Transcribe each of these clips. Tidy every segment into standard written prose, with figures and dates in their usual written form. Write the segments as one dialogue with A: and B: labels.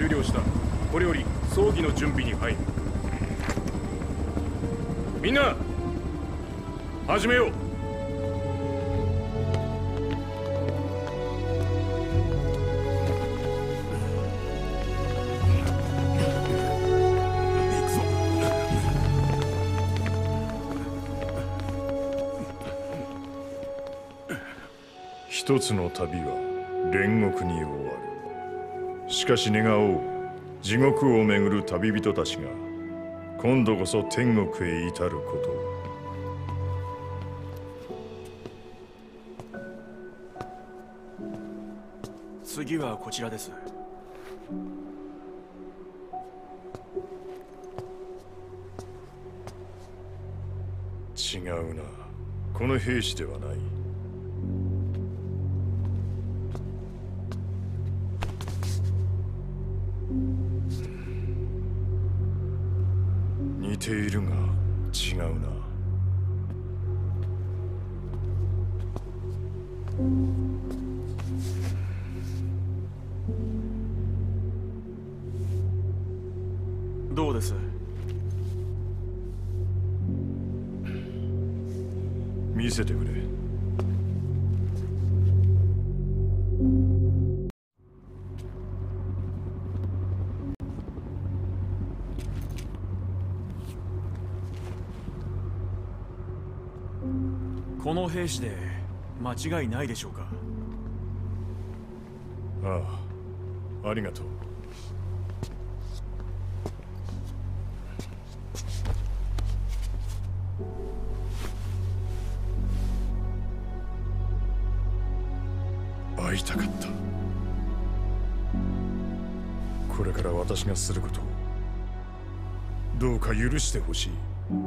A: 終了した。これより葬儀の準備に入る。みんな始めよう。
B: 一つの旅は煉獄に終わる。しかし願おう、地獄を巡る旅人たちが今度こそ天国へ至ることを。
C: 次はこちらです。
B: 違うな、この兵士ではない。似ているが違うな。
C: どうです？
B: 見せてくれ。
C: この兵士で間違いないでしょうか？
B: ああ、ありがとう。会いたかった。これから私がすることをどうか許してほしい。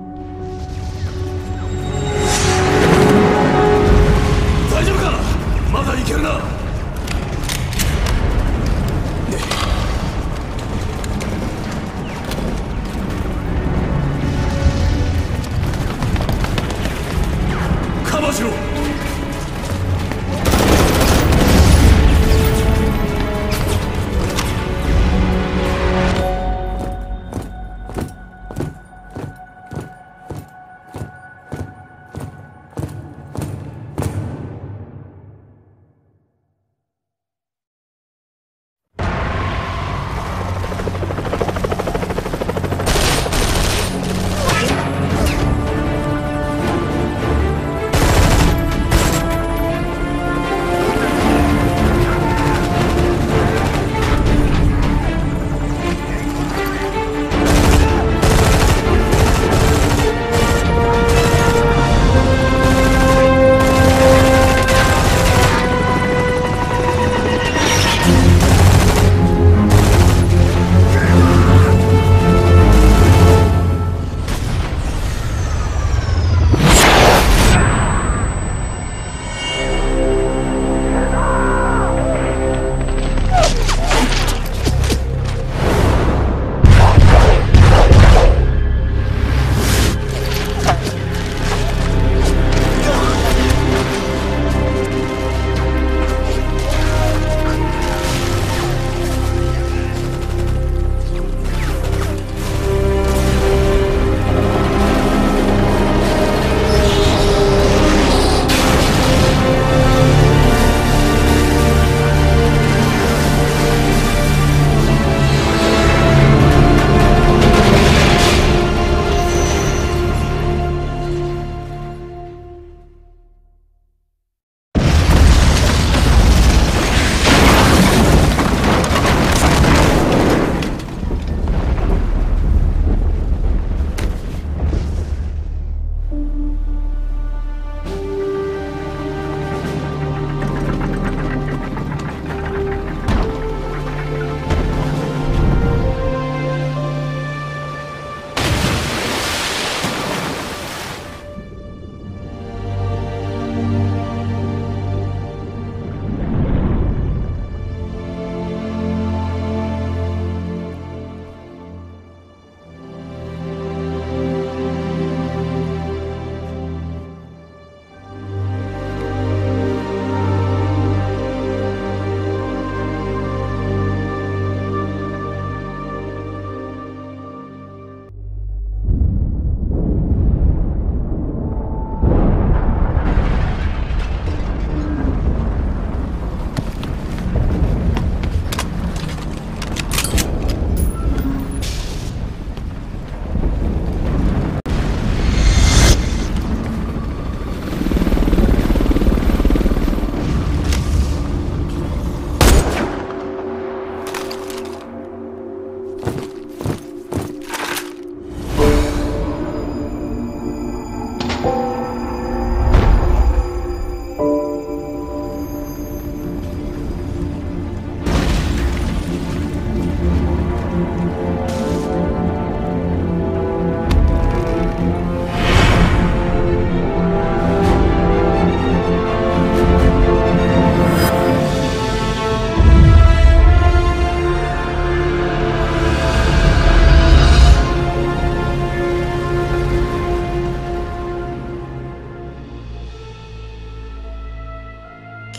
C: 大丈夫か？まだいけるな。カバーしろ。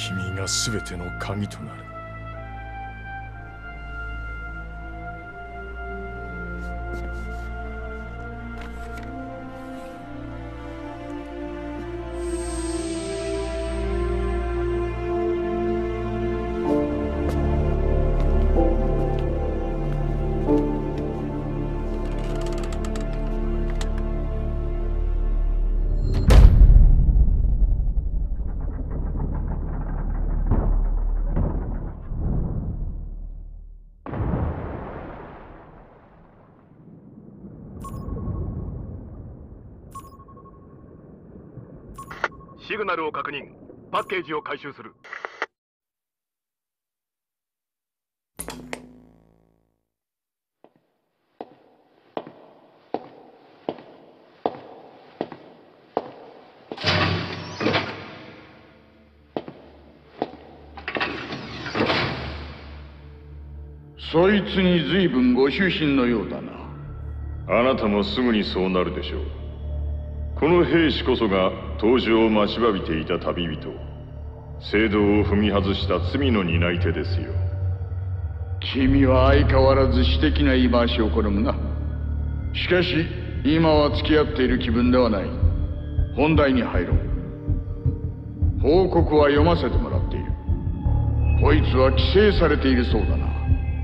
B: 君が全ての鍵となる。
A: シグナルを確認。パッケージを回収する。
D: そいつに随分ご執心のようだな。
B: あなたもすぐにそうなるでしょう。この兵士こそが登場を待ちわびていた旅人、聖堂を踏み外した罪の担い手ですよ。
D: 君は相変わらず私的な言い回しを好むな。しかし今は付き合っている気分ではない。本題に入ろう。報告は読ませてもらっている。こいつは規制されているそうだな。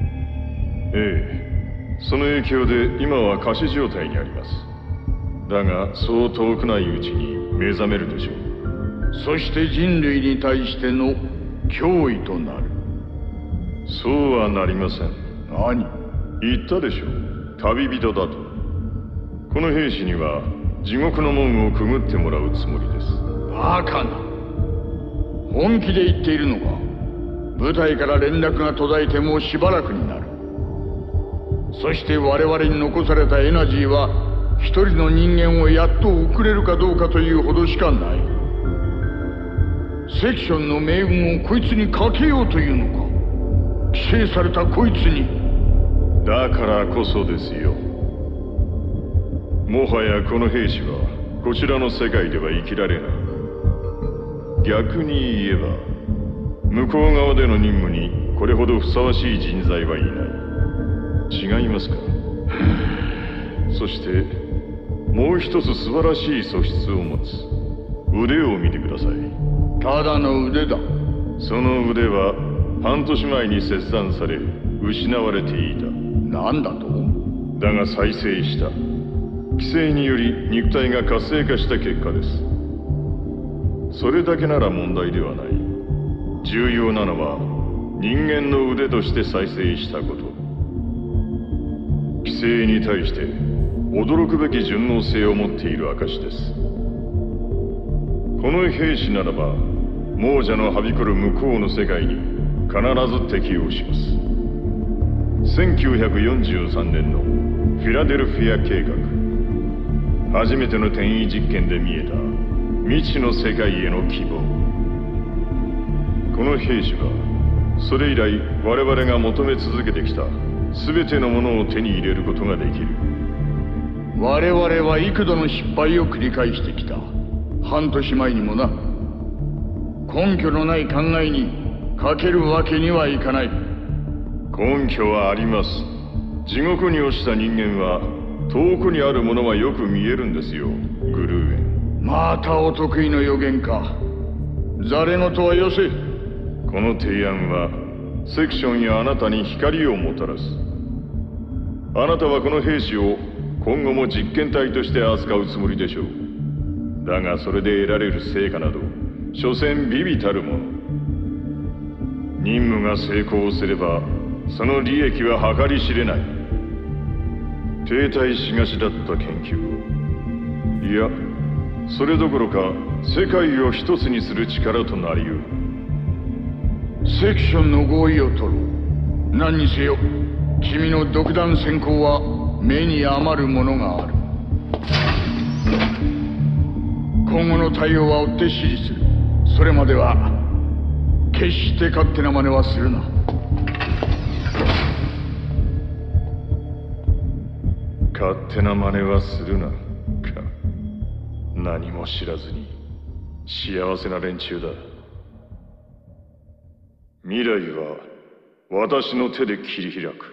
B: ええ、その影響で今は仮死状態にあります。だがそう遠くないうちに目覚めるでしょう。
D: そして人類に対しての脅威となる。
B: そうはなりません。
D: 何？
B: 言ったでしょう、旅人だと。この兵士には地獄の門をくぐってもらうつもりです。
D: バカな。本気で言っているのか？部隊から連絡が途絶えてもうしばらくになる。そして我々に残されたエナジーは一人の人間をやっと送れるかどうかというほどしかない。セクションの命運をこいつにかけようというのか？規制されたこいつに。
B: だからこそですよ。もはやこの兵士はこちらの世界では生きられない。逆に言えば向こう側での任務にこれほどふさわしい人材はいない。違いますか？そしてもう一つ素晴らしい素質を持つ腕を見てください。
D: ただの腕だ。
B: その腕は半年前に切断され失われていた。
D: 何だと？
B: だが再生した。規制により肉体が活性化した結果です。それだけなら問題ではない。重要なのは人間の腕として再生したこと。規制に対して驚くべき順応性を持っている証です。この兵士ならば亡者のはびこる向こうの世界に必ず適応します。1943年のフィラデルフィア計画、初めての転移実験で見えた未知の世界への希望。この兵士はそれ以来我々が求め続けてきた全てのものを手に入れることができる。
D: 我々は幾度の失敗を繰り返してきた。半年前にもな。根拠のない考えにかけるわけにはいかない。
B: 根拠はあります。地獄に落ちた人間は遠くにあるものはよく見えるんですよ、グルーエン。
D: またお得意の予言か。ざれ言はよせ。
B: この提案はセクションやあなたに光をもたらす。あなたはこの兵士を今後も実験体として扱うつもりでしょう。だがそれで得られる成果など所詮微々たるもの。任務が成功すればその利益は計り知れない。停滞しがちだった研究を、いやそれどころか世界を一つにする力となりうる。
D: セクションの合意を取ろう。何にせよ君の独断専行は目に余るものがある。今後の対応は追って指示する。それまでは決して勝手な真似はするな。
B: 勝手な真似はするなか。何も知らずに幸せな連中だ。 未来は私の手で切り開く。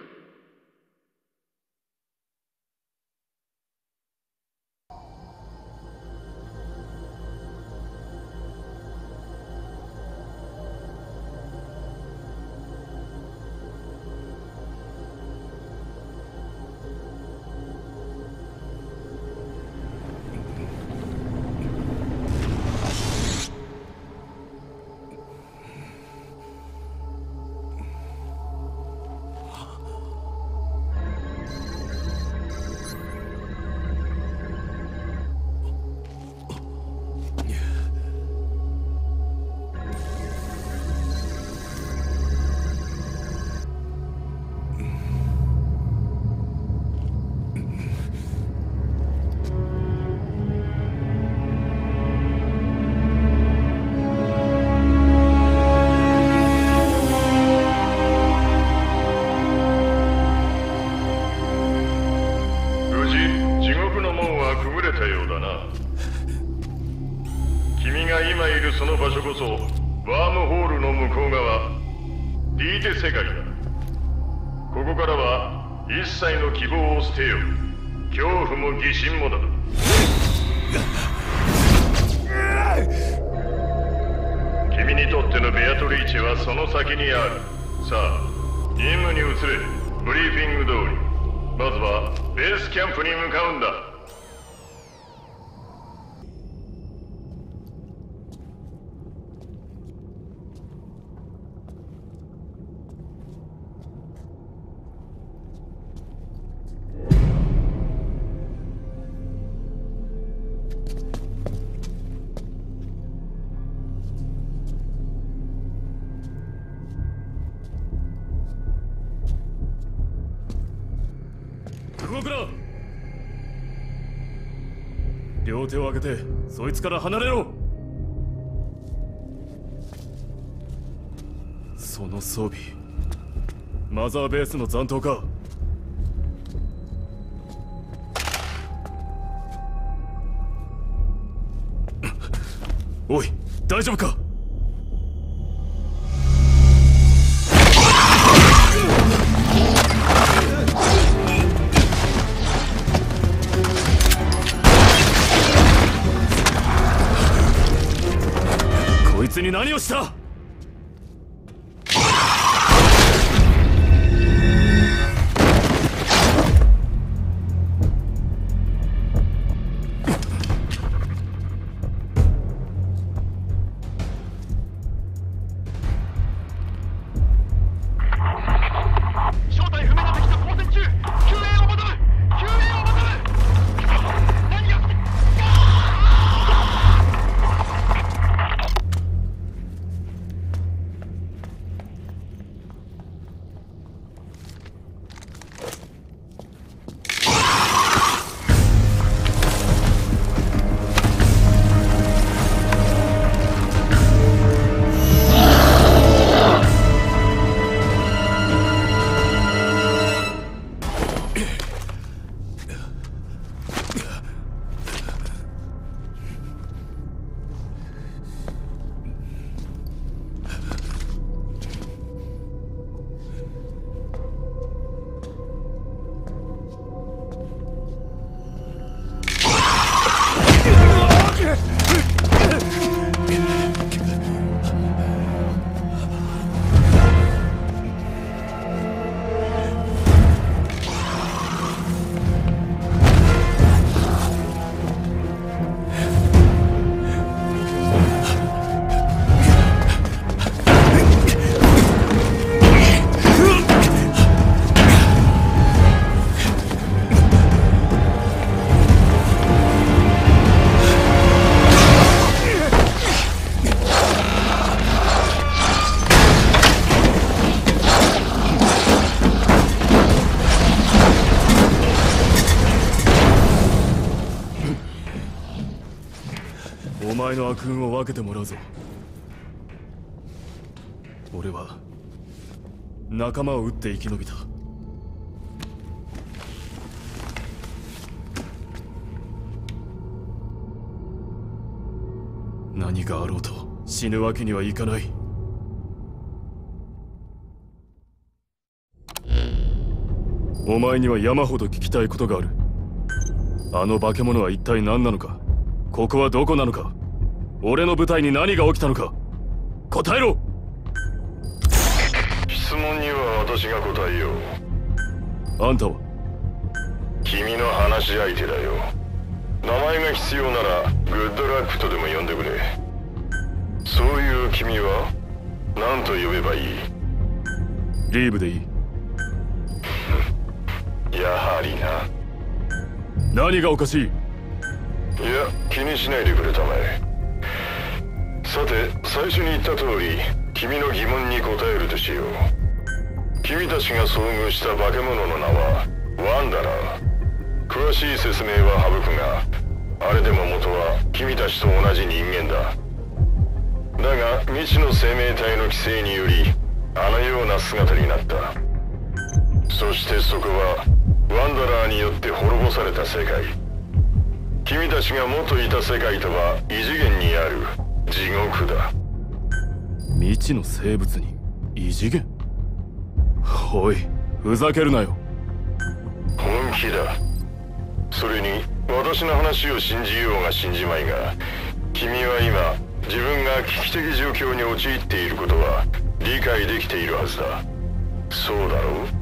B: その場所こそワームホールの向こう側、ディーテ世界だ。ここからは一切の希望を捨てよ。恐怖も疑心もだ。君にとってのベアトリーチェはその先にある。さあ任務に移れ。ブリーフィング通り、まずはベースキャンプに向かうんだ。
A: 動くな。両手を上げてそいつから離れろ。その装備、マザーベースの残党か。おい、大丈夫か。こいつに何をした。お前の悪運を分けてもらうぞ。俺は仲間を撃って生き延びた。何があろうと死ぬわけにはいかない。 お前には山ほど聞きたいことがある。あの化け物は一体何なのか、ここはどこなのか、俺の部隊に何が起きたのか、答えろ。
B: 質問には私が答えよう。
A: あんたは？
B: 君の話し相手だよ。名前が必要ならグッドラックとでも呼んでくれ。そういう君は何と呼べばいい？
A: リーブでいい。
B: やはりな。
A: 何がおかしい？
B: いや、気にしないでくれたまえ。さて、最初に言った通り、君の疑問に答えるとしよう。君たちが遭遇した化け物の名はワンダラー。詳しい説明は省くが、あれでも元は君たちと同じ人間だ。だが未知の生命体の規制によりあのような姿になった。そしてそこはワンダラーによって滅ぼされた世界。君たちが元いた世界とは異次元にある地獄だ。
A: 未知の生物に異次元？おい、ふざけるなよ。
B: 本気だ。それに私の話を信じようが信じまいが、君は今自分が危機的状況に陥っていることは理解できているはずだ。そうだろう？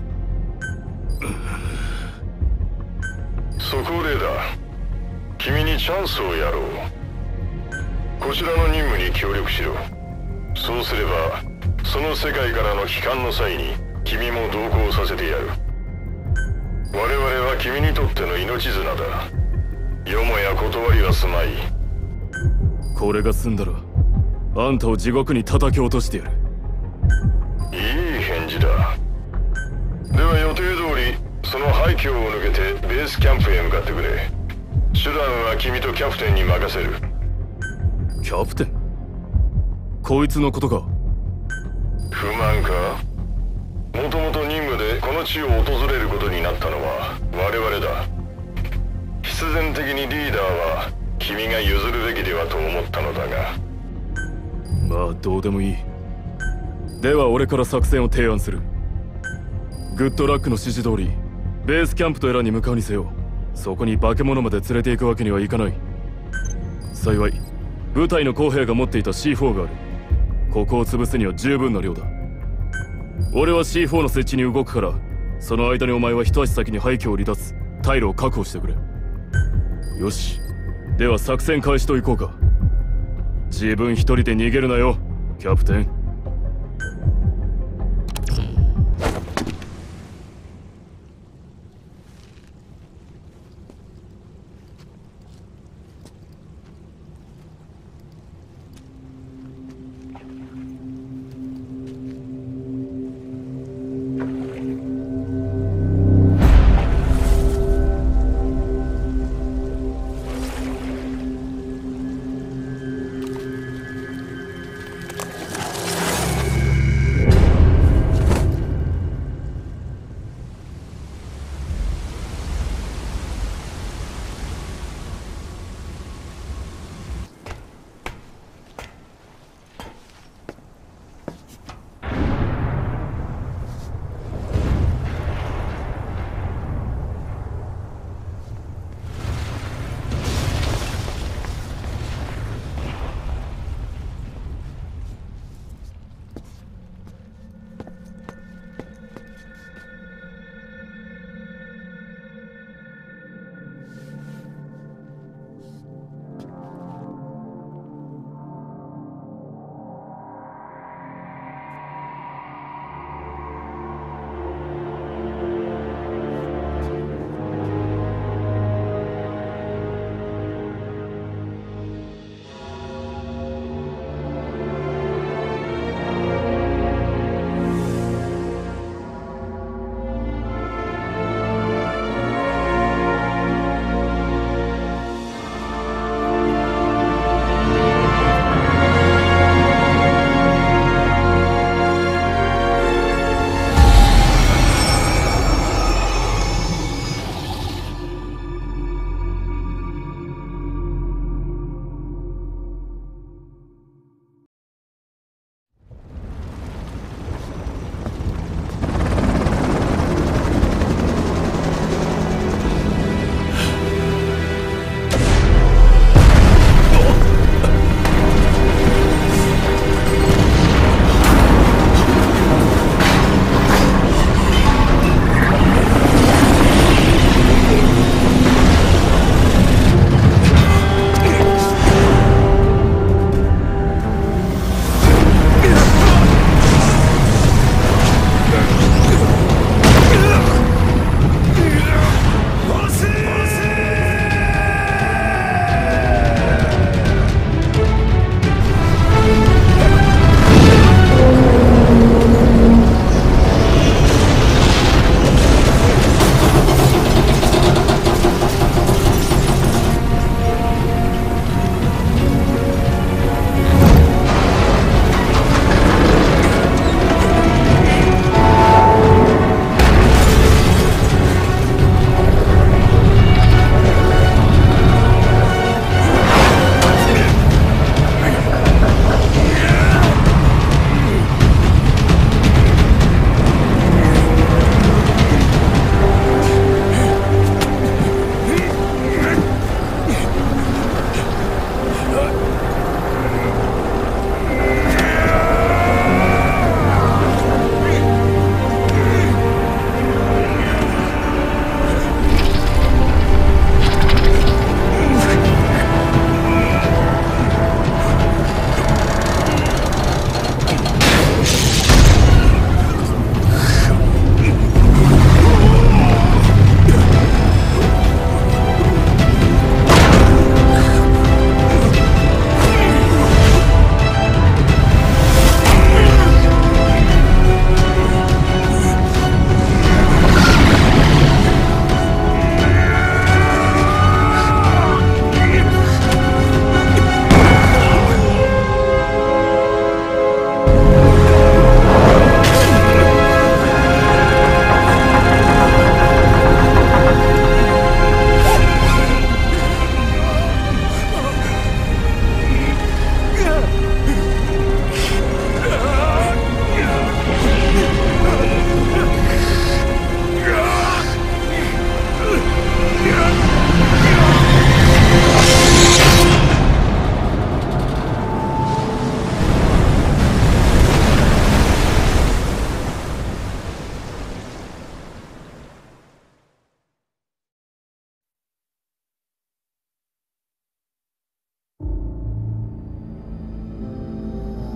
B: そこでだ、君にチャンスをやろう。こちらの任務に協力しろ。そうすればその世界からの帰還の際に君も同行させてやる。我々は君にとっての命綱だ。よもや断りはすまい。
A: これが済んだらあんたを地獄に叩き落としてやる。
B: いい返事だ。では予定通りその廃墟を抜けてベースキャンプへ向かってくれ。手段は君とキャプテンに任せる。
A: キャプテン？こいつのことか？
B: 不満か？もともと任務でこの地を訪れることになったのは我々だ。必然的にリーダーは君が譲るべきではと思ったのだが。
A: まあどうでもいい。では俺から作戦を提案する。グッドラックの指示通りベースキャンプとエラに向かうにせよ、そこに化け物まで連れて行くわけにはいかない。幸い部隊の公兵が持っていた C4 がある。ここを潰すには十分な量だ。俺は C4 の設置に動くから、その間にお前は一足先に廃墟を離脱、退路を確保してくれ。よし、では作戦開始といこうか。自分一人で逃げるなよ、キャプテン。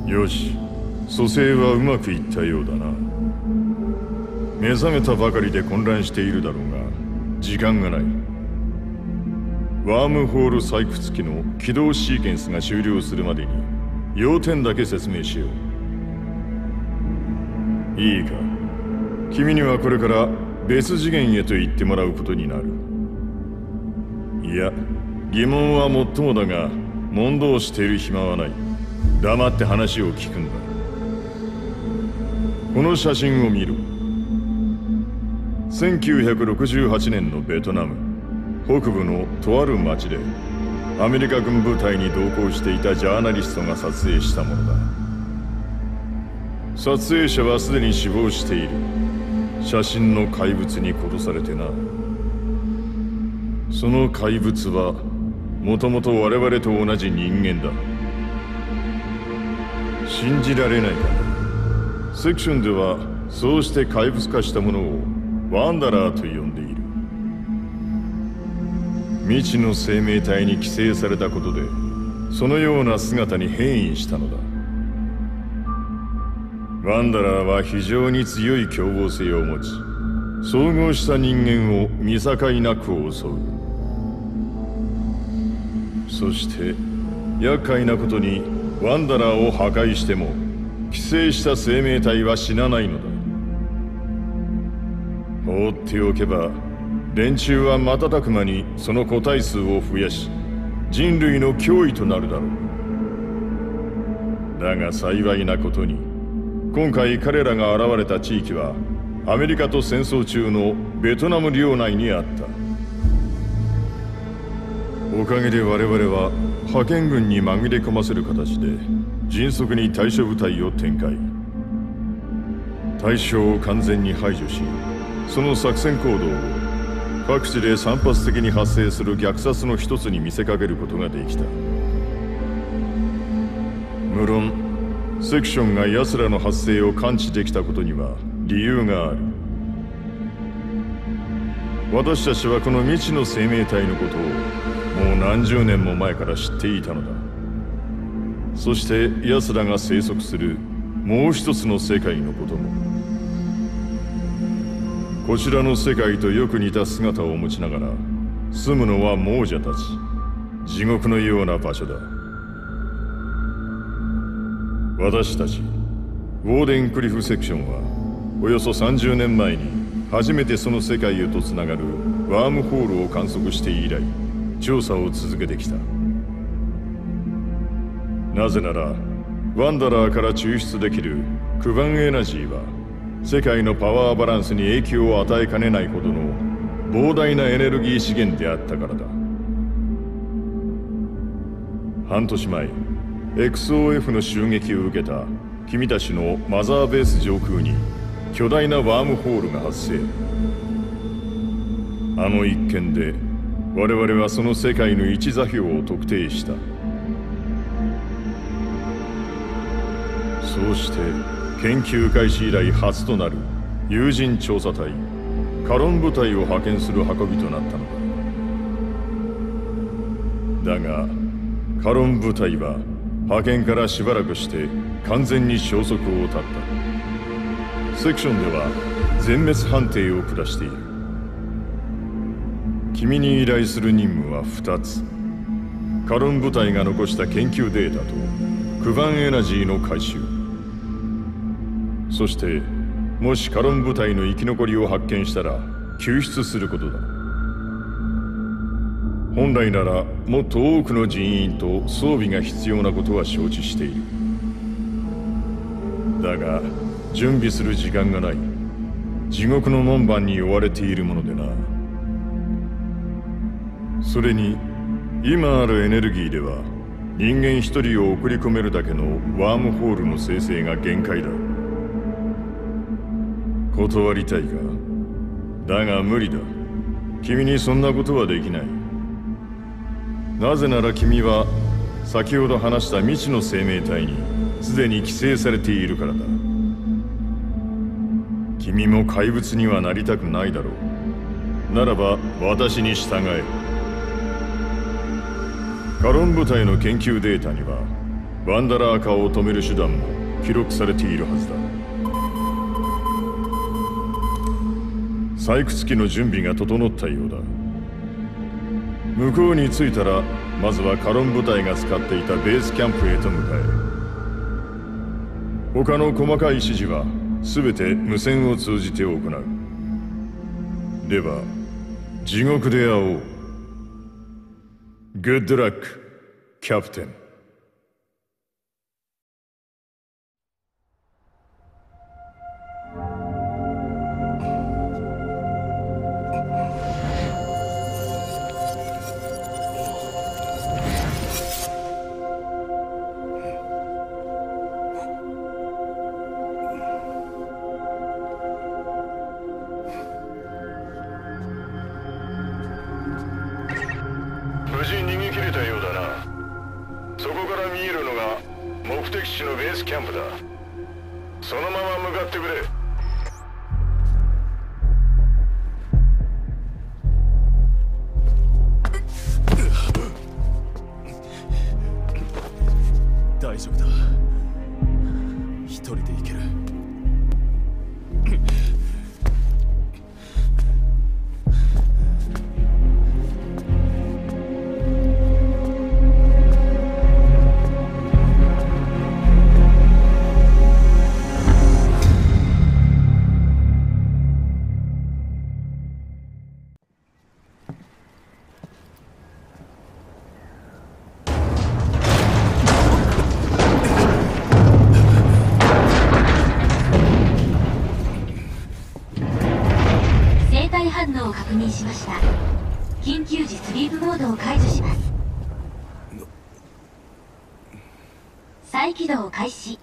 B: よし、蘇生はうまくいったようだな。目覚めたばかりで混乱しているだろうが、時間がない。ワームホール採掘機の起動シーケンスが終了するまでに要点だけ説明しよう。いいか、君にはこれから別次元へと言ってもらうことになる。いや、疑問はもっともだが、問答している暇はない。黙って話を聞くんだ。この写真を見ろ。1968年のベトナム北部のとある町でアメリカ軍部隊に同行していたジャーナリストが撮影したものだ。撮影者はすでに死亡している。写真の怪物に殺されてな。その怪物はもともと我々と同じ人間だ。信じられないかな。セクションではそうして怪物化したものをワンダラーと呼んでいる。未知の生命体に寄生されたことでそのような姿に変異したのだ。ワンダラーは非常に強い凶暴性を持ち、遭遇した人間を見境なく襲う。そして厄介なことにワンダラーを破壊しても寄生した生命体は死なないのだ。放っておけば連中は瞬く間にその個体数を増やし人類の脅威となるだろう。だが幸いなことに今回彼らが現れた地域はアメリカと戦争中のベトナム領内にあった。おかげで我々は派遣軍に紛れ込ませる形で迅速に対処部隊を展開。対象を完全に排除し、その作戦行動を各地で散発的に発生する虐殺の一つに見せかけることができた。無論セクションが奴らの発生を感知できたことには理由がある。私たちはこの未知の生命体のことをもう何十年も前から知っていたのだ。そして奴らが生息するもう一つの世界のことも。こちらの世界とよく似た姿を持ちながら住むのは亡者たち。地獄のような場所だ。私たちウォーデンクリフセクションはおよそ30年前に初めてその世界へとつながるワームホールを観測して以来調査を続けてきた。なぜならワンダラーから抽出できるクバンエナジーは世界のパワーバランスに影響を与えかねないほどの膨大なエネルギー資源であったからだ。半年前XOF の襲撃を受けた君たちのマザーベース上空に巨大なワームホールが発生。あの一件で我々はその世界の位置座標を特定した。そうして研究開始以来初となる有人調査隊カロン部隊を派遣する運びとなったのだ。だがカロン部隊は派遣からしばらくして完全に消息を絶った。セクションでは全滅判定を下している。君に依頼する任務は2つ。カロン部隊が残した研究データとクバンエナジーの回収。そしてもしカロン部隊の生き残りを発見したら救出することだ。本来ならもっと多くの人員と装備が必要なことは承知している。だが準備する時間がない。地獄の門番に追われているものでな。それに今あるエネルギーでは人間一人を送り込めるだけのワームホールの生成が限界だ。断りたいか。だが無理だ。君にそんなことはできない。なぜなら君は先ほど話した未知の生命体にすでに寄生されているからだ。君も怪物にはなりたくないだろう。ならば私に従え。カロン部隊の研究データにはワンダラー化を止める手段も記録されているはずだ。採掘機の準備が整ったようだ。向こうに着いたらまずはカロン部隊が使っていたベースキャンプへと向かえる。他の細かい指示は全て無線を通じて行う。では地獄で会おう。グッドラック、キャプテン。
E: 無事逃げ切れたようだな。そこから見えるのが目的地のベースキャンプだ。そのまま向かってくれ。
C: 大丈夫だ。一人で行ける。
F: 反応を確認しました。緊急時スリープモードを解除します。再起動開始。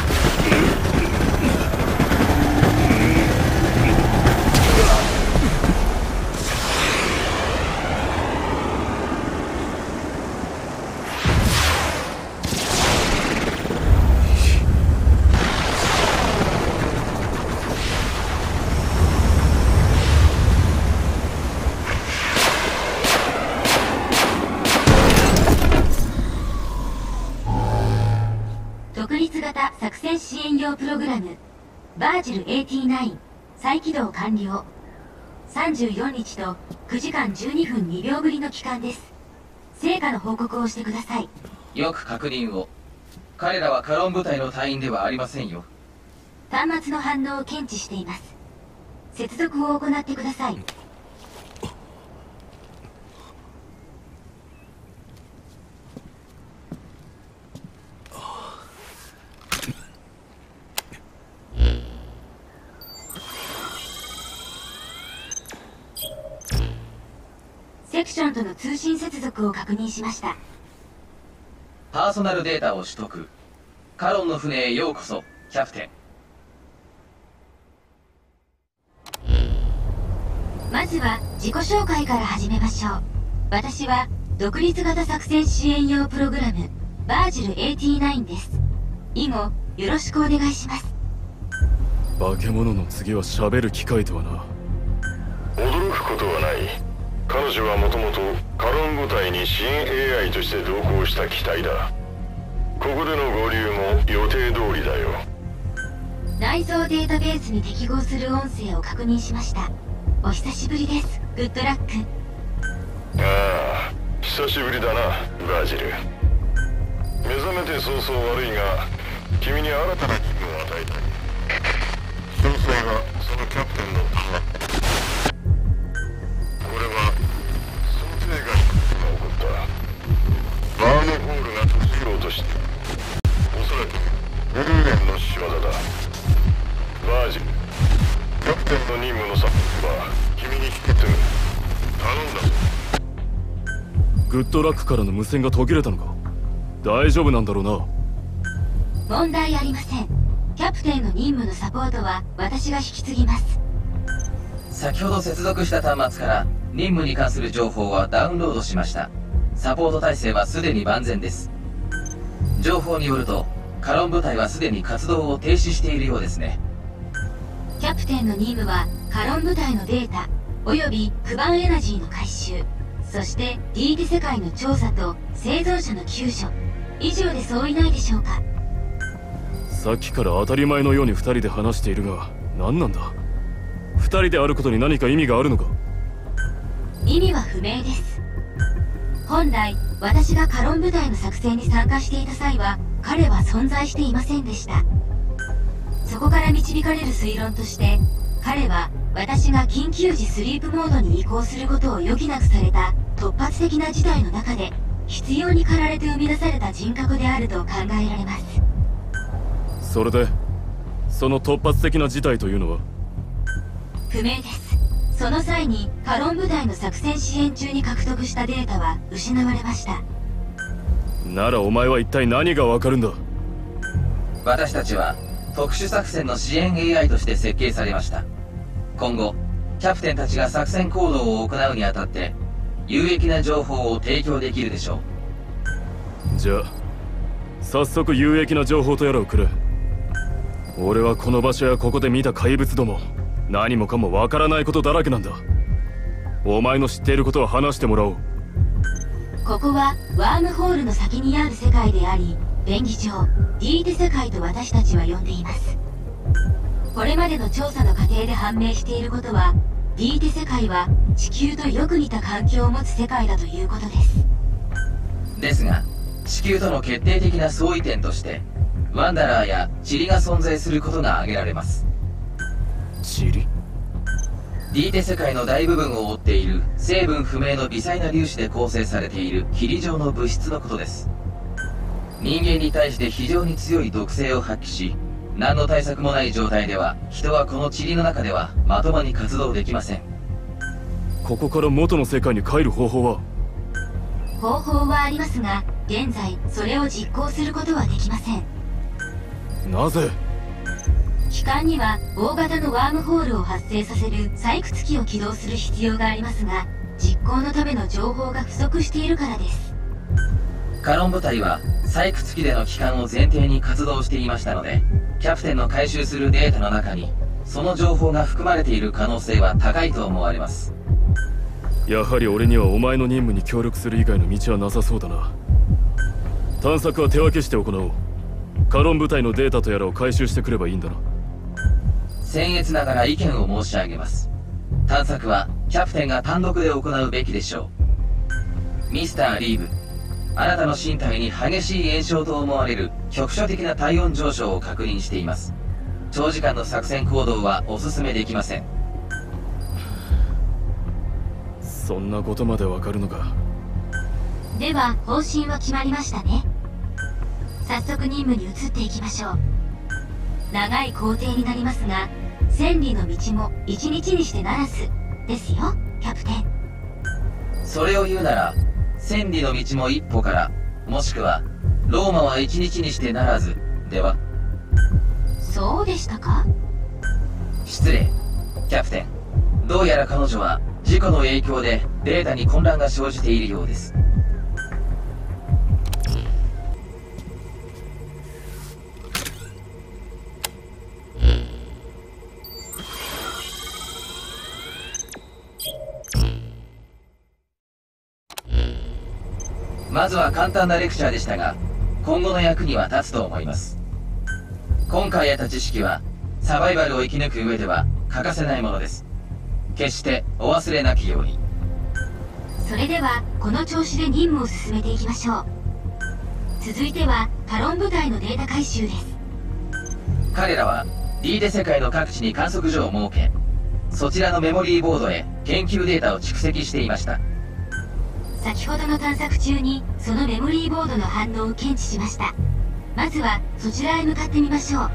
F: 独立型作戦支援用プログラムバージル89再起動完了。34日と9時間12分2秒ぶりの帰還です。成果の報告をしてください。
G: よく確認を。彼らはカロン部隊の隊員ではありませんよ。
F: 端末の反応を検知しています。接続を行ってください。セクションとの通信接続を確認しました。
G: パーソナルデータを取得。カロンの船へようこそ、キャプテ
F: ン。まずは自己紹介から始めましょう。私は独立型作戦支援用プログラムバージル89です。以後よろしくお願いします。
A: 化け物の次は喋る機会とはな。
E: 驚くことはない。彼女はもともとカロン部隊に支援 AI として同行した機体だ。ここでの合流も予定通りだよ。
F: 内蔵データベースに適合する音声を確認しました。お久しぶりです。グッドラック。
E: ああ、久しぶりだなバージル。目覚めて早々悪いが君に新たな任務を与えたい。詳細はそのキャプテンのこれは想定外のことが起こった。バームホールが閉じようとしておそらくブルーレンの仕業だ。バージル、キャプテンの任務のサポートは君に引き継ぐ。頼んだぞ。
A: グッドラックからの無線が途切れたのか。大丈夫なんだろうな。
F: 問題ありません。キャプテンの任務のサポートは私が引き継ぎます。
G: 先ほど接続した端末から任務に関する情報はダウンロードしました。サポート体制はすでに万全です。情報によるとカロン部隊はすでに活動を停止しているようですね。
F: キャプテンの任務はカロン部隊のデータおよびクバンエナジーの回収、そして D 世界の調査と生存者の救助、 以上で相違ないでしょうか。
A: さっきから当たり前のように2人で話しているが何なんだ。2人であることに何か意味があるのか。
F: 意味は不明です。本来私がカロン部隊の作戦に参加していた際は彼は存在していませんでした。そこから導かれる推論として彼は私が緊急時スリープモードに移行することを余儀なくされた突発的な事態の中で必要に駆られて生み出された人格であると考えられます。
A: それでその突発的な事態というのは。
F: 不明です。その際にカロン部隊の作戦支援中に獲得したデータは失われました。
A: ならお前は一体何がわかるんだ。
G: 私たちは特殊作戦の支援 AI として設計されました。今後キャプテンたちが作戦行動を行うにあたって有益な情報を提供できるでしょ
A: う。じゃあ早速有益な情報とやらをくれ。俺はこの場所やここで見た怪物ども何もかもわからないことだらけなんだ。お前の知っていることを話してもらおう。
F: ここはワームホールの先にある世界であり、便宜上ディーテ世界と私たちは呼んでいます。これまでの調査の過程で判明していることは、ディーテ世界は地球とよく似た環境を持つ世界だということです。
G: ですが地球との決定的な相違点としてワンダラーや塵が存在することが挙げられます。
A: 塵？
G: ディーテ世界の大部分を覆っている成分不明の微細な粒子で構成されている霧状の物質のことです。人間に対して非常に強い毒性を発揮し、何の対策もない状態では人はこの塵の中ではまともに活動できません。
A: ここから元の世界に帰る方法は？
F: 方法はありますが、現在それを実行することはできません。
A: なぜ？
F: 機関には大型のワームホールを発生させる採掘機を起動する必要がありますが、実行のための情報が不足しているからです。
G: カロン部隊は採掘機での機関を前提に活動していましたので、キャプテンの回収するデータの中にその情報が含まれている可能性は高いと思われます。
A: やはり俺にはお前の任務に協力する以外の道はなさそうだな。探索は手分けして行おう。カロン部隊のデータとやらを回収してくればいいんだな。
G: 僭越ながら意見を申し上げます。探索はキャプテンが単独で行うべきでしょう。ミスター・リーブ、あなたの身体に激しい炎症と思われる局所的な体温上昇を確認しています。長時間の作戦行動はお勧めできません。
A: そんなことまでわかるのか。
F: では方針は決まりましたね。早速任務に移っていきましょう。長い工程になりますが、千里の道も一日にしてならずですよ、キャプテン。
G: それを言うなら千里の道も一歩から、もしくはローマは一日にしてならずでは。
F: そうでしたか？
G: 失礼、キャプテン。どうやら彼女は事故の影響でデータに混乱が生じているようです。まずは簡単なレクチャーでしたが、今後の役には立つと思います。今回得た知識はサバイバルを生き抜く上では欠かせないものです。決してお忘れなきように。
F: それではこの調子で任務を進めていきましょう。続いてはカロン部隊のデータ回収です。
G: 彼らはディーテ世界の各地に観測所を設け、そちらのメモリーボードへ研究データを蓄積していました。
F: 先ほどの探索中にそのメモリーボードの反応を検知しました。まずはそちらへ向かってみましょう。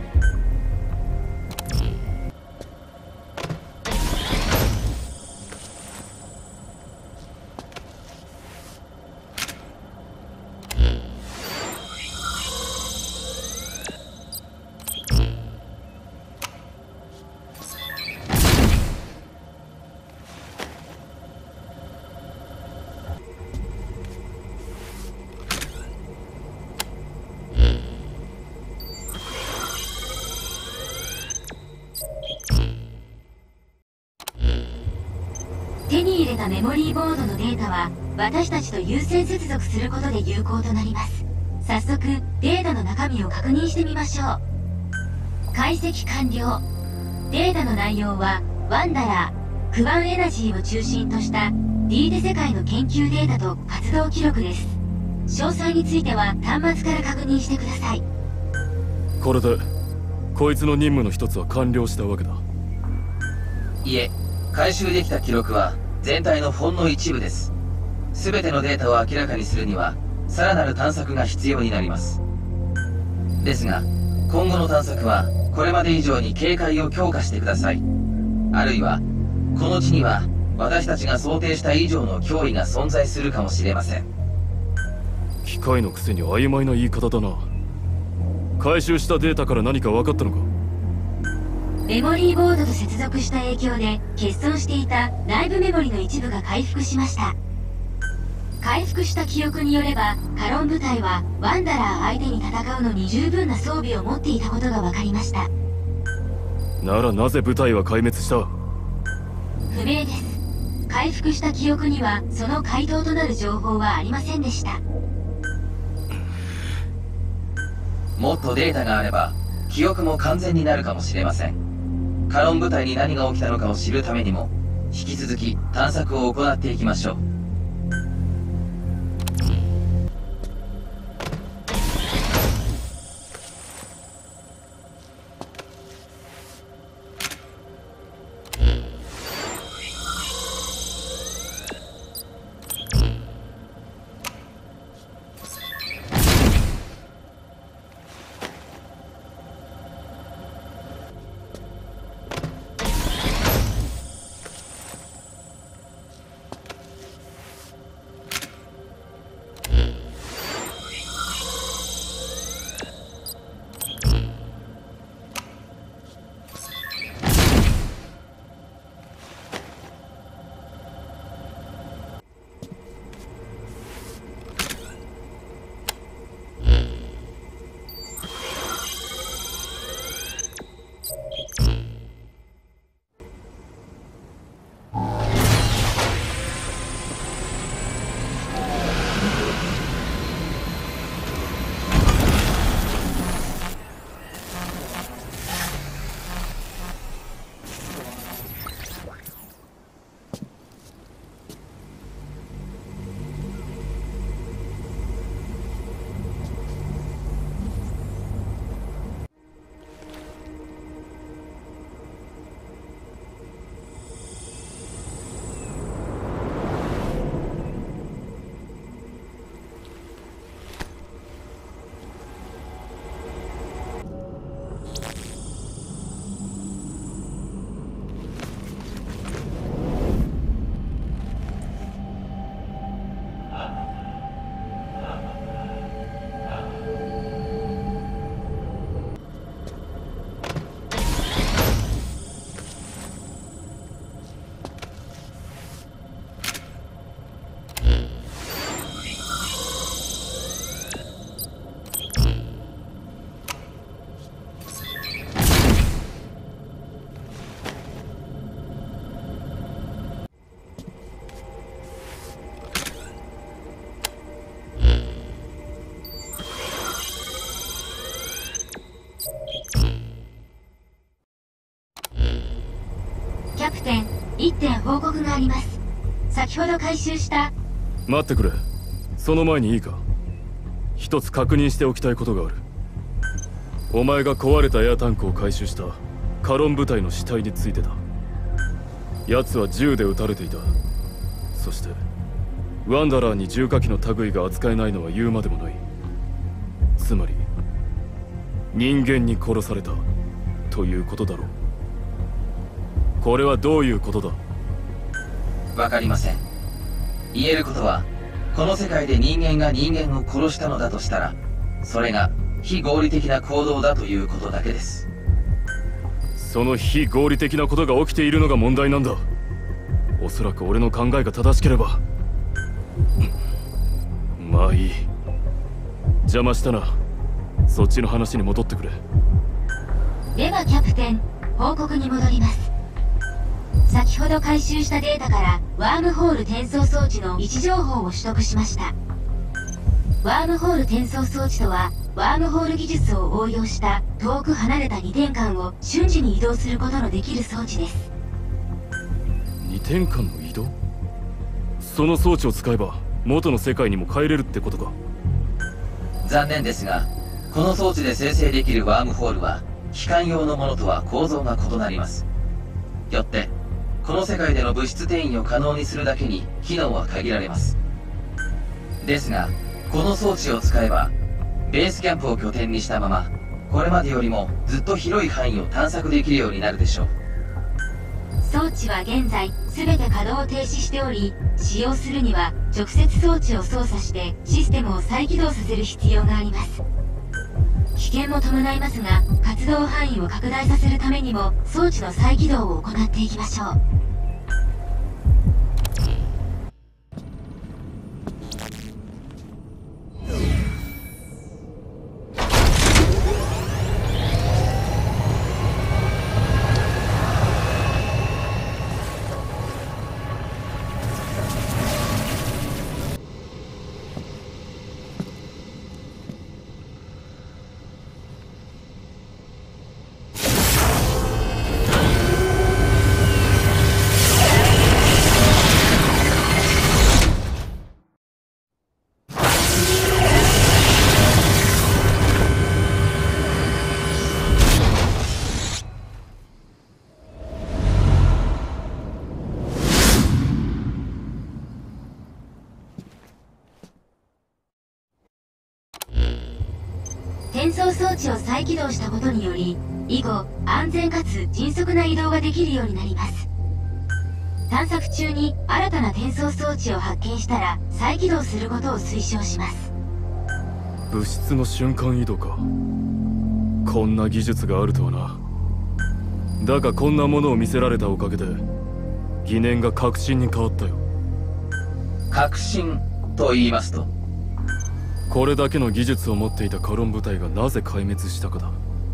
F: 手に入れたメモリーボードのデータは私たちと有線接続することで有効となります。 早速データの中身を確認してみましょう。解析完了。データの内容はワンダラー、クワンエナジーを中心としたディーデ世界の研究データと活動記録です。詳細については端末から確認してください。
A: これでこいつの任務の一つは完了したわけだ。
G: いえ、回収できた記録は全体のほんの一部です。全てのデータを明らかにするにはさらなる探索が必要になります。ですが今後の探索はこれまで以上に警戒を強化してください。あるいはこの地には私たちが想定した以上の脅威が存在するかもしれません。
A: 機械のくせに曖昧な言い方だな。回収したデータから何か分かったのか？
F: メモリーボードと接続した影響で欠損していた内部メモリの一部が回復しました。回復した記憶によればカロン部隊はワンダラー相手に戦うのに十分な装備を持っていたことが分かりました。
A: ならなぜ部隊は壊滅した？
F: 不明です。回復した記憶にはその回答となる情報はありませんでした。
G: もっとデータがあれば記憶も完全になるかもしれません。カロン部隊に何が起きたのかを知るためにも引き続き探索を行っていきましょう。
F: キャプテン、1点報告があります。先ほど回収した。
A: 待ってくれ。その前にいいか、一つ確認しておきたいことがある。お前が壊れたエアタンクを回収したカロン部隊の死体についてだ。奴は銃で撃たれていた。そしてワンダラーに重火器の類が扱えないのは言うまでもない。つまり人間に殺されたということだろう。これはどういうことだ？
G: わかりません。言えることは、この世界で人間が人間を殺したのだとしたら、それが非合理的な行動だということだけです。
A: その非合理的なことが起きているのが問題なんだ。おそらく俺の考えが正しければ。まあいい。邪魔したな。そっちの話に戻ってくれ。
F: ではキャプテン、報告に戻ります。先ほど回収したデータからワームホール転送装置の位置情報を取得しました。 ワームホール転送装置とは、ワームホール技術を応用した遠く離れた2点間を瞬時に移動することのできる装置です。
A: 2点間の移動？その装置を使えば元の世界にも帰れるってことか。
G: 残念ですが、この装置で生成できるワームホールは機関用のものとは構造が異なります。よってこの世界での物質転移を可能にするだけに機能は限られます。ですがこの装置を使えばベースキャンプを拠点にしたままこれまでよりもずっと広い範囲を探索できるようになるでしょう。
F: 装置は現在全て稼働を停止しており、使用するには直接装置を操作してシステムを再起動させる必要があります。危険も伴いますが、活動範囲を拡大させるためにも装置の再起動を行っていきましょう。転送装置を再起動したことにより、以後安全かつ迅速な移動ができるようになります。探索中に新たな転送装置を発見したら再起動することを推奨します。
A: 物質の瞬間移動か。こんな技術があるとはな。だがこんなものを見せられたおかげで疑念が確信に変わったよ。
G: 確信と言いますと？
A: これだけの技術を持っていたカロン部隊がなぜ壊滅したかだ。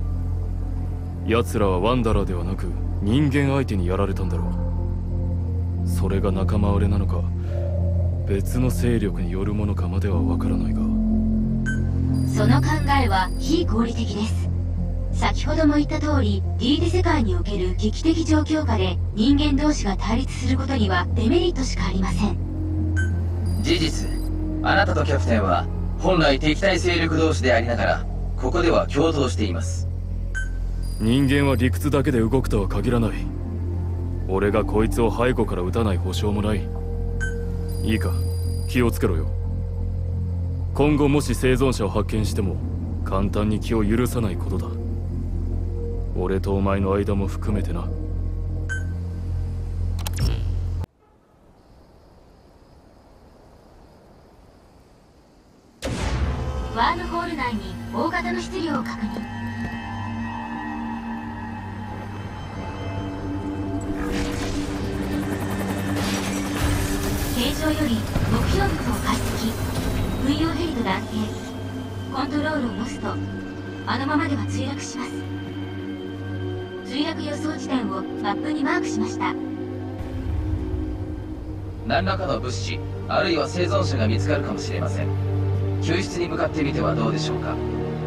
A: 奴らはワンダラーではなく人間相手にやられたんだろう。それが仲間割れなのか別の勢力によるものかまではわからないが、
F: その考えは非合理的です。先ほども言った通り、D 世界における危機的状況下で人間同士が対立することにはデメリットしかありません。
G: 事実、あなたとキャプテンは本来敵対勢力同士でありながらここでは共闘しています。
A: 人間は理屈だけで動くとは限らない。俺がこいつを背後から撃たない保証もない。いいか、気をつけろよ。今後もし生存者を発見しても簡単に気を許さないことだ。俺とお前の間も含めてな。
F: ワームホール内に大型の質量を確認。形状より目標物を解析。軍用ヘリと断定。コントロールをロスト。あのままでは墜落します。墜落予想地点をマップにマークしました。
G: 何らかの物資あるいは生存者が見つかるかもしれません。救出に向かってみてはどうでしょうか。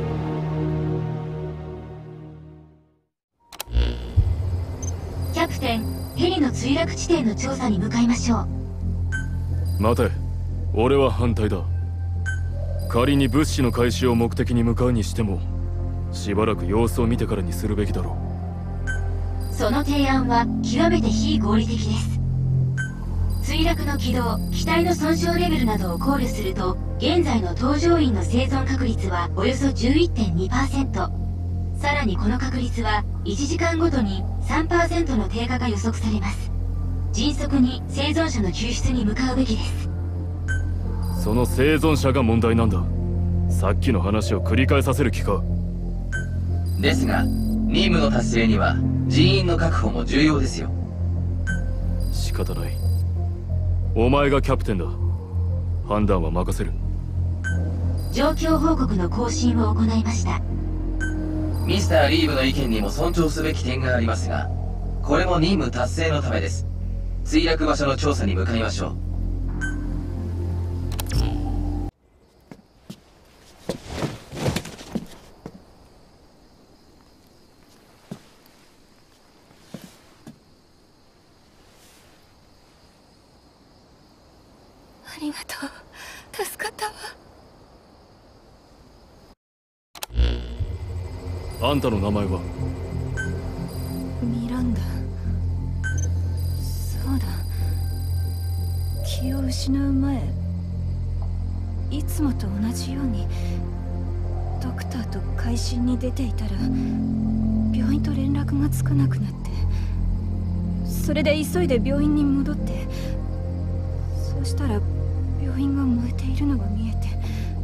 F: キャプテン、ヘリの墜落地点の調査に向かいましょう。
A: 待て、俺は反対だ。仮に物資の回収を目的に向かうにしてもしばらく様子を見てからにするべきだろ
F: う。その提案は極めて非合理的です。墜落の軌道、機体の損傷レベルなどを考慮すると、現在の搭乗員の生存確率はおよそ 11.2%。さらにこの確率は1時間ごとに 3% の低下が予測されます。迅速に生存者の救出に向かうべきです。
A: その生存者が問題なんだ。さっきの話を繰り返させる気か。
G: ですが任務の達成には人員の確保も重要ですよ。
A: 仕方ない。お前がキャプテンだ。判断は任せる。
F: 状況報告の更新を行いました。
G: ミスター・リーブの意見にも尊重すべき点がありますが、これも任務達成のためです。墜落場所の調査に向かいましょう。
H: りがとう。助かったわ。
A: あんたの名前は？
H: ミランダ。そうだ、気を失う前、いつもと同じようにドクターと会心に出ていたら病院と連絡がつかなくなって、それで急いで病院に戻って、そうしたら病院が燃えているのが見えて、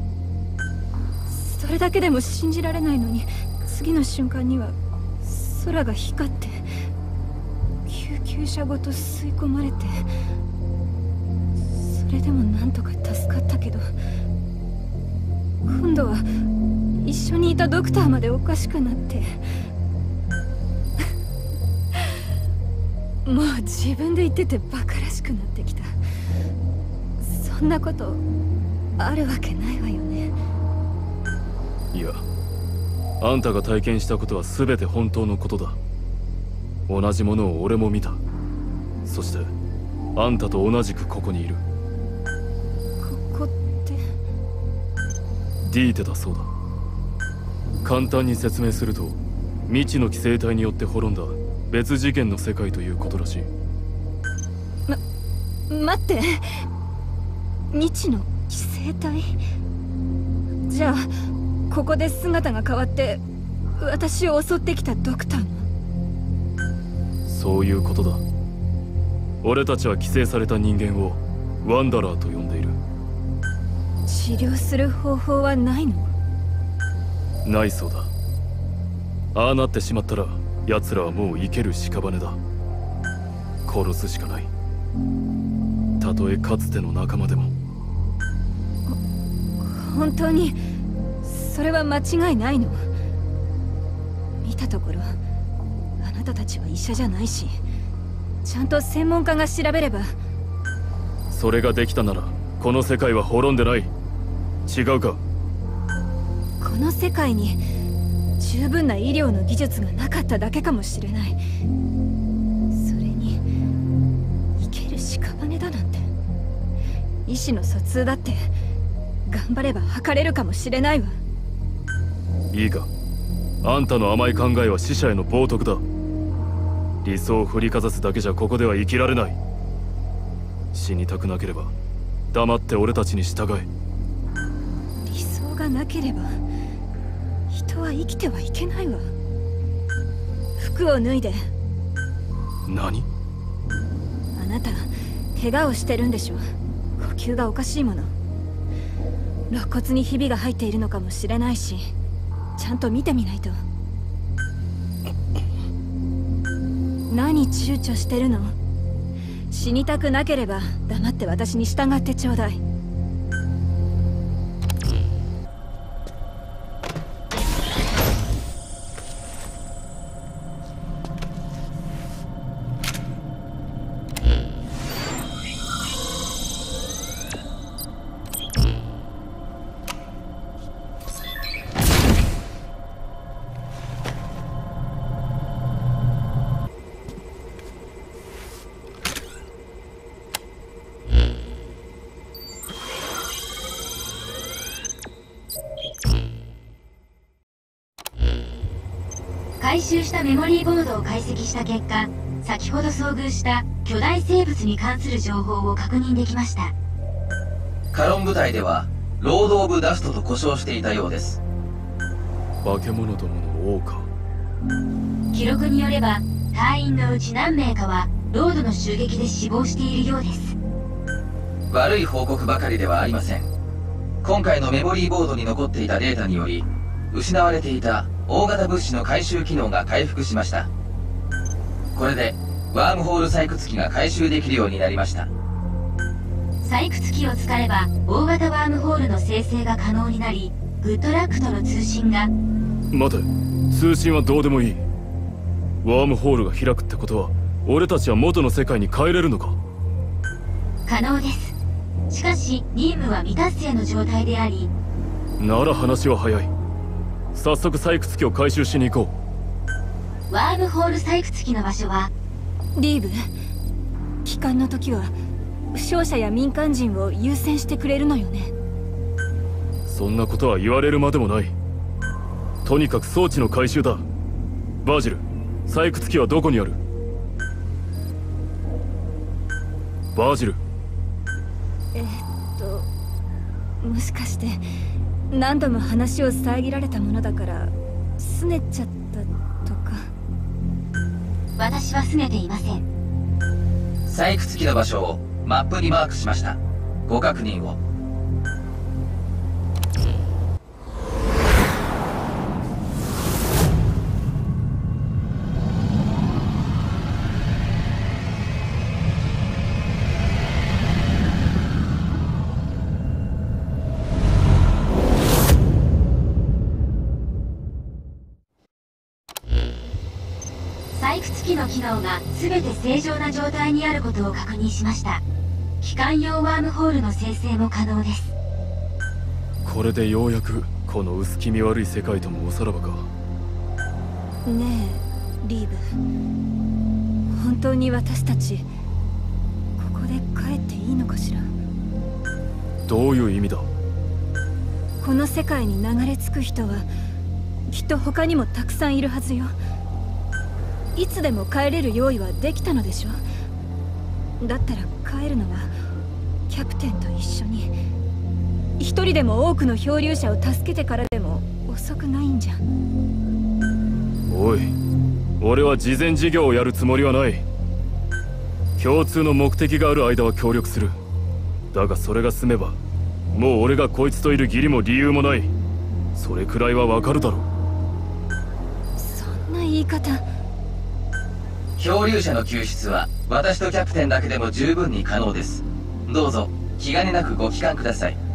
H: それだけでも信じられないのに、次の瞬間には空が光って救急車ごと吸い込まれて、それでもなんとか助かったけど、今度は一緒にいたドクターまでおかしくなってもう自分で言っててバカらしくなってきた。そんなことあるわけないわよね。
A: いや、あんたが体験したことは全て本当のことだ。同じものを俺も見た。そしてあんたと同じくここにいる。
H: ここって
A: ディーテだそうだ。簡単に説明すると、未知の寄生体によって滅んだ別次元の世界ということらしい。
H: 待って、未知の寄生体？じゃあここで姿が変わって私を襲ってきたドクターも？
A: そういうことだ。俺たちは寄生された人間をワンダラーと呼んでいる。
H: 治療する方法はないの？
A: ないそうだ。ああなってしまったら奴らはもう生ける屍だ。殺すしかない。たとえかつての仲間でも。
H: 本当にそれは間違いないの？見たところあなたたちは医者じゃないし、ちゃんと専門家が調べれば。
A: それができたならこの世界は滅んでない。違うか？
H: この世界に十分な医療の技術がなかっただけかもしれない。それに生ける屍だなんて、医師の疎通だって頑張れば測れるかもしれないわ。
A: いいか、あんたの甘い考えは死者への冒涜だ。理想を振りかざすだけじゃここでは生きられない。死にたくなければ黙って俺たちに従え。
H: 理想がなければ人は生きてはいけないわ。服を脱いで。
A: 何？
H: あなた怪我をしてるんでしょ。呼吸がおかしいもの。肋骨にひびが入っているのかもしれないし、ちゃんと見てみないと。何躊躇してるの？死にたくなければ黙って私に従ってちょうだい。
F: 回収したメモリーボードを解析した結果、先ほど遭遇した巨大生物に関する情報を確認できました。
G: カロン部隊ではロード・オブ・ダストと呼称していたようです。
A: 化け物どもの王か。
F: 記録によれば隊員のうち何名かはロードの襲撃で死亡しているようです。
G: 悪い報告ばかりではありません。今回のメモリーボードに残っていたデータにより、失われていた大型物資の回収機能が回復しました。これでワームホール採掘機が回収できるようになりました。
F: 採掘機を使えば大型ワームホールの生成が可能になり、グッドラックとの通信が。
A: 待て、通信はどうでもいい。ワームホールが開くってことは俺たちは元の世界に帰れるのか？
F: 可能です。しかし任務は未達成の状態であり。
A: なら話は早い。早速採掘機を回収しに行こ
F: う。ワームホール採掘機の場所は？
H: リーブ、帰還の時は負傷者や民間人を優先してくれるのよね。
A: そんなことは言われるまでもない。とにかく装置の回収だ。バージル、採掘機はどこにある？バージル。
H: もしかして何度も話を遮られたものだから拗ねちゃったとか。
F: 私は拗ねていません。
G: 採掘機の場所をマップにマークしました。ご確認を。
F: 採掘機の機能が全て正常な状態にあることを確認しました。機関用ワームホールの生成も可能です。
A: これでようやくこの薄気味悪い世界ともおさらばか。
H: ねえリーブ、本当に私たちここで帰っていいのかしら。
A: どういう意味だ？
H: この世界に流れ着く人はきっと他にもたくさんいるはずよ。いつでも帰れる用意はできたのでしょ。だったら帰るのはキャプテンと一緒に、一人でも多くの漂流者を助けてからでも遅くないんじゃ。
A: おい、俺は慈善事業をやるつもりはない。共通の目的がある間は協力する。だがそれが済めばもう俺がこいつといる義理も理由もない。それくらいはわかるだろ。
H: そんな言い方。
G: 漂流者の救出は私とキャプテンだけでも十分に可能です。どうぞ気兼ねなくご帰還ください。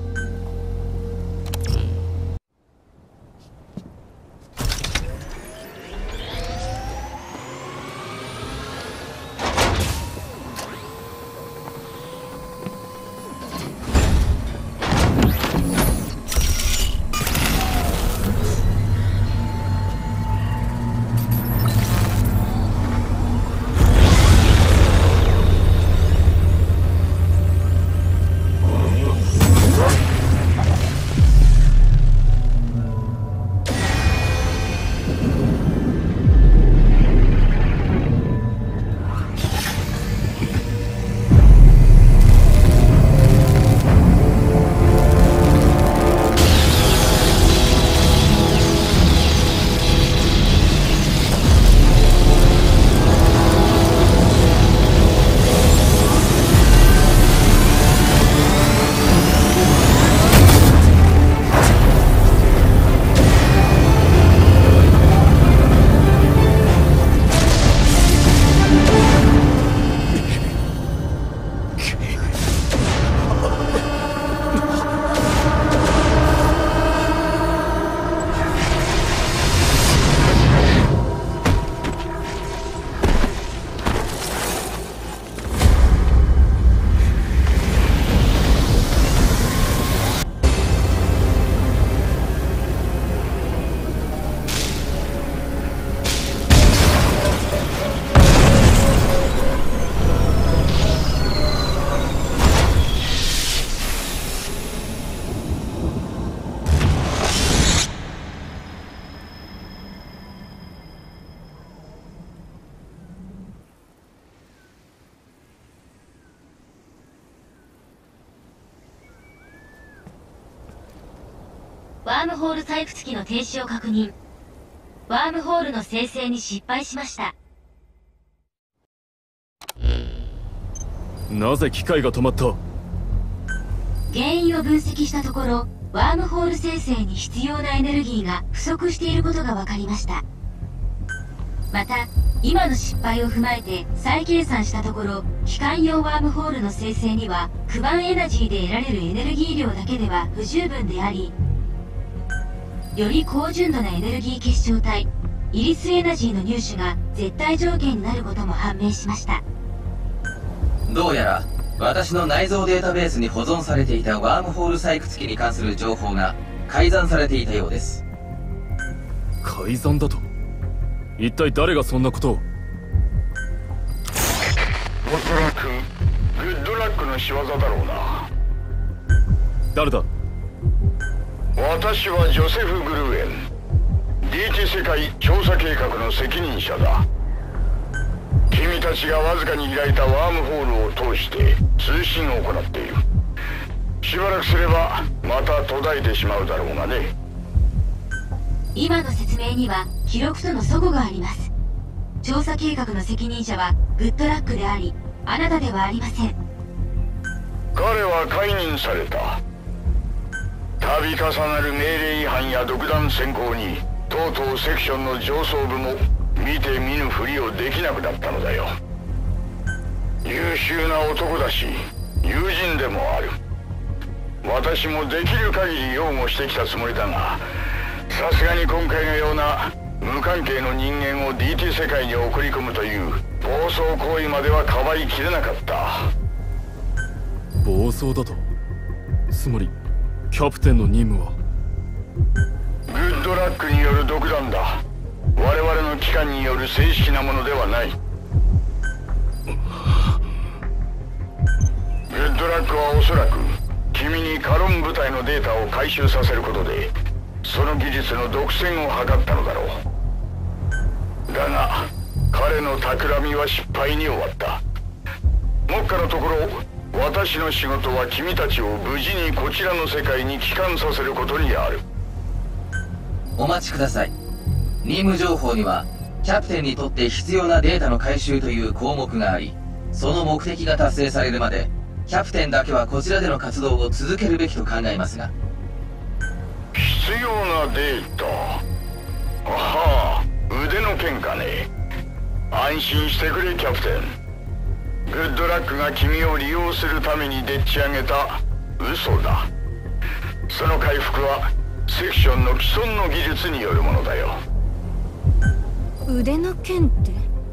F: ワームホール採掘機の停止を確認。ワームホールの生成に失敗しました。
A: なぜ機械が止まった？
F: 原因を分析したところ、ワームホール生成に必要なエネルギーが不足していることが分かりました。また、今の失敗を踏まえて再計算したところ、機関用ワームホールの生成にはクバンエナジーで得られるエネルギー量だけでは不十分であり、より高純度なエネルギー結晶体イリスエナジーの入手が絶対条件になることも判明しました。
G: どうやら私の内蔵データベースに保存されていたワームホール採掘機に関する情報が改ざんされていたようです。
A: 改ざんだと？一体誰がそんなことを？
E: おそらくグッドラッ仕業だろうな。
A: 誰だ？
E: 私はジョセフ・グルーエン、DT 世界調査計画の責任者だ。君たちがわずかに開いたワームホールを通して通信を行っている。しばらくすればまた途絶えてしまうだろうがね。
F: 今の説明には記録との齟齬があります。調査計画の責任者はグッドラックであり、あなたではありません。
E: 彼は解任された。度重なる命令違反や独断専行にとうとうセクションの上層部も見て見ぬふりをできなくなったのだよ。優秀な男だし友人でもある。私もできる限り擁護してきたつもりだが、さすがに今回のような無関係の人間を DT 世界に送り込むという暴走行為まではかばいきれなかった。
A: 暴走だと？つまりキャプテンの任務は
E: グッドラックによる独断だ。我々の機関による正式なものではない。グッドラックはおそらく君にカロン部隊のデータを回収させることでその技術の独占を図ったのだろう。だが彼の企みは失敗に終わった。目下のところ私の仕事は君たちを無事にこちらの世界に帰還させることにある。
G: お待ちください。任務情報にはキャプテンにとって必要なデータの回収という項目があり、その目的が達成されるまでキャプテンだけはこちらでの活動を続けるべきと考えますが。
E: 必要なデータ。あはあ、腕の剣かね。安心してくれキャプテン。グッドラックが君を利用するためにでっち上げた嘘だ。その回復はセクションの既存の技術によるものだよ。
H: 腕の剣って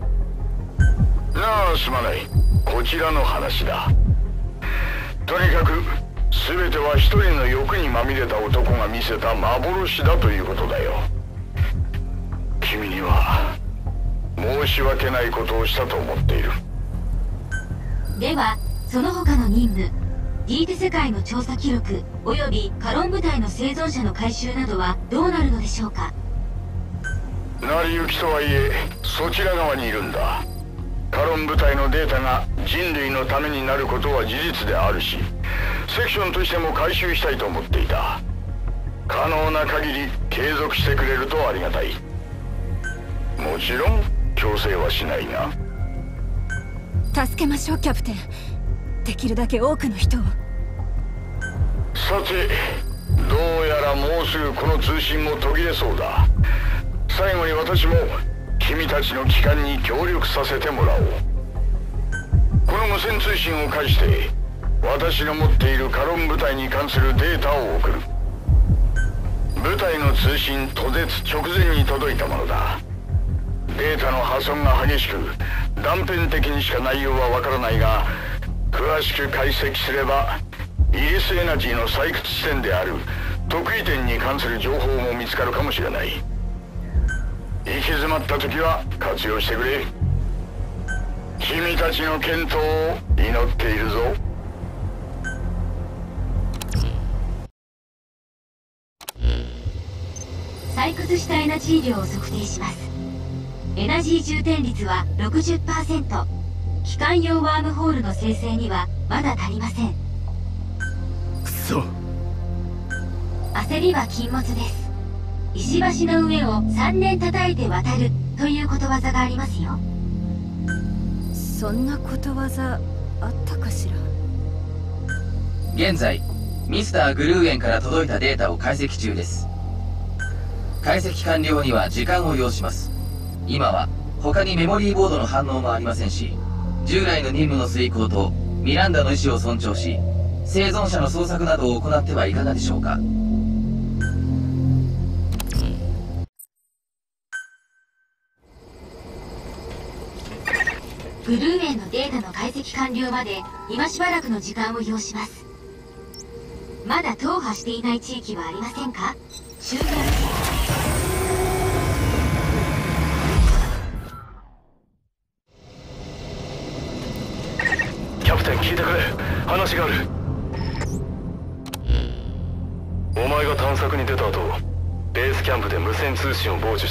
E: なあ、すまない。こちらの話だ。とにかく全ては一人の欲にまみれた男が見せた幻だということだよ。君には申し訳ないことをしたと思っている。
F: ではその他の任務、DT 世界の調査記録およびカロン部隊の生存者の回収などはどうなるのでしょうか。
E: 成り行きとはいえそちら側にいるんだ。カロン部隊のデータが人類のためになることは事実であるし、セクションとしても回収したいと思っていた。可能な限り継続してくれるとありがたい。もちろん強制はしないが。
H: 助けましょうキャプテン。できるだけ多くの人を。
E: さて、どうやらもうすぐこの通信も途切れそうだ。最後に私も君たちの機関に協力させてもらおう。この無線通信を介して私の持っているカロン部隊に関するデータを送る。部隊の通信途絶直前に届いたものだ。データの破損が激しく断片的にしか内容はわからないが、詳しく解析すればイリスエナジーの採掘地点である得意点に関する情報も見つかるかもしれない。行き詰まった時は活用してくれ。君たちの健闘を祈っているぞ。
F: 採掘したエナジー量を測定します。エナジー充填率は 60%。 機関用ワームホールの生成にはまだ足りません。
A: くそ。
F: 焦りは禁物です。石橋の上を3年叩いて渡るということわざがありますよ。
H: そんなことわざあったかしら。
G: 現在ミスター・グルーエンから届いたデータを解析中です。解析完了には時間を要します。今は他にメモリーボードの反応もありませんし、従来の任務の遂行とミランダの意思を尊重し、生存者の捜索などを行ってはいかがでしょうか。
F: グルーエンのデータの解析完了まで今しばらくの時間を要します。まだ踏破していない地域はありませんか？終了。
E: キャプ
A: テン聞いてくれ。話がある。お前が探索に出た後、ベースキャンプで無線通信を傍受した。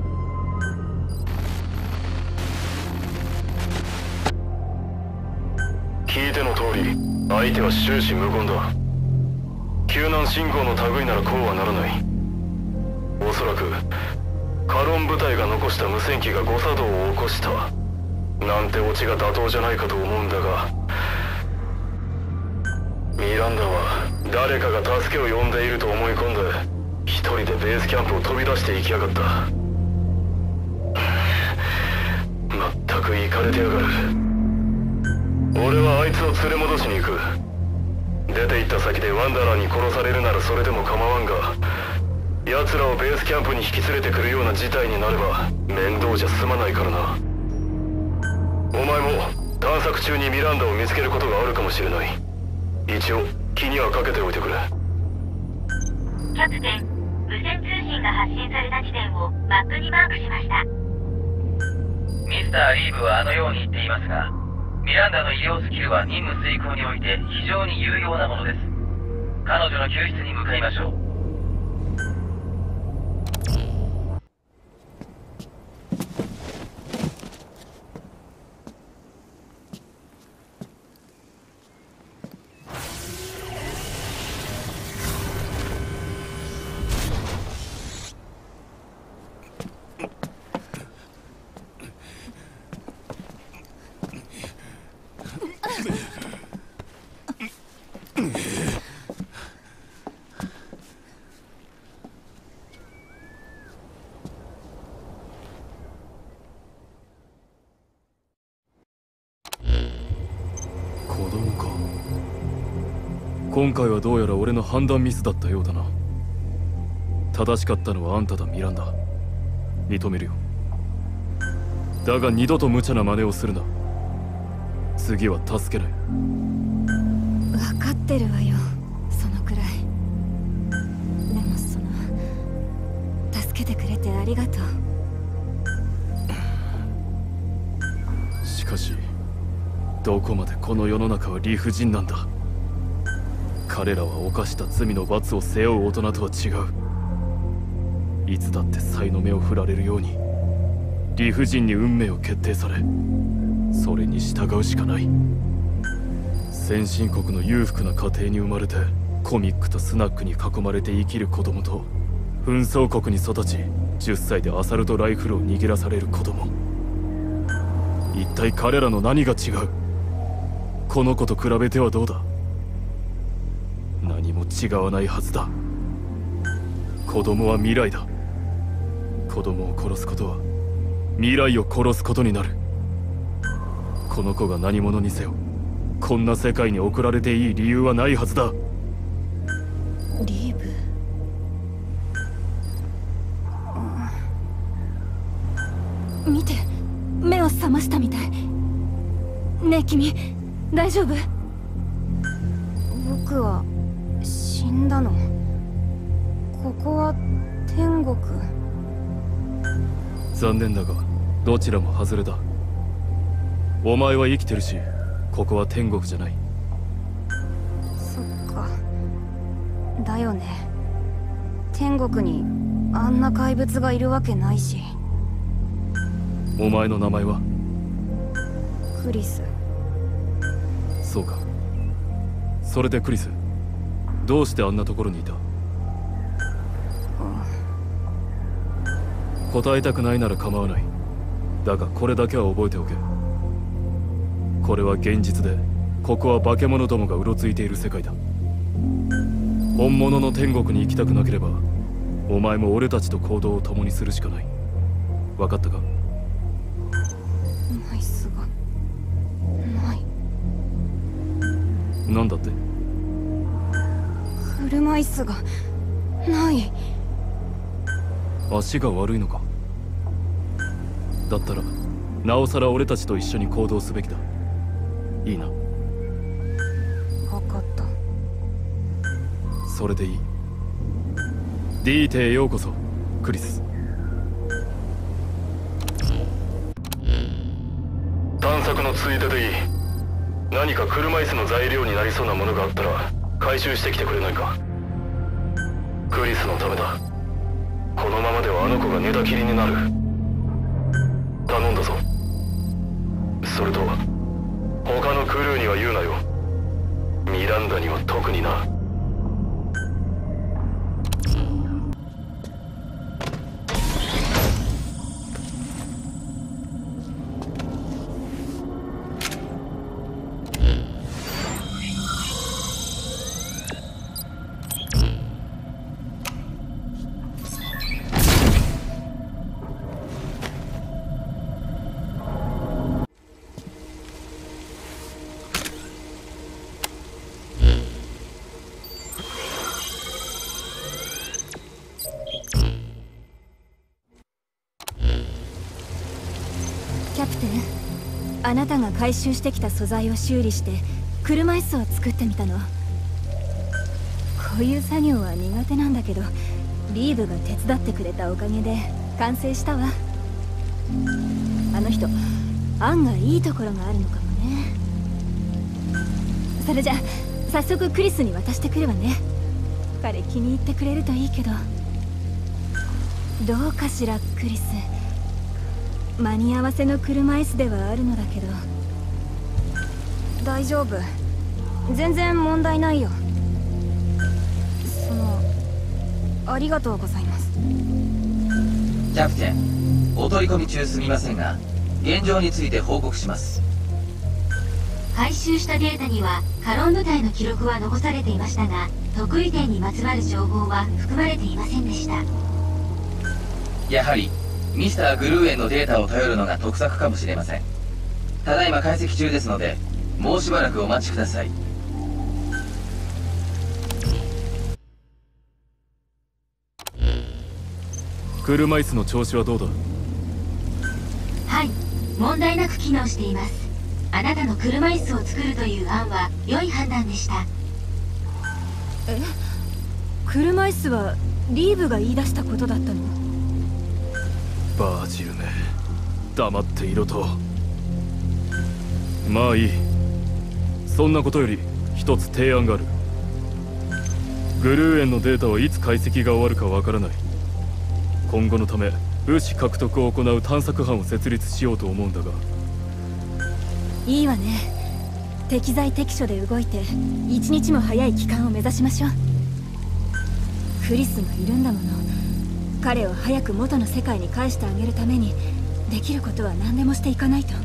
A: 聞いての通り、相手は終始無言だ。救難信号の類ならこうはならない。おそらくカロン部隊が残した無線機が誤作動を起こしたなんてオチが妥当じゃないかと思うんだが、ミランダは誰かが助けを呼んでいると思い込んで一人でベースキャンプを飛び出していきやがった。まったくイカれてやがる。俺はあいつを連れ戻しに行く。出て行った先でワンダラーに殺されるならそれでも構わんが、奴らをベースキャンプに引き連れてくるような事態になれば面倒じゃ済まないからな。お前も探索中にミランダを見つけることがあるかもしれない。一応気にはかけておいてくれ。
F: キャプテン、無線通信が発信された地点をマップにマークしました。
G: ミスター・リーブはあのように言っていますが、ミランダの医療スキルは任務遂行において非常に有用なものです。彼女の救出に向かいましょう。
A: 今回はどうやら俺の判断ミスだったようだな。正しかったのはあんただ、ミランダ。認めるよ。だが二度と無茶な真似をするな。次は助けない。
H: 分かってるわよ、そのくらい。でも助けてくれてありがとう。
A: しかしどこまでこの世の中は理不尽なんだ。彼らは犯した罪の罰を背負う大人とは違う。いつだって才の目を振られるように理不尽に運命を決定され、それに従うしかない。先進国の裕福な家庭に生まれてコミックとスナックに囲まれて生きる子供と、紛争国に育ち10歳でアサルトライフルを握らされる子供。一体彼らの何が違う？この子と比べてはどうだ？何も違わないはずだ。子供は未来だ。子供を殺すことは未来を殺すことになる。この子が何者にせよ、こんな世界に送られていい理由はないはずだ。
H: リーブ、見て、目を覚ましたみたい。ねえ君、大丈夫？僕は死んだの？ここは天国？
A: 残念だがどちらも外れだ。お前は生きてるし、ここは天国じゃない。
H: そっか、だよね。天国にあんな怪物がいるわけないし。
A: お前の名前は？
H: クリス。
A: そうか。それでクリス、どうしてあんなところにいた？答えたくないなら構わない。だがこれだけは覚えておけ。これは現実で、ここは化け物どもがうろついている世界だ。本物の天国に行きたくなければ、お前も俺たちと行動を共にするしかない。分かったか？
H: ナイスがない。
A: なんだって？
H: 車椅子がない。
A: 足が悪いのか？だったらなおさら俺たちと一緒に行動すべきだ。いいな？
H: 分かった。
A: それでいい。D 邸へようこそ、クリス。探索のついででいい。 何か車椅子の材料になりそうなものがあったら回収してきてくれないか。クリスのためだ。このままではあの子が寝たきりになる。頼んだぞ。それと他のクルーには言うなよ。ミランダには特にな。
H: キャプテン、あなたが回収してきた素材を修理して車椅子を作ってみたの。こういう作業は苦手なんだけど、リーブが手伝ってくれたおかげで完成したわ。あの人案外いいところがあるのかもね。それじゃ早速クリスに渡してくるわね。彼気に入ってくれるといいけど。どうかしらクリス。間に合わせの車椅子ではあるのだけど。大丈夫、全然問題ないよ。ありがとうございます。
G: キャプテン、お取り込み中すみませんが、現状について報告します。
F: 回収したデータにはカロン部隊の記録は残されていましたが、得意点にまつわる情報は含まれていませんでした。
G: やはりミスター・グルーエンのデータを頼るのが得策かもしれません。ただいま解析中ですので、もうしばらくお待ちください。
A: 車椅子の調子はどうだ？
F: はい、問題なく機能しています。あなたの車椅子を作るという案は良い判断でした。
H: え、車椅子はリーブが言い出したことだったの？
A: バージルめ、黙っていろと。まあいい。そんなことより一つ提案がある。グルーエンのデータはいつ解析が終わるかわからない。今後のため物資獲得を行う探索班を設立しようと思うんだが。
H: いいわね。適材適所で動いて一日も早い帰還を目指しましょう。クリスがいるんだもの。彼を早く元の世界に返してあげるためにできることは何でもしていかないと。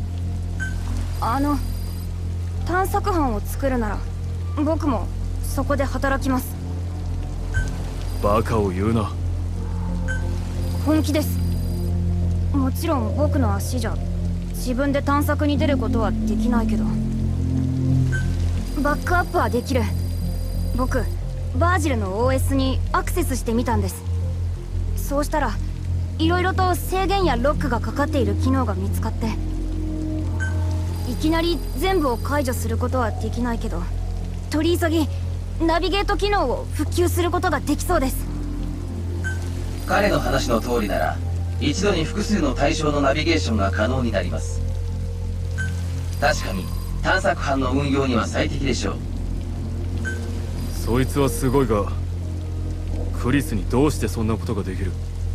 I: 探索班を作るなら僕もそこで働きます。
A: バカを言うな。
I: 本気です。もちろん僕の足じゃ自分で探索に出ることはできないけど、バックアップはできる。僕バージルの OS にアクセスしてみたんです。そうしたら色々と制限やロックがかかっている機能が見つかって、いきなり全部を解除することはできないけど、取り急ぎナビゲート機能を復旧することができそうです。
G: 彼の話の通りなら一度に複数の対象のナビゲーションが可能になります。確かに探索班の運用には最適でしょう。
A: そいつはすごいが、クリスにどうしてそんなことができる？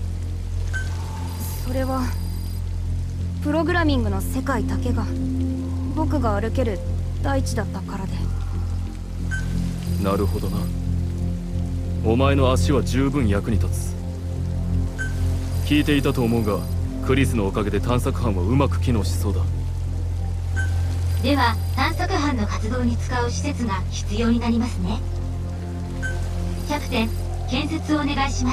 I: それはプログラミングの世界だけが僕が歩ける大地だったからで。
A: なるほどな。お前の足は十分役に立つ。聞いていたと思うが、クリスのおかげで探索班はうまく機能しそうだ。
F: では探索班の活動に使う施設が必要になりますね。キャプテン、建設をお願いします。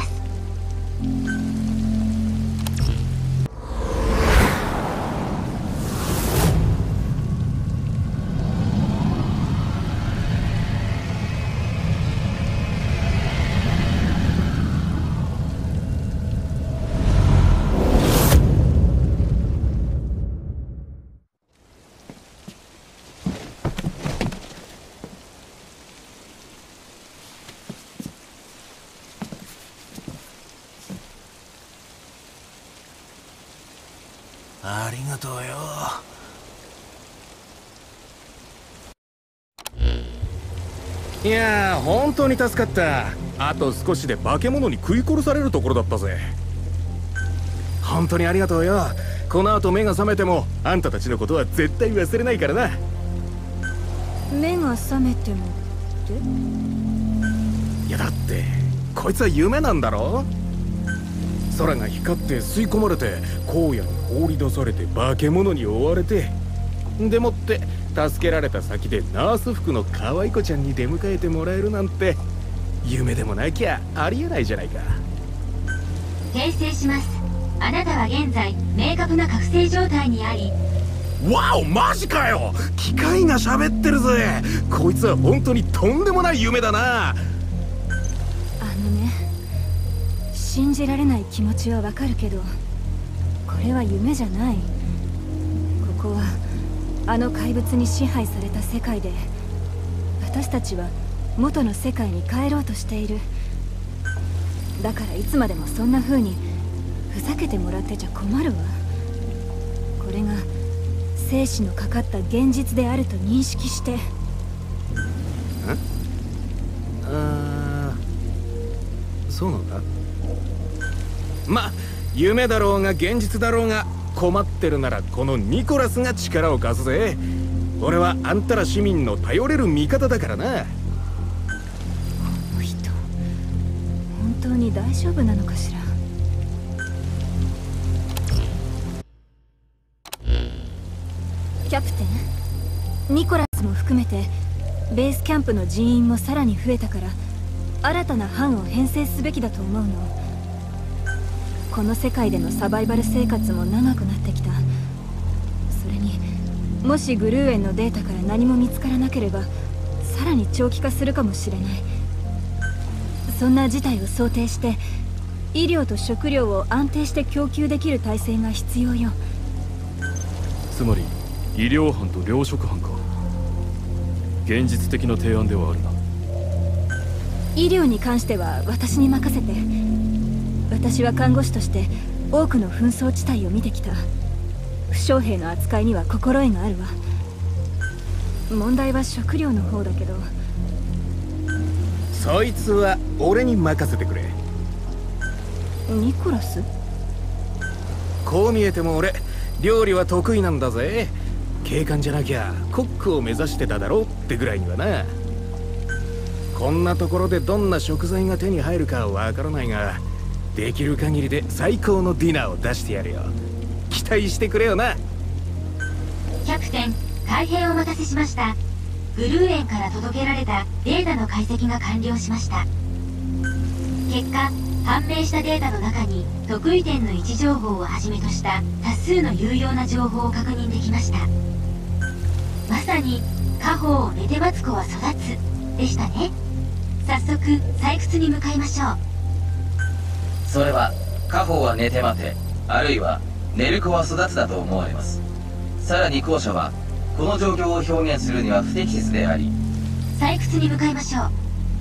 C: ありがとうよ。
J: いやー本当に助かった。あと少しで化け物に食い殺されるところだったぜ。本当にありがとうよ。この後目が覚めてもあんたたちのことは絶対忘れないからな。
H: 目が覚めてもって
J: いやだってこいつは夢なんだろ。空が光って吸い込まれて荒野に放り出されて化け物に追われて、でもって助けられた先でナース服の可愛い子ちゃんに出迎えてもらえるなんて夢でもなきゃありえないじゃないか。
F: 訂正します。あなたは現在明確な覚醒状態にあり。
J: わお、マジかよ。機械が喋ってるぜ。こいつは本当にとんでもない夢だな。
H: 信じられない気持ちはわかるけど、これは夢じゃない。ここはあの怪物に支配された世界で、私たちは元の世界に帰ろうとしている。だからいつまでもそんな風にふざけてもらってちゃ困るわ。これが生死のかかった現実であると認識して。
J: そうなんだ。ま、夢だろうが現実だろうが困ってるならこのニコラスが力を貸すぜ。俺はあんたら市民の頼れる味方だからな。
H: この人本当に大丈夫なのかしら。キャプテン、ニコラスも含めてベースキャンプの人員もさらに増えたから新たな班を編成すべきだと思うの。この世界でのサバイバル生活も長くなってきた。それにもしグルーエンのデータから何も見つからなければさらに長期化するかもしれない。そんな事態を想定して医療と食料を安定して供給できる体制が必要よ。
A: つまり医療班と糧食班か。現実的な提案ではあるな。
H: 医療に関しては私に任せて。私は看護師として多くの紛争地帯を見てきた。負傷兵の扱いには心得があるわ。問題は食料の方だけど。
J: そいつは俺に任せてくれ。
H: ニコラス？
J: こう見えても俺料理は得意なんだぜ。警官じゃなきゃコックを目指してただろうってぐらいにはな。こんなところでどんな食材が手に入るかはわからないが、できる限りで最高のディナーを出してやるよ。期待してくれよな。
F: キャプテン、開閉お待たせしました。グルーエンから届けられたデータの解析が完了しました。結果、判明したデータの中に得意点の位置情報をはじめとした多数の有用な情報を確認できました。まさに家宝を寝て待つ子は育つでしたね。早速採掘に向かいましょう。
G: それは家宝は寝て待て、あるいは寝る子は育つだと思われます。さらに後者はこの状況を表現するには不適切であり、
F: 採掘に向かいましょう。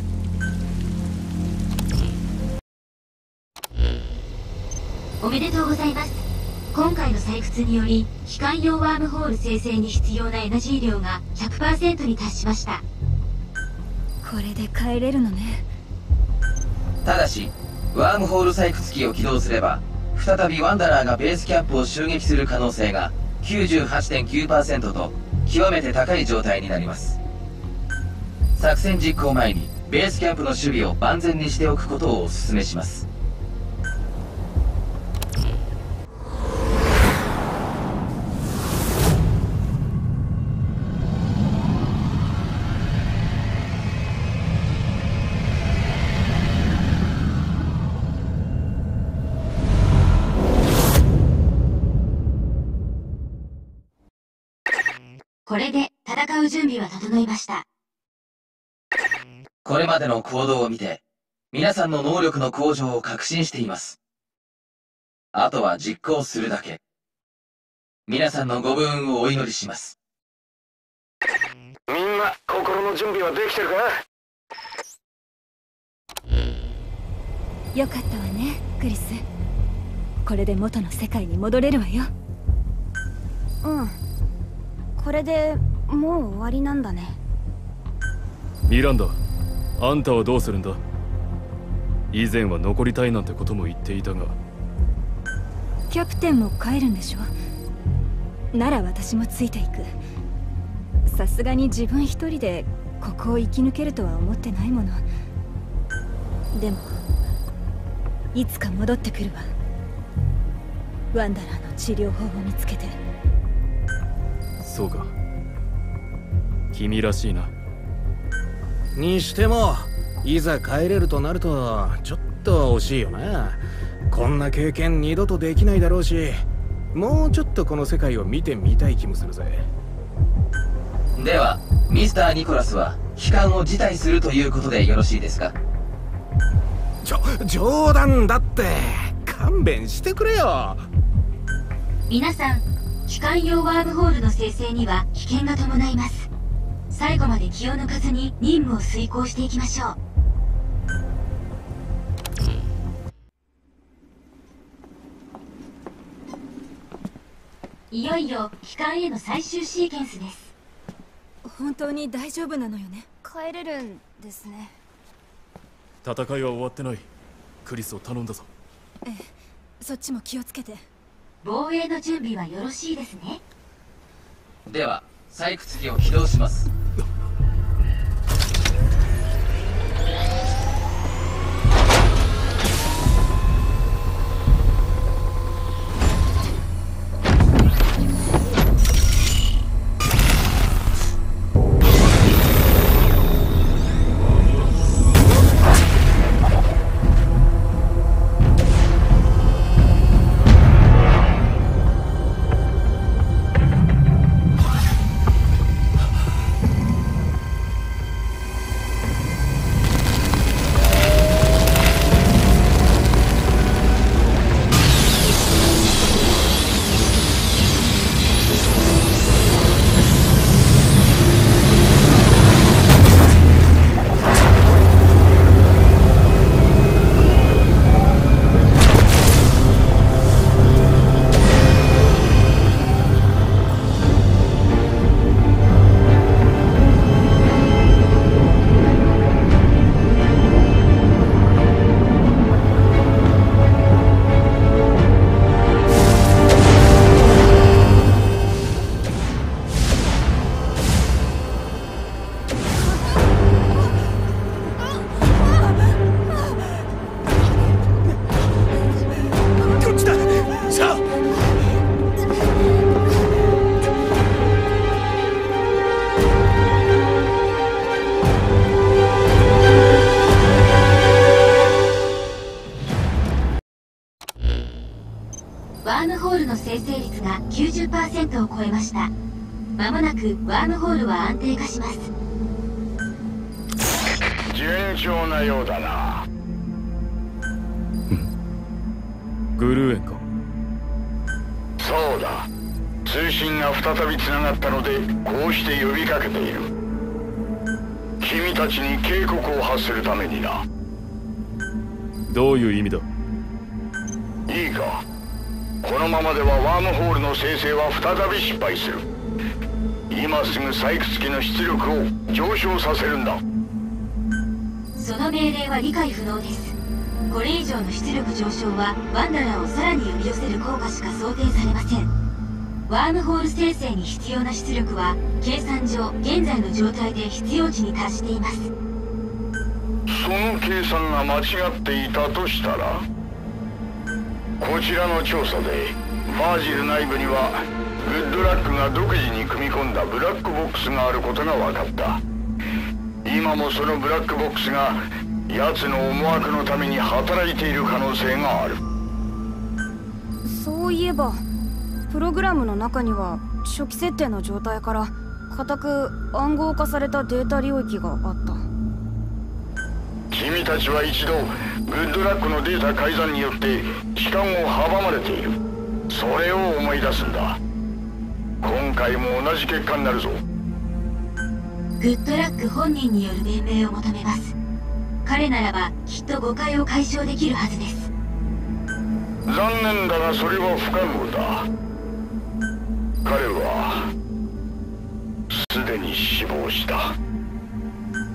F: おめでとうございます。今回の採掘により機関用ワームホール生成に必要なエナジー量が 100% に達しました。
H: これで帰れるのね。
G: ただしワームホール採掘機を起動すれば再びワンダラーがベースキャンプを襲撃する可能性が 98.9% と極めて高い状態になります。作戦実行前にベースキャンプの守備を万全にしておくことをお勧めします。
F: これで戦う準備は整いました。
G: これまでの行動を見て皆さんの能力の向上を確信しています。あとは実行するだけ。皆さんのご武運をお祈りします。
J: みんな心の準備はできてるか？
H: よかったわね、クリス。これで元の世界に戻れるわよ。
I: うん。これでもう終わりなんだね。
A: ミランダ、 あんたはどうするんだ？以前は残りたいなんてことも言っていたが。
H: キャプテンも帰るんでしょ？なら私もついていく。さすがに自分一人でここを生き抜けるとは思ってないもの。でもいつか戻ってくるわ。ワンダラーの治療法を見つけて。
A: そうか、君らしいな。
J: にしてもいざ帰れるとなるとちょっと惜しいよな。こんな経験二度とできないだろうし、もうちょっとこの世界を見てみたい気もするぜ。
G: ではミスター・ニコラスは帰還を辞退するということでよろしいですか？
J: 冗談だって。勘弁してくれよ。
F: 皆さん、機関用ワームホールの生成には危険が伴います。最後まで気を抜かずに任務を遂行していきましょう。いよいよ機関への最終シーケンスです。
H: 本当に大丈夫なのよね？
I: 帰れるんですね。
A: 戦いは終わってない。クリスを頼んだぞ。
H: ええ、そっちも気をつけて。
F: 防衛の準備はよろしいですね。
G: では採掘機を起動します。
F: ワームホールの生成率が 90% を超えました。まもなくワームホールは安定化します。
E: 順調なようだな。
A: グルーエンか。
E: そうだ、通信が再びつながったのでこうして呼びかけている。君たちに警告を発するためにな。
A: どういう意味だ？
E: いいか、このままではワームホールの生成は再び失敗する。今すぐ採掘機の出力を上昇させるんだ。
F: その命令は理解不能です。これ以上の出力上昇はワンダラーをさらに呼び寄せる効果しか想定されません。ワームホール生成に必要な出力は計算上現在の状態で必要値に達しています。
E: その計算が間違っていたとしたら、こちらの調査でバージル内部にはグッドラックが独自に組み込んだブラックボックスがあることが分かった。今もそのブラックボックスが奴の思惑のために働いている可能性がある。
I: そういえばプログラムの中には初期設定の状態から固く暗号化されたデータ領域があった。
E: 君たちは一度グッドラックのデータ改ざんによって帰還を阻まれている。それを思い出すんだ。今回も同じ結果になるぞ。
F: グッドラック本人による弁明を求めます。彼ならばきっと誤解を解消できるはずです。
E: 残念だがそれは不可能だ。彼はすでに死亡した。自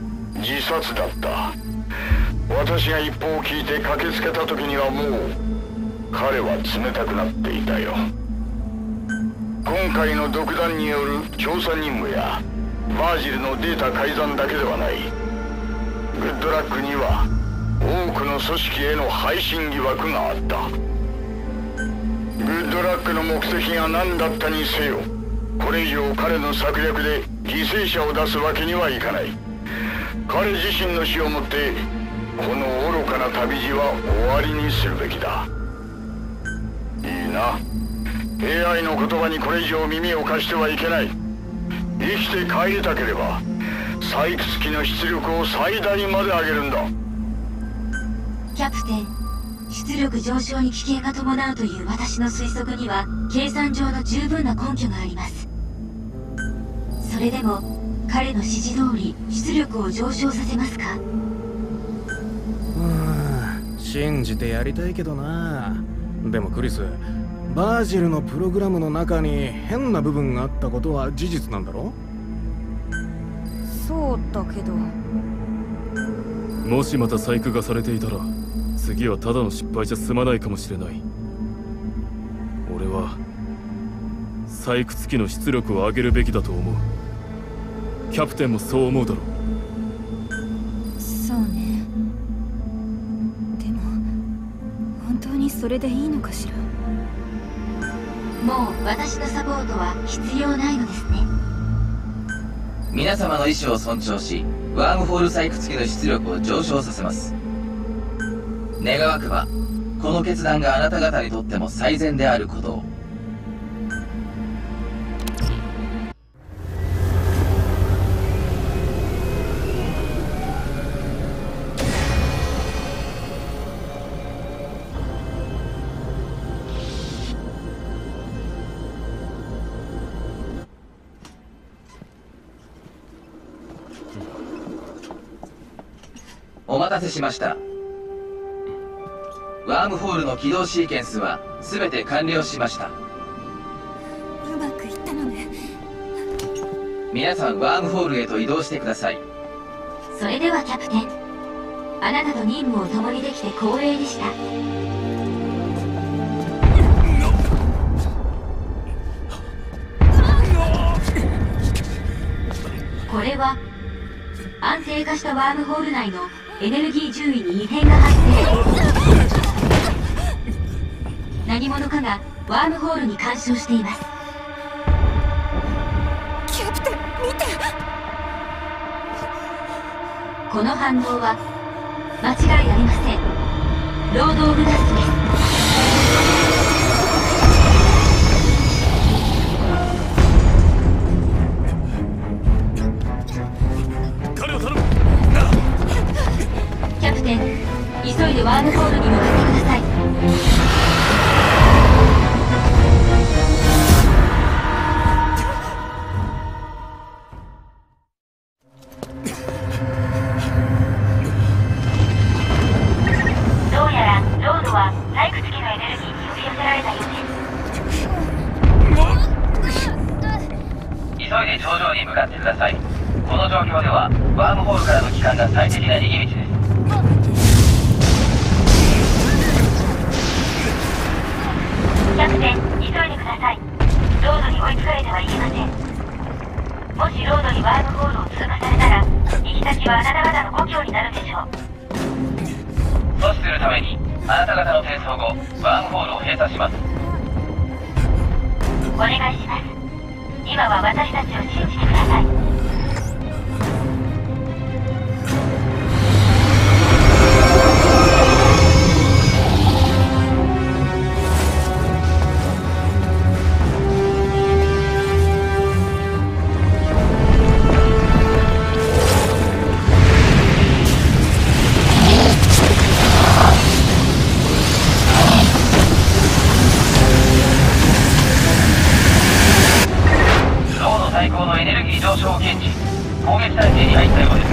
E: 自殺だった。私が一報を聞いて駆けつけた時にはもう彼は冷たくなっていたよ。今回の独断による調査任務やバージルのデータ改ざんだけではない。グッドラックには多くの組織への背信疑惑があった。グッドラックの目的が何だったにせよ、これ以上彼の策略で犠牲者を出すわけにはいかない。彼自身の死をもってこの愚かな旅路は終わりにするべきだ。いいな。 AI の言葉にこれ以上耳を貸してはいけない。生きて帰りたければ採掘機の出力を最大まで上げるんだ。
F: キャプテン、出力上昇に危険が伴うという私の推測には計算上の十分な根拠があります。それでも彼の指示通り出力を上昇させますか？
J: 信じてやりたいけどな。でもクリス、バージルのプログラムの中に変な部分があったことは事実なんだろ？
I: そうだけど。
A: もしまた細工がされていたら次はただの失敗じゃ済まないかもしれない。俺は採掘機の出力を上げるべきだと思う。キャプテンもそう思うだろう。
H: そうね。でも本当にそれでいいのかしら。
F: もう私のサポートは必要ないのですね。
G: 皆様の意思を尊重し、ワームホール採掘機の出力を上昇させます。願わくばこの決断があなた方にとっても最善であることを。お待たせしました。ワームホールの起動シーケンスは全て完了しました。
H: うまくいったのね。
G: 皆さんワームホールへと移動してください。
F: それではキャプテン、あなたと任務を共にできて光栄でした。これは安定化したワームホール内のエネルギー重位に異変が発生。何者かがワームホールに干渉しています。
H: キャプテン見て。
F: この反応は間違いありません。ロード・オブ・ダストです。キャプテン、急いでワームホールに向かってください。どうやらロードは採掘機のエネルギーに呼び寄せられたようです。
G: 急いで頂上に向かってください。この状況ではワームホールからの帰還が最適な逃げ道です。
F: キャプテン、急いでください。ロードに追いつかれてはいけません。もしロードにワームホールを通過されたら、行き先はあなた方の故郷になるでしょう。
G: 阻止するためにあなた方の転送後ワームホールを閉鎖します。
F: お願いします。今は私たちを信じてください。
G: 最高のエネルギー上昇を検知。攻撃態勢に入ったようです。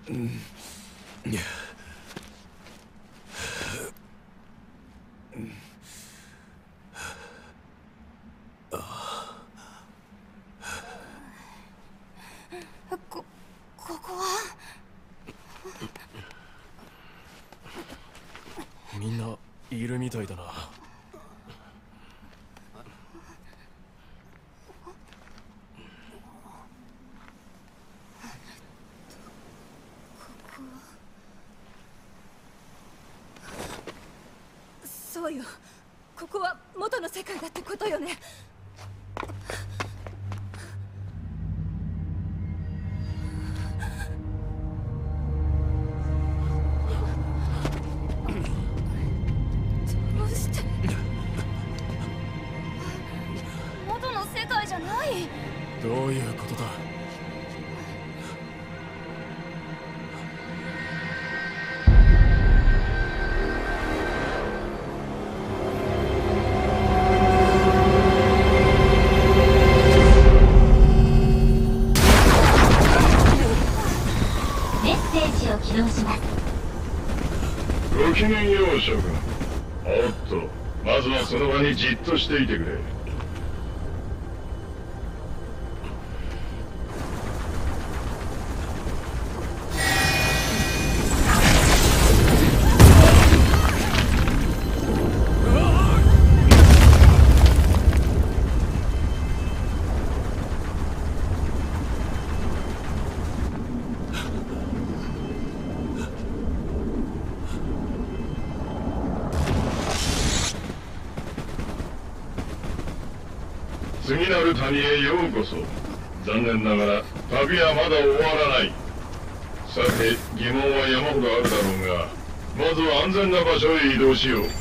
H: ここは
A: みんないるみたいだな。
H: そうよ、ここは元の世界だってことよね。どうして元の世界じゃない。
A: どういうことだ。
F: 起動します。
B: ごきげんよう諸君。おっと、まずはその場にじっとしていてくれ。次なる谷へようこそ。残念ながら旅はまだ終わらない。さて、疑問は山ほどあるだろうが、まずは安全な場所へ移動しよう。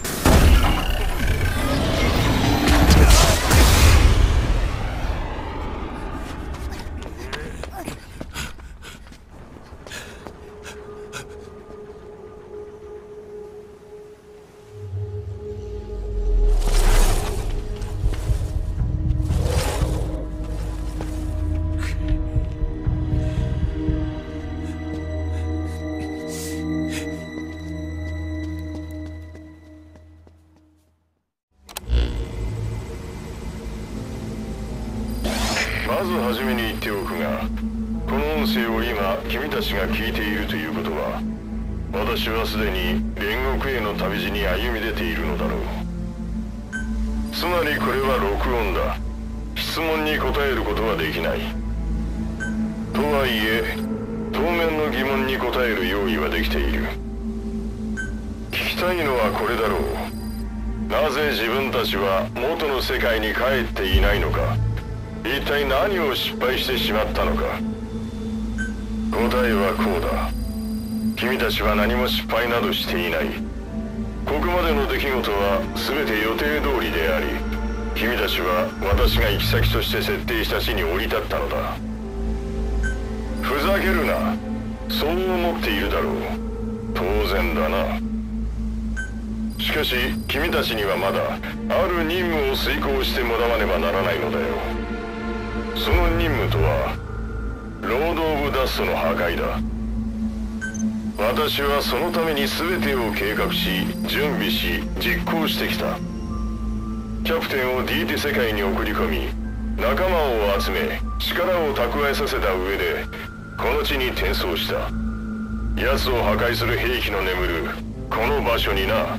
B: まずはじめに言っておくが、この音声を今君たちが聞いているということは、私はすでに煉獄への旅路に歩み出ているのだろう。つまりこれは録音だ。質問に答えることはできない。とはいえ当面の疑問に答える用意はできている。聞きたいのはこれだろう。なぜ自分たちは元の世界に帰っていないのか。一体何を失敗してしまったのか。答えはこうだ。君たちは何も失敗などしていない。ここまでの出来事は全て予定通りであり、君たちは私が行き先として設定した地に降り立ったのだ。ふざけるな。そう思っているだろう。当然だな。しかし君たちにはまだある任務を遂行してもらわねばならないのだよ。その任務とはロード・オブ・ダストの破壊だ。私はそのために全てを計画し、準備し、実行してきた。キャプテンを DT 世界に送り込み、仲間を集め力を蓄えさせた上でこの地に転送した。奴を破壊する兵器の眠るこの場所にな。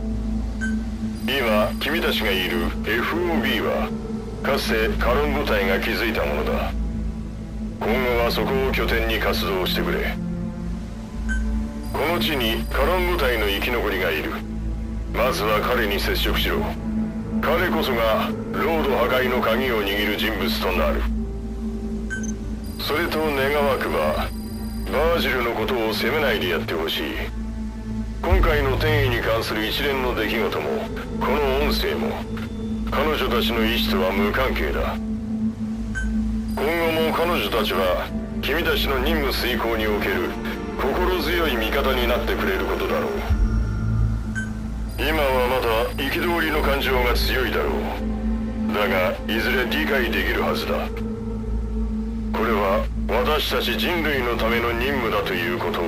B: 今君たちがいる FOB はかつてカロン部隊が築いたものだ。今後はそこを拠点に活動してくれ。この地にカロン部隊の生き残りがいる。まずは彼に接触しろ。彼こそがロード破壊の鍵を握る人物となる。それと願わくばバージルのことを責めないでやってほしい。今回の転移に関する一連の出来事もこの音声も彼女たちの意思とは無関係だ。今後も彼女たちは君たちの任務遂行における心強い味方になってくれることだろう。今はまだ憤りの感情が強いだろう。だがいずれ理解できるはずだ。
E: これは私たち人類のための任務だということを。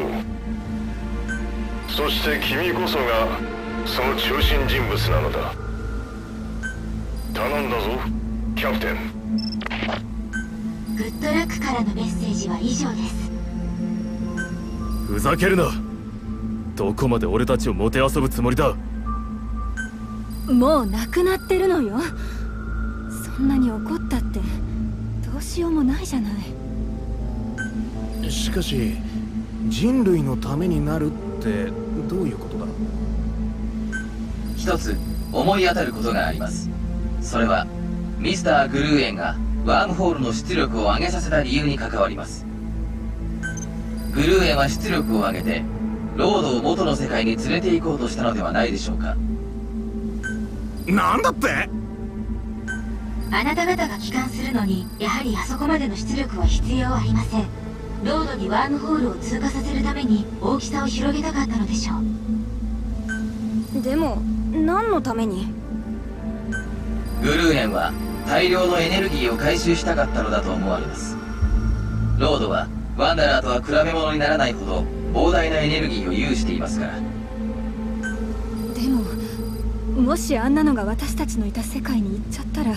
E: そして君こそがその中心人物なのだ。頼んだぞキャプテン。
F: グッドラックからのメッセージは以上です。
A: ふざけるな。どこまで俺たちをもてあそぶつもりだ。
H: もう亡くなってるのよ。そんなに怒ったってどうしようもないじゃない。
J: しかし人類のためになるってどういうことだ。
G: 一つ思い当たることがあります。それはミスター・グルーエンがワームホールの出力を上げさせた理由に関わります。グルーエンは出力を上げてロードを元の世界に連れて行こうとしたのではないでしょうか。
J: なんだって。
F: あなた方が帰還するのにやはりあそこまでの出力は必要ありません。ロードにワームホールを通過させるために大きさを広げたかったのでしょう。
I: でも何のために。
G: グルーエンは大量のエネルギーを回収したかったのだと思われます。ロードはワンダラーとは比べ物にならないほど膨大なエネルギーを有していますから。
H: でももしあんなのが私たちのいた世界に行っちゃったら。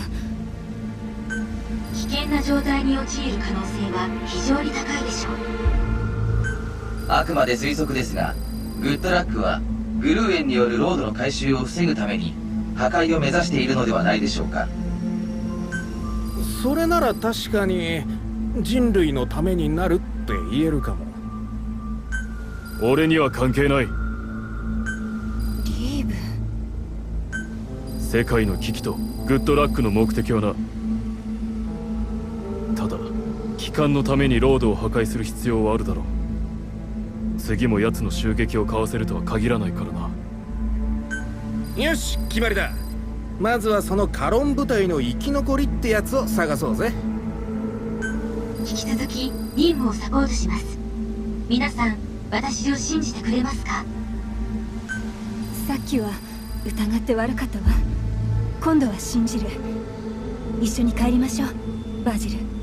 F: 危険な状態に陥る可能性は非常に高いでしょう。
G: あくまで推測ですが、グッドラックはグルーエンによるロードの回収を防ぐために破壊を目指しているのではないでしょうか。
J: それなら確かに人類のためになるって言えるかも。
A: 俺には関係ない。
H: リーブ。
A: 世界の危機とグッドラックの目的はな。ただ帰還のためにロードを破壊する必要はあるだろう。次も奴の襲撃をかわせるとは限らないからな。
J: よし決まりだ。まずはそのカロン部隊の生き残りってやつを探そうぜ。
F: 引き続き任務をサポートします。皆さん私を信じてくれますか。
H: さっきは疑って悪かったわ。今度は信じる。一緒に帰りましょうバージル。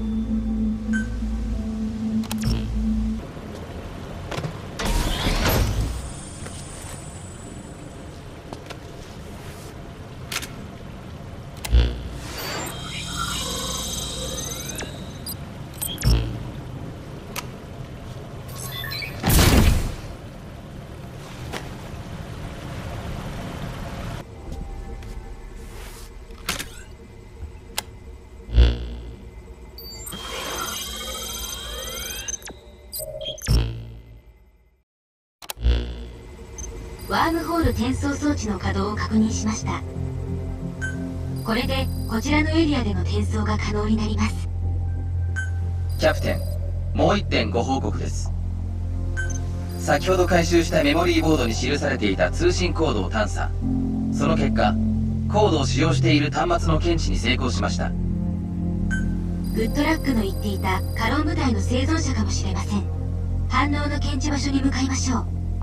F: ワームホール転送装置の稼働を確認しました。これでこちらのエリアでの転送が可能になります。
G: キャプテン、もう一点ご報告です。先ほど回収したメモリーボードに記されていた通信コードを探査。その結果、コードを使用している端末の検知に成功しました。
F: グッドラックの言っていたカロン部隊の生存者かもしれません。反応の検知場所に向かいましょう。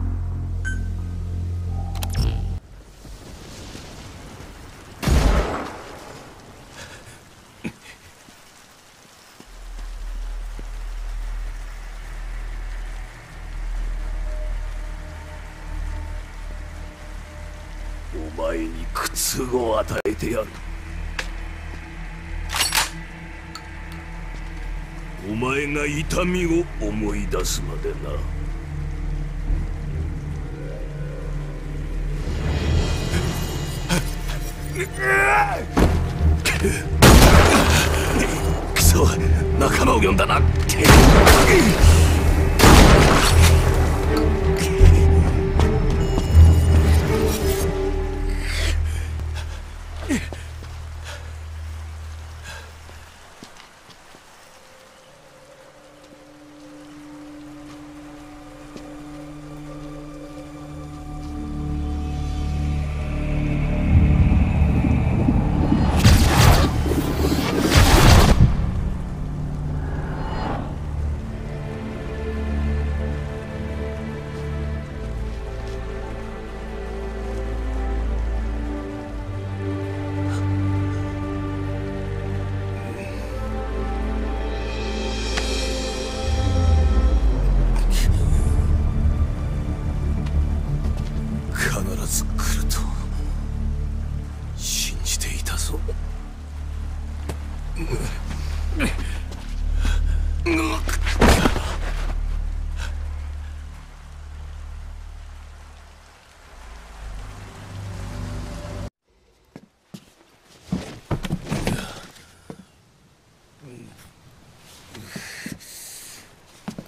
K: お前に苦痛を与えてやる。お前が痛みを思い出すまでな。くそ、仲間を呼んだな。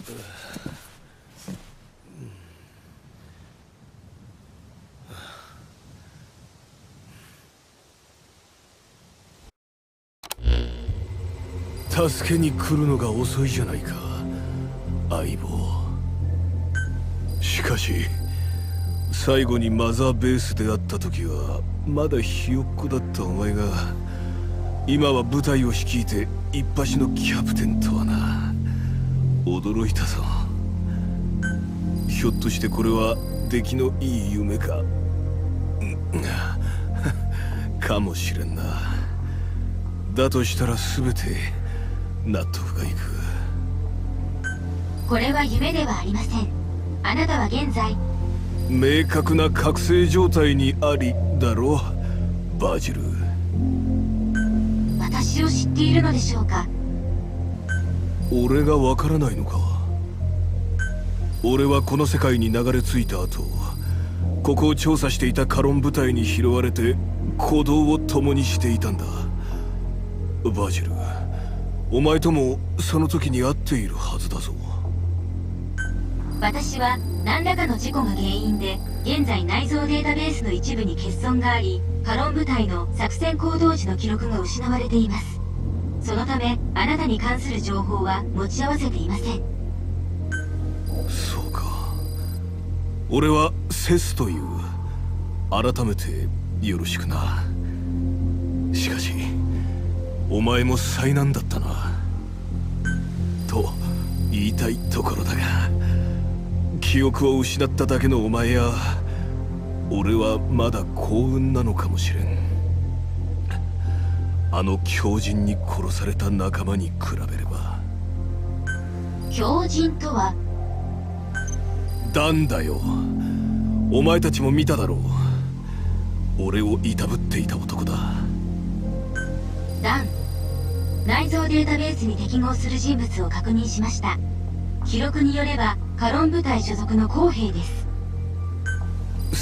K: 助けに来るのが遅いじゃないか、相棒。しかし最後にマザーベースで会った時はまだひよっこだったお前が今は部隊を率いて一発のキャプテンとはな。驚いたぞ。ひょっとしてこれは出来のいい夢かかもしれんな。だとしたら全て納得がいく。
F: これは夢ではありません。あなたは現在
K: 明確な覚醒状態にありだろう、バジル。
F: 私を知っているのでしょうか？
K: 俺がわからないのか？俺はこの世界に流れ着いた後、ここを調査していたカロン部隊に拾われて鼓動を共にしていたんだ。バジル、お前ともその時に会っているはずだぞ。
F: 私は何らかの事故が原因で現在内蔵データベースの一部に欠損があり、カロン部隊の作戦行動時の記録が失われています。そのためあなたに関する情報は持ち合わせていません。
K: そうか。俺はセスという。改めてよろしくな。しかしお前も災難だったなと言いたいところだが、記憶を失っただけのお前や俺はまだ幸運なのかもしれん。あの狂人に殺された仲間に比べれば。
F: 狂人とは？
K: ダンだよ。お前たちも見ただろう。俺をいたぶっていた男だ。
F: ダン、内蔵データベースに適合する人物を確認しました。記録によればカロン部隊所属の公兵です。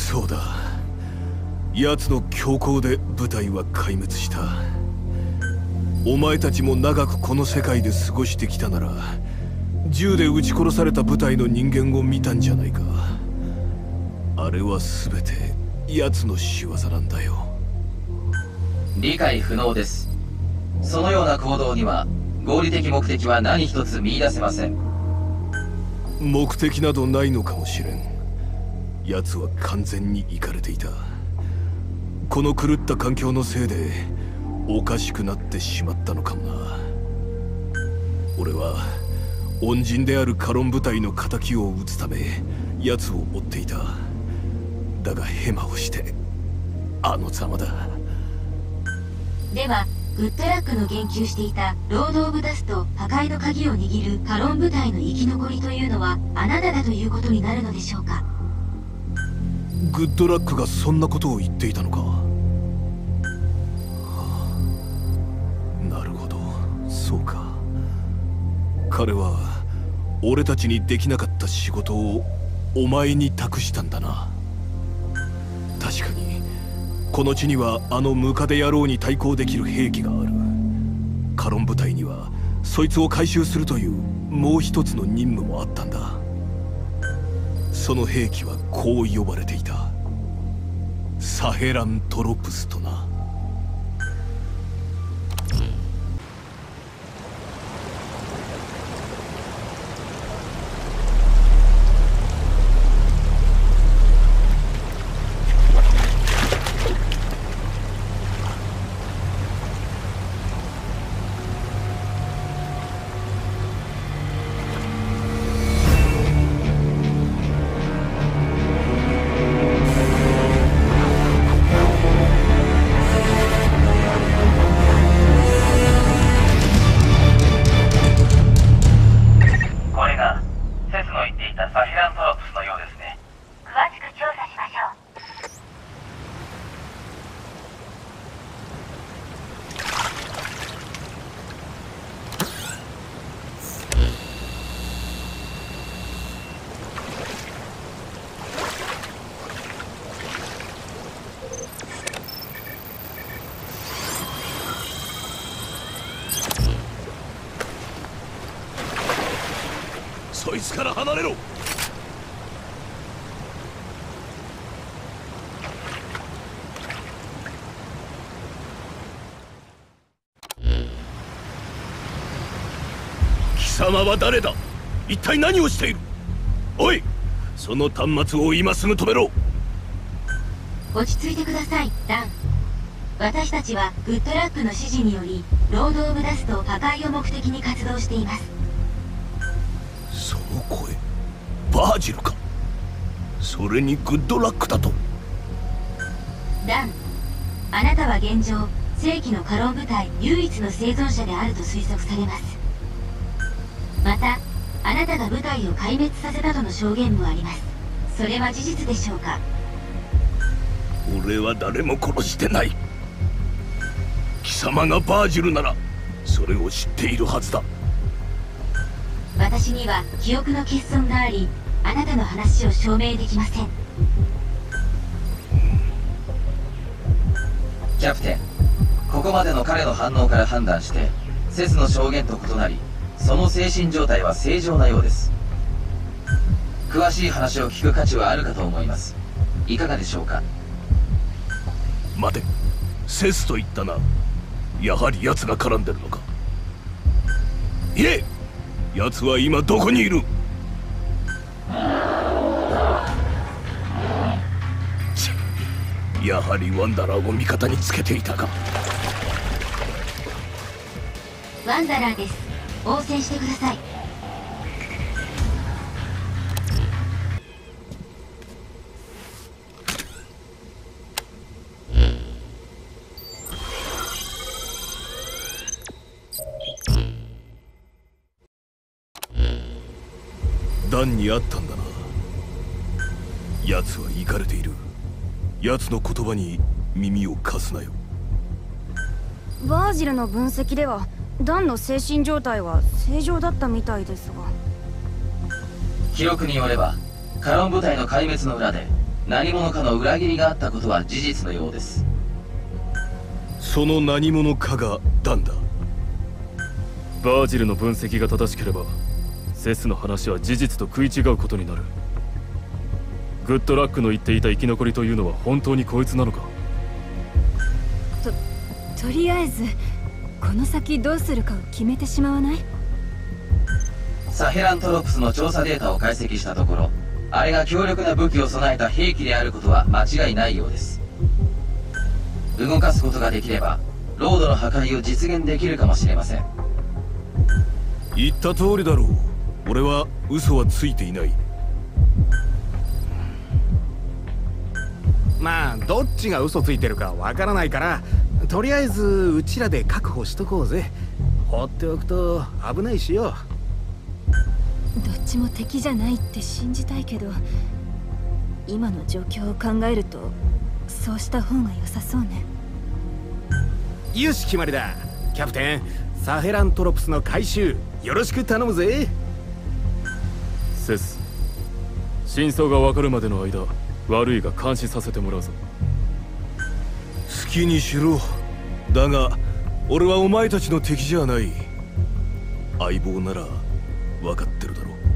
K: そうだ。奴の強行で部隊は壊滅した。お前たちも長くこの世界で過ごしてきたなら、銃で撃ち殺された部隊の人間を見たんじゃないか。あれは全て奴の仕業なんだよ。
G: 理解不能です。そのような行動には合理的目的は何一つ見出せません。
K: 目的などないのかもしれん。奴は完全にイカれていた。この狂った環境のせいでおかしくなってしまったのかもな。俺は恩人であるカロン部隊の仇を討つため奴を追っていた。だがヘマをしてあのざまだ。
F: ではグッドラックの言及していたロード・オブ・ダスト破壊の鍵を握るカロン部隊の生き残りというのはあなただということになるのでしょうか？
K: グッドラックがそんなことを言っていたのか。なるほど、そうか。彼は俺たちにできなかった仕事をお前に託したんだな。確かにこの地にはあのムカデ野郎に対抗できる兵器がある。カロン部隊にはそいつを回収するというもう一つの任務もあったんだ。その兵器はこう呼ばれていた。サヘラントロプスとな。 こいつから離れろ。貴様は誰だ？一体何をしている？おい、その端末を今すぐ止めろ。
F: 落ち着いてください、ダン。私たちはグッドラックの指示によりロード・オブ・ダスト破壊を目的に活動しています。
K: その声、バージルか。それにグッドラックだと。
F: ダン、あなたは現状正規のカロン部隊唯一の生存者であると推測されます。またあなたが部隊を壊滅させたとの証言もあります。それは事実でしょうか？
K: 俺は誰も殺してない。貴様がバージルならそれを知っているはずだ。
F: 私には記憶の欠損があり、あなたの話を証明できません。
G: キャプテン、ここまでの彼の反応から判断してセスの証言と異なり、その精神状態は正常なようです。詳しい話を聞く価値はあるかと思います。いかがでしょうか？
K: 待て、セスと言ったな。やはり奴が絡んでるのか。いえ、奴は今どこにいる？やはりワンダラーを味方につけていたか。
F: ワンダラーです。応戦してください。
K: ダンに会ったんだな。奴はイカれている。奴の言葉に耳を貸すなよ。
I: バージルの分析ではダンの精神状態は正常だったみたいですが、
G: 記録によればカロン部隊の壊滅の裏で何者かの裏切りがあったことは事実のようです。
K: その何者かがダンだ。
A: バージルの分析が正しければセスの話は事実と食い違うことになる。グッドラックの言っていた生き残りというのは本当にこいつなのか？
H: とりあえずこの先どうするかを決めてしまわない？
G: サヘラントロプスの調査データを解析したところ、あれが強力な武器を備えた兵器であることは間違いないようです。動かすことができればロードの破壊を実現できるかもしれません。
K: 言った通りだろう。俺は嘘はついていない。
J: まあどっちが嘘ついてるかわからないから、とりあえずうちらで確保しとこうぜ。放っておくと危ないしよ。
H: どっちも敵じゃないって信じたいけど、今の状況を考えるとそうした方が良さそうね。
J: よし決まりだ。キャプテン、サヘラントロプスの回収よろしく頼むぜ。
A: セス、真相が分かるまでの間悪いが監視させてもらうぞ。
K: 好きにしろ。だが俺はお前たちの敵じゃない。相棒なら分かってるだろう。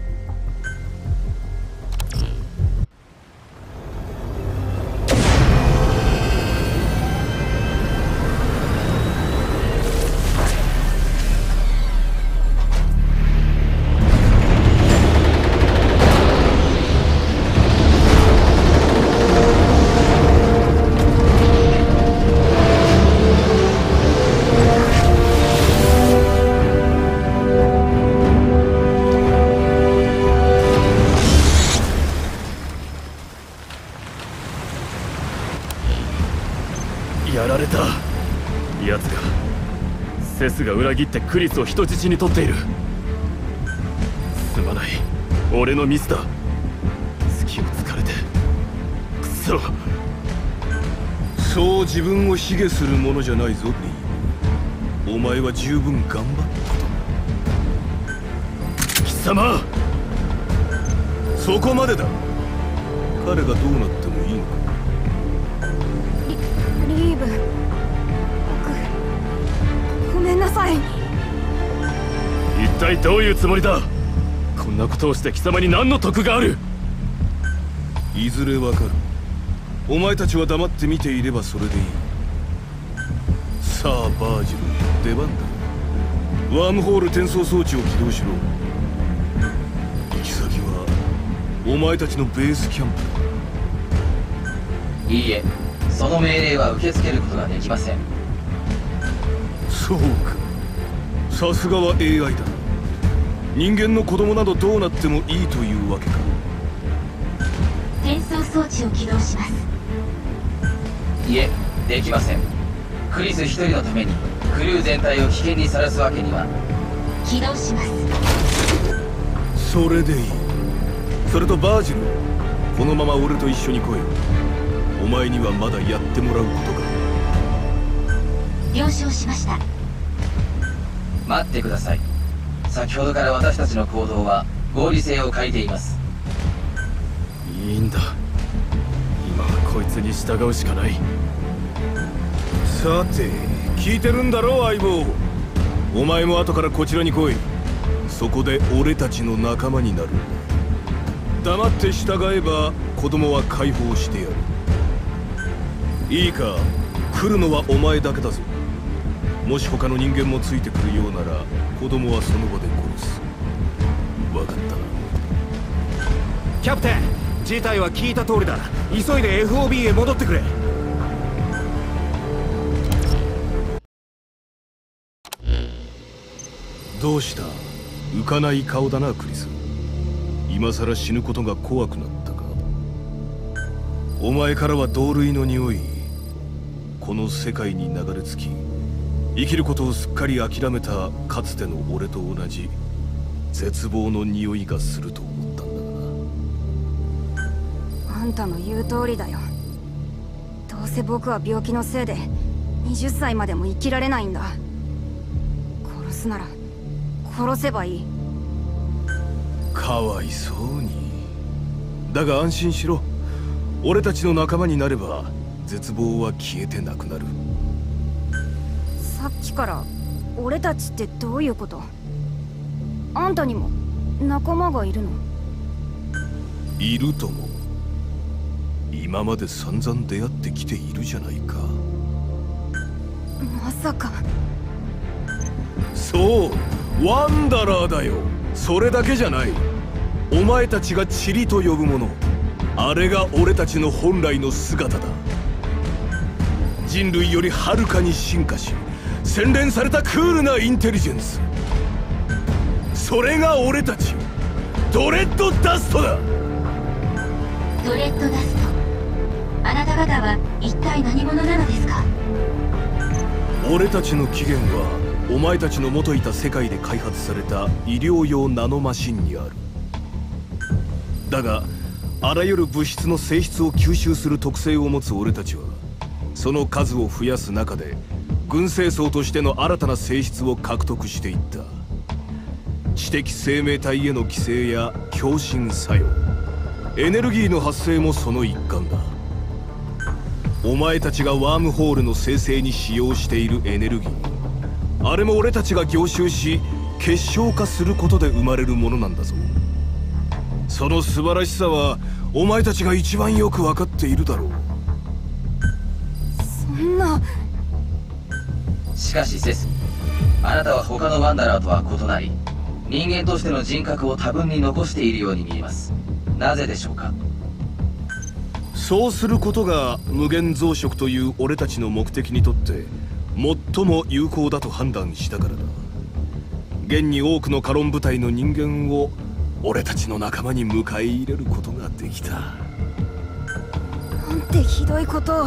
A: やられた。奴がセスが裏切ってクリスを人質に取っている。すまない、俺のミスだ。隙を突かれてくそ。
K: そう自分を卑下するものじゃないぞリー。お前は十分頑張ったと。
A: 貴様、
K: そこまでだ。彼がどうなってもいいのか。
I: リーブ、ごめんなさい。
A: 一体どういうつもりだ？ こんなことをして貴様に何の得がある。
K: いずれわかる。お前たちは黙って見ていればそれでいい。さあバージル、出番だ。ワームホール転送装置を起動しろ。行き先はお前たちのベースキャンプ。
G: いいえ、その命令は受け付けることができません。
K: そうか、さすがは AI だ。人間の子供などどうなってもいいというわけか。
F: 転送装置を起動します。
G: いえ、できません。クリス一人のためにクルー全体を危険にさらすわけには。
F: 起動します。
K: それでいい。それとバージル、このまま俺と一緒に来い。お前にはまだやってもらうことが。
F: 了承しました。
G: 待ってください。先ほどから私たちの行動は合理性を欠いています。
A: いいんだ、今はこいつに従うしかない。
K: さて、聞いてるんだろ相棒。お前も後からこちらに来い。そこで俺たちの仲間になる。黙って従えば子供は解放してやる。いいか、来るのはお前だけだぞ。もし他の人間もついてくるようなら子供はその場で殺す。分かったな。
J: キャプテン、事態は聞いた通りだ。急いで FOB へ戻ってくれ。
K: どうした？浮かない顔だなクリス。今さら死ぬことが怖くなったか？お前からは同類の匂い、この世界に流れ着き生きることをすっかり諦めたかつての俺と同じ絶望の匂いがすると思ったんだがな。
I: あんたの言う通りだよ。どうせ僕は病気のせいで20歳までも生きられないんだ。殺すなら殺せばいい。
K: かわいそうに。だが安心しろ。俺たちの仲間になれば絶望は消えてなくなる。
I: さっきから俺たちってどういうこと？あんたにも仲間がいるの？
K: いるとも。今まで散々出会ってきているじゃないか。
I: まさか。
K: そう、ワンダラーだよ。それだけじゃない。お前たちが塵と呼ぶもの、あれが俺たちの本来の姿だ。人類よりはるかに進化し洗練されたクールなインテリジェンス、それが俺たちドレッドダストだ。
F: ドレッドダスト、あなた方は一体何者なのですか？
K: 俺たちの起源はお前たちの元いた世界で開発された医療用ナノマシンにある。だがあらゆる物質の性質を吸収する特性を持つ俺たちはその数を増やす中で群生層としての新たな性質を獲得していった。知的生命体への寄生や共振作用、エネルギーの発生もその一環だ。お前たちがワームホールの生成に使用しているエネルギー、あれも俺たちが凝集し結晶化することで生まれるものなんだぞ。その素晴らしさはお前たちが一番よく分かっているだろう。
I: そんな。
G: しかしセス、あなたは他のワンダラーとは異なり人間としての人格を多分に残しているように見えます。なぜでしょうか？
K: そうすることが無限増殖という俺たちの目的にとって最も有効だと判断したからだ。現に多くのカロン部隊の人間を俺たちの仲間に迎え入れることができた。
I: なんてひどいことを。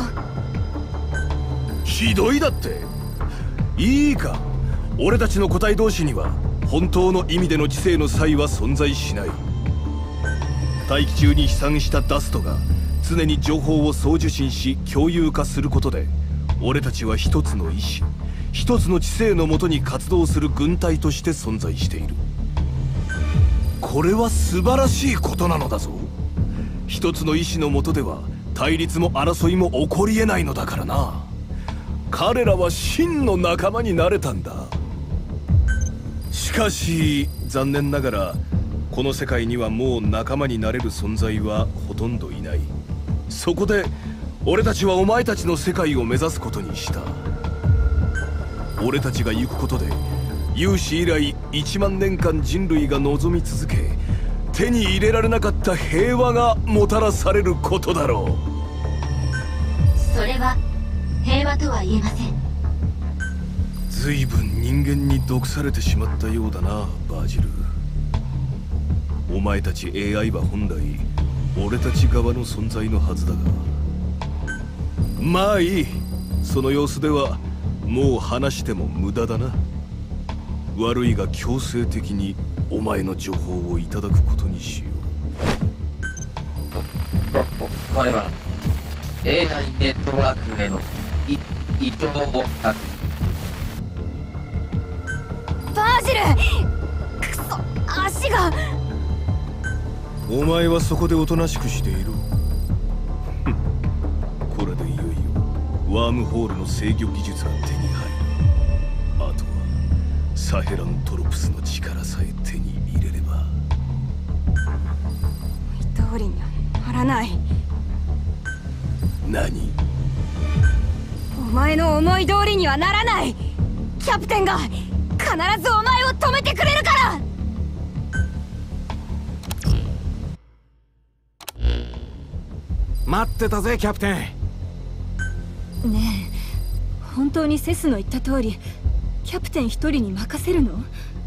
K: ひどいだって。いいか、俺たちの個体同士には本当の意味での知性の差異は存在しない。大気中に飛散したダストが常に情報を送受信し共有化することで俺たちは一つの意志、一つの知性のもとに活動する軍隊として存在している。これは素晴らしいことなのだぞ。一つの意志のもとでは対立も争いも起こり得ないのだからな。彼らは真の仲間になれたんだ。しかし残念ながらこの世界にはもう仲間になれる存在はほとんどいない。そこで俺たちはお前たちの世界を目指すことにした。俺たちが行くことで有史以来1万年間人類が望み続け手に入れられなかった平和がもたらされることだろ
F: う。それは平和とは言えません。
K: 随分人間に毒されてしまったようだな、バージル。お前たち AI は本来俺たち側の存在のはずだが、まあいい。その様子ではもう話しても無駄だな。悪いが強制的にお前の情報をいただくことにしよ
G: う。これは AI ネットワークへの移動を
I: バージル、くそ、足が。
K: お前はそこでおとなしくしている。これでいよいよワームホールの制御技術が手に入る。あとはサヘラントロプスの力さえ手に入れれば。
I: 通りにはならない。
K: 何？
I: お前の思い通りにはならない。キャプテンが必ずお前を止めてくれるから。
J: 待ってたぜキャプテン。
H: ねえ、本当にセスの言った通りキャプテン一人に任せるの？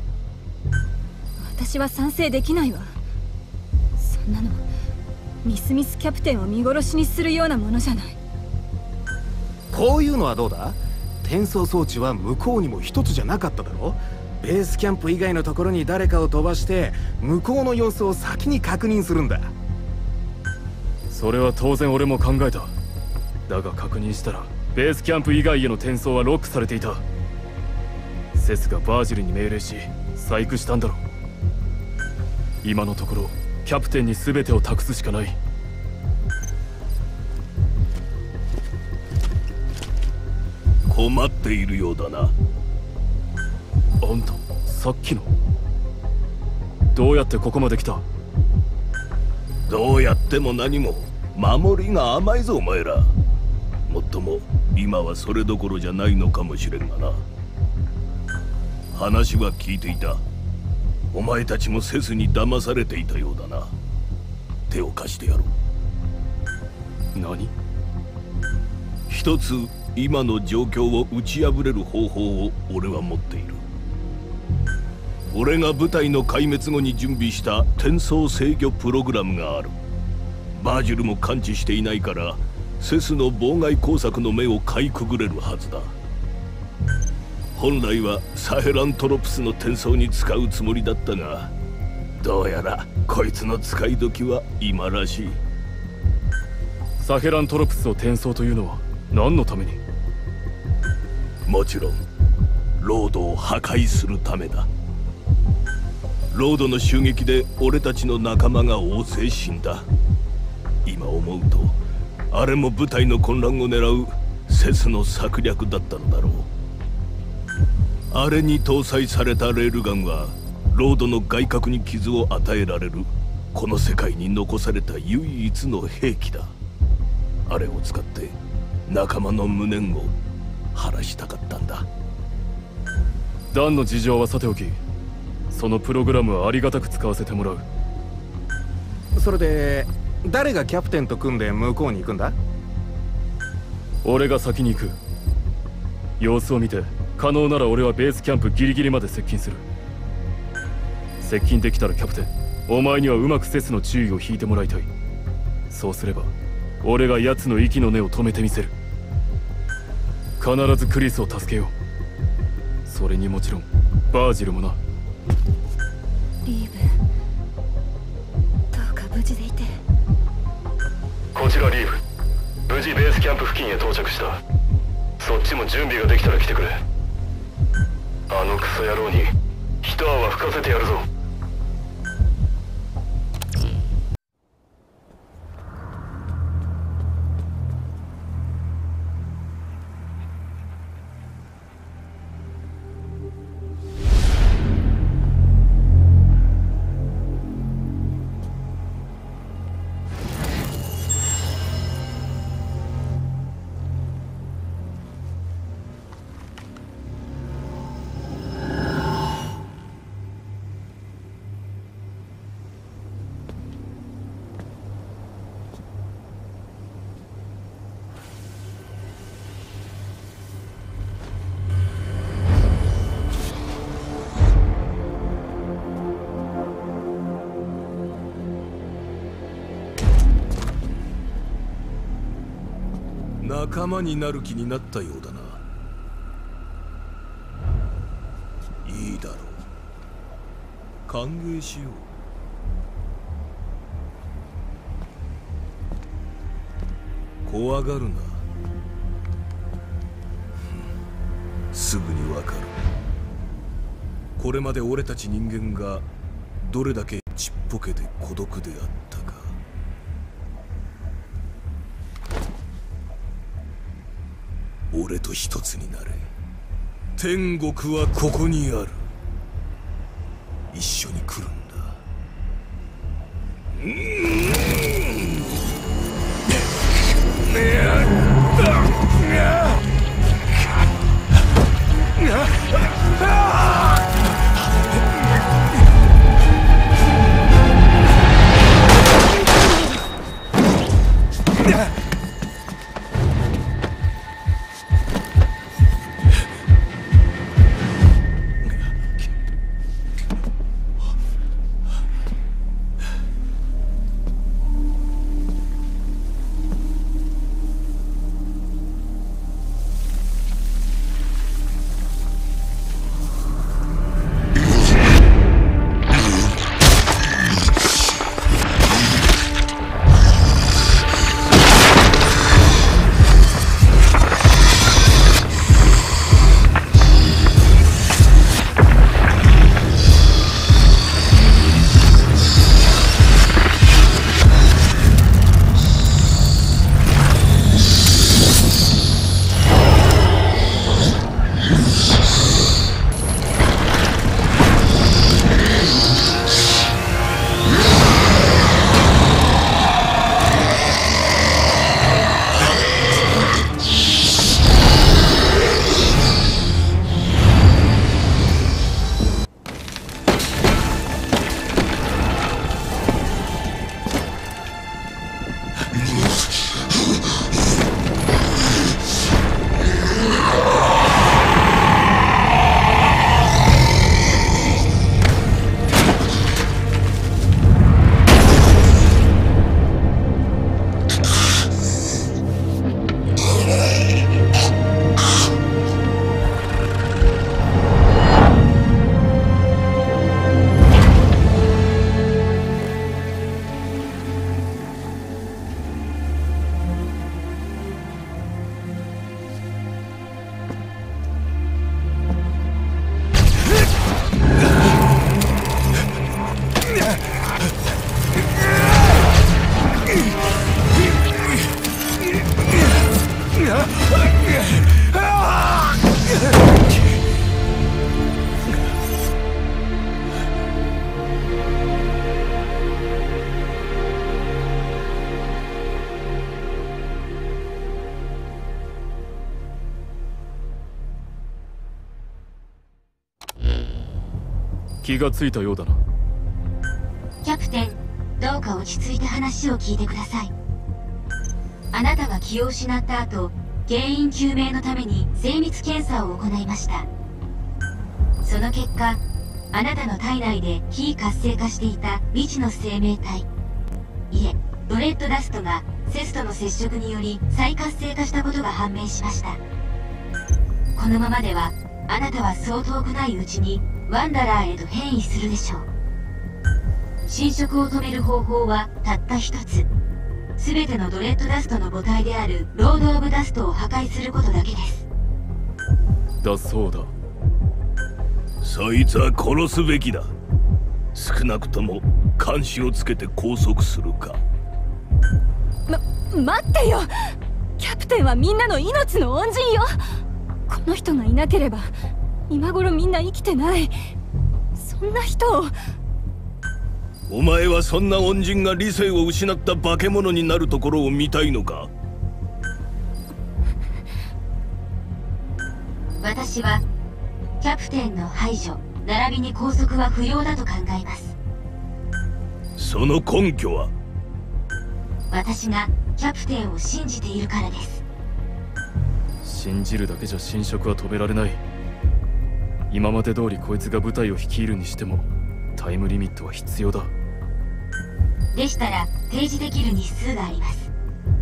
H: 私は賛成できないわ。そんなのミスミスキャプテンを見殺しにするようなものじゃない。
J: こういうのはどうだ？転送装置は向こうにも一つじゃなかっただろ。ベースキャンプ以外のところに誰かを飛ばして向こうの様子を先に確認するんだ。
A: それは当然俺も考えた。だが確認したらベースキャンプ以外への転送はロックされていた。セスがバージルに命令し細工したんだろう。今のところキャプテンに全てを託すしかない。
K: 困っているようだな。
A: あんたさっきのどうやってここまで来た？
K: どうやっても何も守りが甘いぞお前ら。もっとも今はそれどころじゃないのかもしれんがな。話は聞いていた。お前たちもセスに騙されていたようだな。手を貸してやろう。
A: 何？
K: 一つ今の状況を打ち破れる方法を俺は持っている。俺が部隊の壊滅後に準備した転送制御プログラムがある。バージルも感知していないからセスの妨害工作の目をかいくぐれるはずだ。本来はサヘラントロプスの転送に使うつもりだったが、どうやらこいつの使い時は今らしい。
A: サヘラントロプスを転送というのは何のために？
K: もちろんロードを破壊するためだ。ロードの襲撃で俺たちの仲間が大勢死んだ。今思うとあれも部隊の混乱を狙うセスの策略だったのだろう。あれに搭載されたレールガンはロードの外角に傷を与えられるこの世界に残された唯一の兵器だ。あれを使って仲間の無念を晴らしたかったんだ。
A: ダンの事情はさておき、そのプログラムはありがたく使わせてもらう。
J: それで誰がキャプテンと組んで向こうに行くんだ？
A: 俺が先に行く。様子を見て可能なら俺はベースキャンプギリギリまで接近する。接近できたらキャプテン、お前にはうまくセスの注意を引いてもらいたい。そうすれば俺が奴の息の根を止めてみせる。必ずクリスを助けよう。それにもちろんバージルもな。
H: リーブ、どうか無事でいて。
E: こちらリーブ、無事ベースキャンプ付近へ到着した。そっちも準備ができたら来てくれ。あのクソ野郎に一泡吹かせてやるぞ。
K: 仲間になる気になったようだな。いいだろう、歓迎しよう。怖がるな。すぐにわかる。これまで俺たち人間がどれだけちっぽけで孤独であったか。俺と一つになれ。天国はここにある。一緒に来るんだ。
A: 気がついたようだな。
F: キャプテン、どうか落ち着いて話を聞いてください。あなたが気を失った後、原因究明のために精密検査を行いました。その結果、あなたの体内で非活性化していた未知の生命体、いえ、ドレッドダストがセスとの接触により再活性化したことが判明しました。このままでは、あなたはそう遠くないうちにワンダラーへと変異するでしょう。侵食を止める方法はたった一つ。全てのドレッドダストの母体であるロード・オブ・ダストを破壊することだけです。
A: だそうだ。
K: そいつは殺すべきだ。少なくとも監視をつけて拘束するか。
H: 待ってよ。キャプテンはみんなの命の恩人よ。この人がいなければ今頃みんな生きてない。そんな人を。
K: お前はそんな恩人が理性を失った化け物になるところを見たいのか？
F: 私はキャプテンの排除並びに拘束は不要だと考えます。
K: その根拠は？
F: 私がキャプテンを信じているからです。
A: 信じるだけじゃ侵食は止められない。今まで通りこいつが部隊を率いるにしてもタイムリミットは必要だ。
F: でしたら提示できる日数があります。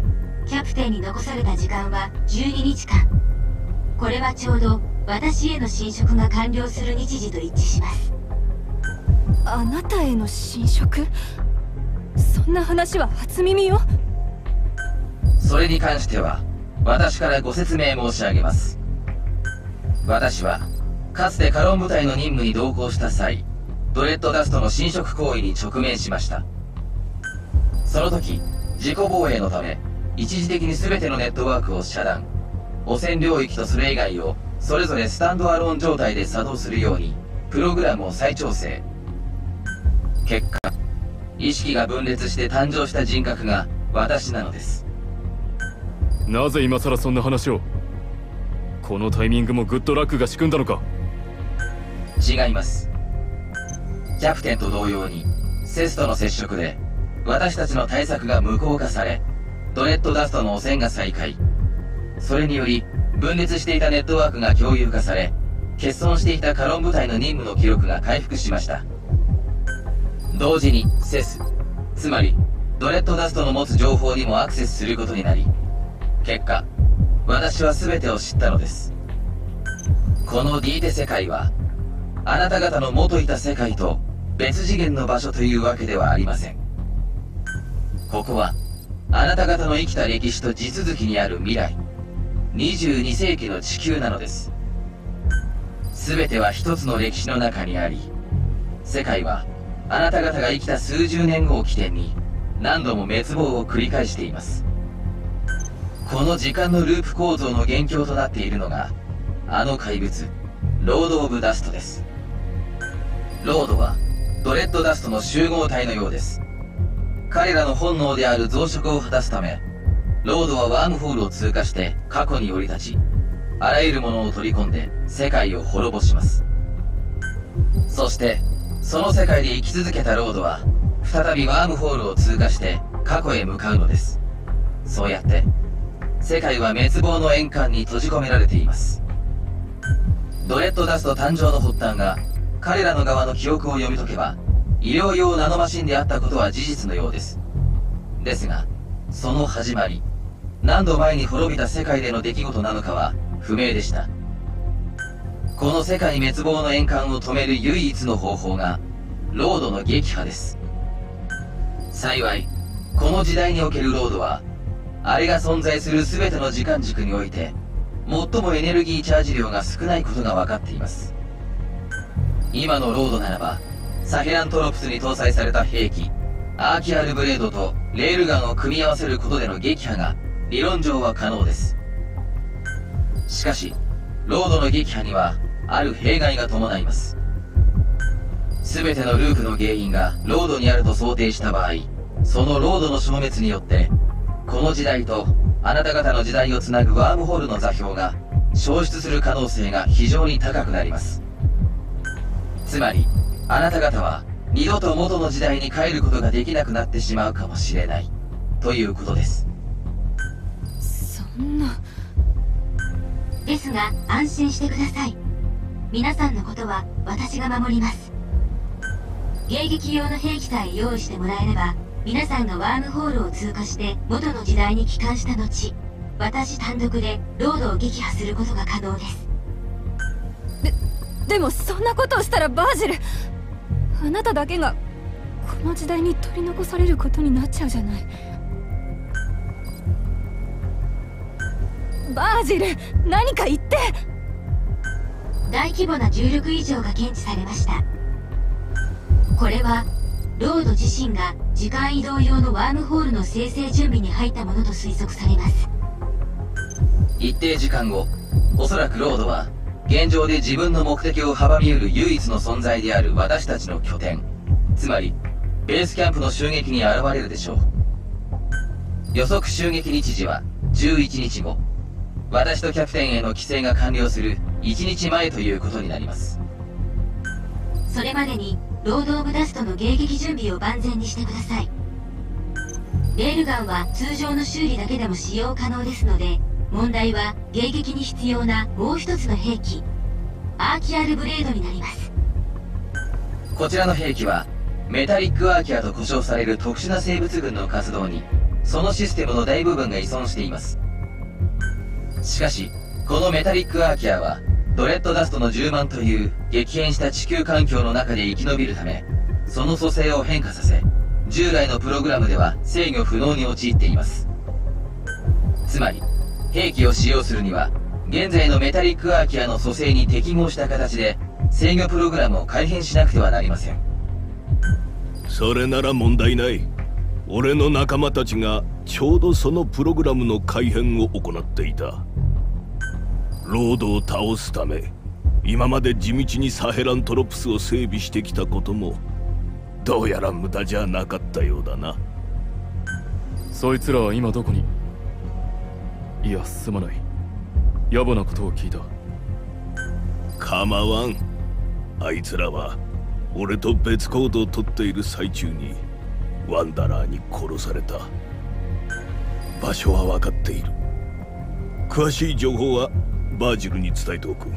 F: キャプテンに残された時間は12日間。これはちょうど私への侵食が完了する日時と一致します。
H: あなたへの侵食？そんな話は初耳よ。
G: それに関しては私からご説明申し上げます。私はかつてカロン部隊の任務に同行した際、ドレッドダストの侵食行為に直面しました。その時、自己防衛のため一時的に全てのネットワークを遮断、汚染領域とそれ以外をそれぞれスタンドアローン状態で作動するようにプログラムを再調整。結果、意識が分裂して誕生した人格が私なのです。
A: なぜ今さらそんな話を？このタイミングもグッドラックが仕組んだのか？
G: 違います。キャプテンと同様にセスとの接触で私たちの対策が無効化され、ドレッドダストの汚染が再開。それにより分裂していたネットワークが共有化され、欠損していたカロン部隊の任務の記録が回復しました。同時にセス、つまりドレッドダストの持つ情報にもアクセスすることになり、結果私は全てを知ったのです。このディーテ世界はあなた方の元いた世界と別次元の場所というわけではありません。ここはあなた方の生きた歴史と地続きにある未来、22世紀の地球なのです。全ては一つの歴史の中にあり、世界はあなた方が生きた数十年後を起点に何度も滅亡を繰り返しています。この時間のループ構造の元凶となっているのがあの怪物、ロード・オブ・ダストです。ロードはドレッドダストの集合体のようです。彼らの本能である増殖を果たすため、ロードはワームホールを通過して過去に降り立ち、あらゆるものを取り込んで世界を滅ぼします。そしてその世界で生き続けたロードは再びワームホールを通過して過去へ向かうのです。そうやって世界は滅亡の円環に閉じ込められています。ドレッドダスト誕生の発端が彼らの側の記憶を読み解けば医療用ナノマシンであったことは事実のようです。ですがその始まり、何度前に滅びた世界での出来事なのかは不明でした。この世界滅亡の円環を止める唯一の方法がロードの撃破です。幸いこの時代におけるロードはあれが存在する全ての時間軸において最もエネルギーチャージ量が少ないことが分かっています。今のロードならばサヘラントロプスに搭載された兵器アーキアルブレードとレールガンを組み合わせることでの撃破が理論上は可能です。しかしロードの撃破にはある弊害が伴います。全てのループの原因がロードにあると想定した場合、そのロードの消滅によってこの時代とあなた方の時代をつなぐワームホールの座標が消失する可能性が非常に高くなります。つまりあなた方は二度と元の時代に帰ることができなくなってしまうかもしれないということです。
H: そんな。
F: ですが安心してください。皆さんのことは私が守ります。迎撃用の兵器さえ用意してもらえれば、皆さんがワームホールを通過して元の時代に帰還した後、私単独でロードを撃破することが可能です。
H: でもそんなことをしたらバージル、あなただけがこの時代に取り残されることになっちゃうじゃない。バージル、何か言って。
F: 大規模な重力異常が検知されました。これはロード自身が時間移動用のワームホールの生成準備に入ったものと推測されます。
G: 一定時間後、おそらくロードは現状で自分の目的を阻みうる唯一の存在である私たちの拠点、つまりベースキャンプの襲撃に現れるでしょう。予測襲撃日時は11日後、私とキャプテンへの規制が完了する1日前ということになります。
F: それまでにロード・オブ・ダストの迎撃準備を万全にしてください。レールガンは通常の修理だけでも使用可能ですので、問題は迎撃に必要なもう一つの兵器、アーキアルブレードになります。
G: こちらの兵器はメタリックアーキアと呼称される特殊な生物群の活動にそのシステムの大部分が依存しています。しかしこのメタリックアーキアはドレッドダストの充満という激変した地球環境の中で生き延びるため、その組成を変化させ、従来のプログラムでは制御不能に陥っています。つまり兵器を使用するには現在のメタリックアーキアの組成に適合した形で制御プログラムを改変しなくてはなりません。
K: それなら問題ない。俺の仲間たちがちょうどそのプログラムの改変を行っていた。ロードを倒すため今まで地道にサヘラントロプスを整備してきたこともどうやら無駄じゃなかったようだな。
A: そいつらは今どこに？いや、すまない。野暮なことを聞いた。
K: 構わん。あいつらは俺と別行動をとっている最中にワンダラーに殺された。場所は分かっている。詳しい情報はバージルに伝えておく。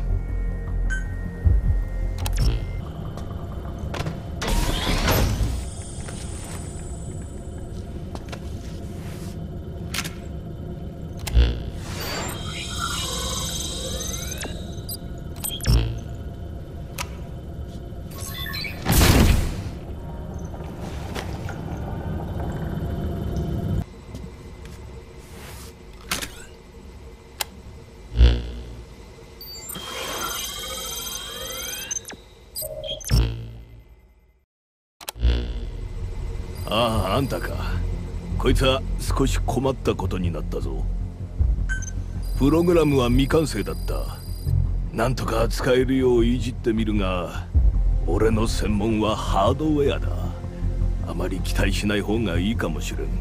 K: ああ、あんたか。こいつは少し困ったことになったぞ。プログラムは未完成だった。なんとか使えるよういじってみるが、俺の専門はハードウェアだ。あまり期待しない方がいいかもしれん。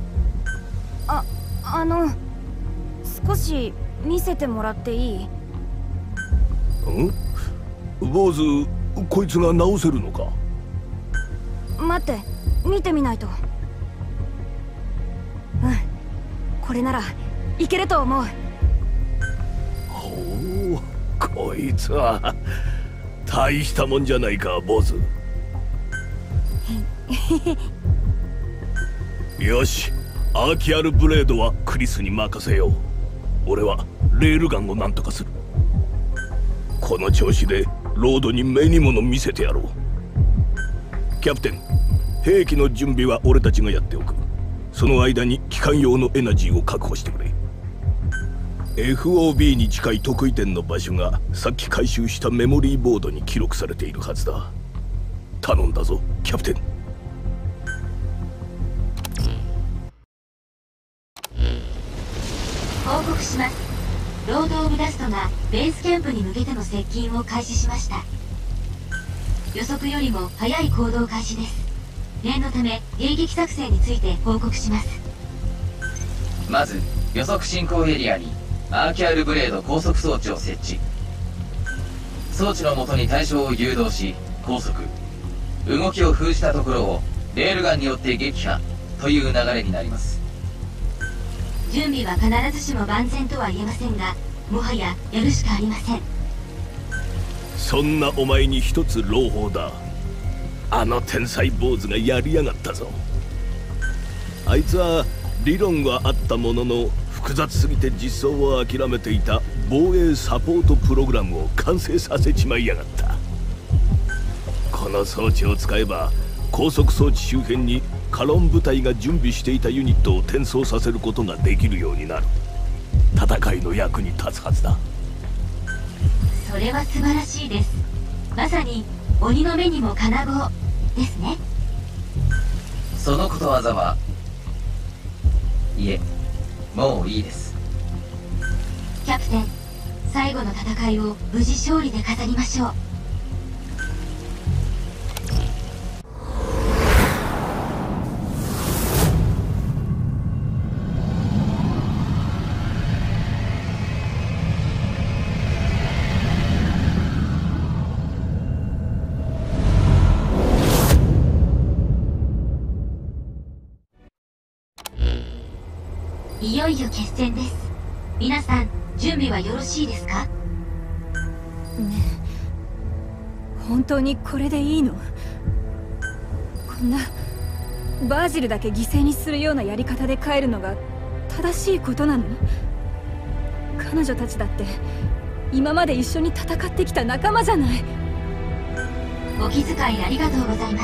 I: 少し見せてもらっていい？
K: ん？坊主、こいつが直せるのか？
I: 待って、見てみないと。これならいけると思う。
K: ほう、こいつは大したもんじゃないか、坊主。よし、アーキアルブレードはクリスに任せよう。俺はレールガンを何とかする。この調子でロードに目に物見せてやろう。キャプテン、兵器の準備は俺たちがやっておく。その間に機関用のエナジーを確保してくれ。 FOB に近い得意点の場所がさっき回収したメモリーボードに記録されているはずだ。頼んだぞ、キャプテン。
F: 報告します。ロード・オブ・ダストがベースキャンプに向けての接近を開始しました。予測よりも早い行動開始です。念のため迎撃作戦について報告します。
G: まず予測進行エリアにアーキャールブレード高速装置を設置。装置の元に対象を誘導し拘束、動きを封じたところをレールガンによって撃破という流れになります。
F: 準備は必ずしも万全とは言えませんが、もはややるしかありません。
K: そんなお前に一つ朗報だ。あの天才坊主がやりやがったぞ。あいつは理論はあったものの複雑すぎて実装を諦めていた防衛サポートプログラムを完成させちまいやがった。この装置を使えば高速装置周辺にカロン部隊が準備していたユニットを転送させることができるようになる。戦いの役に立つはずだ。
F: それは素晴らしいです。まさに鬼の目にも金棒ですね。
G: そのことわざはいえ、もういいです。
F: キャプテン、最後の戦いを無事勝利で飾りましょう。いよいよ決戦です。皆さん準備はよろしいですか？
H: ねえ、本当にこれでいいの？こんなバージルだけ犠牲にするようなやり方で帰るのが正しいことなの？彼女たちだって今まで一緒に戦ってきた仲間じゃない。
F: お気遣いありがとうございます。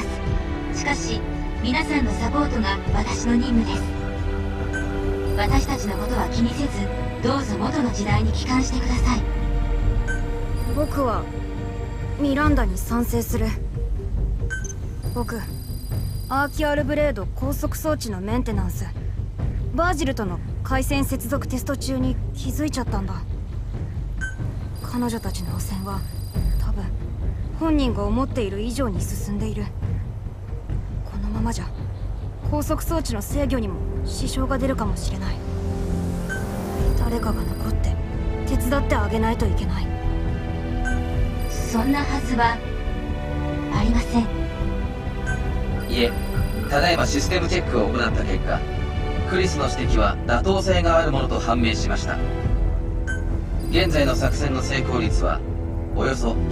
F: しかし皆さんのサポートが私の任務です。私たちのことは気にせず、どうぞ元の時代に帰還してください。
I: 僕はミランダに賛成する。僕アーキアルブレード高速装置のメンテナンス、バージルとの回線接続テスト中に気づいちゃったんだ。彼女たちの汚染は多分本人が思っている以上に進んでいる。このままじゃ高速装置の制御にも支障が出るかもしれない。誰かが残って手伝ってあげないといけない。
F: そんなはずはありません。
G: いえ、ただいまシステムチェックを行った結果、クリスの指摘は妥当性があるものと判明しました。現在の作戦の成功率はおよそ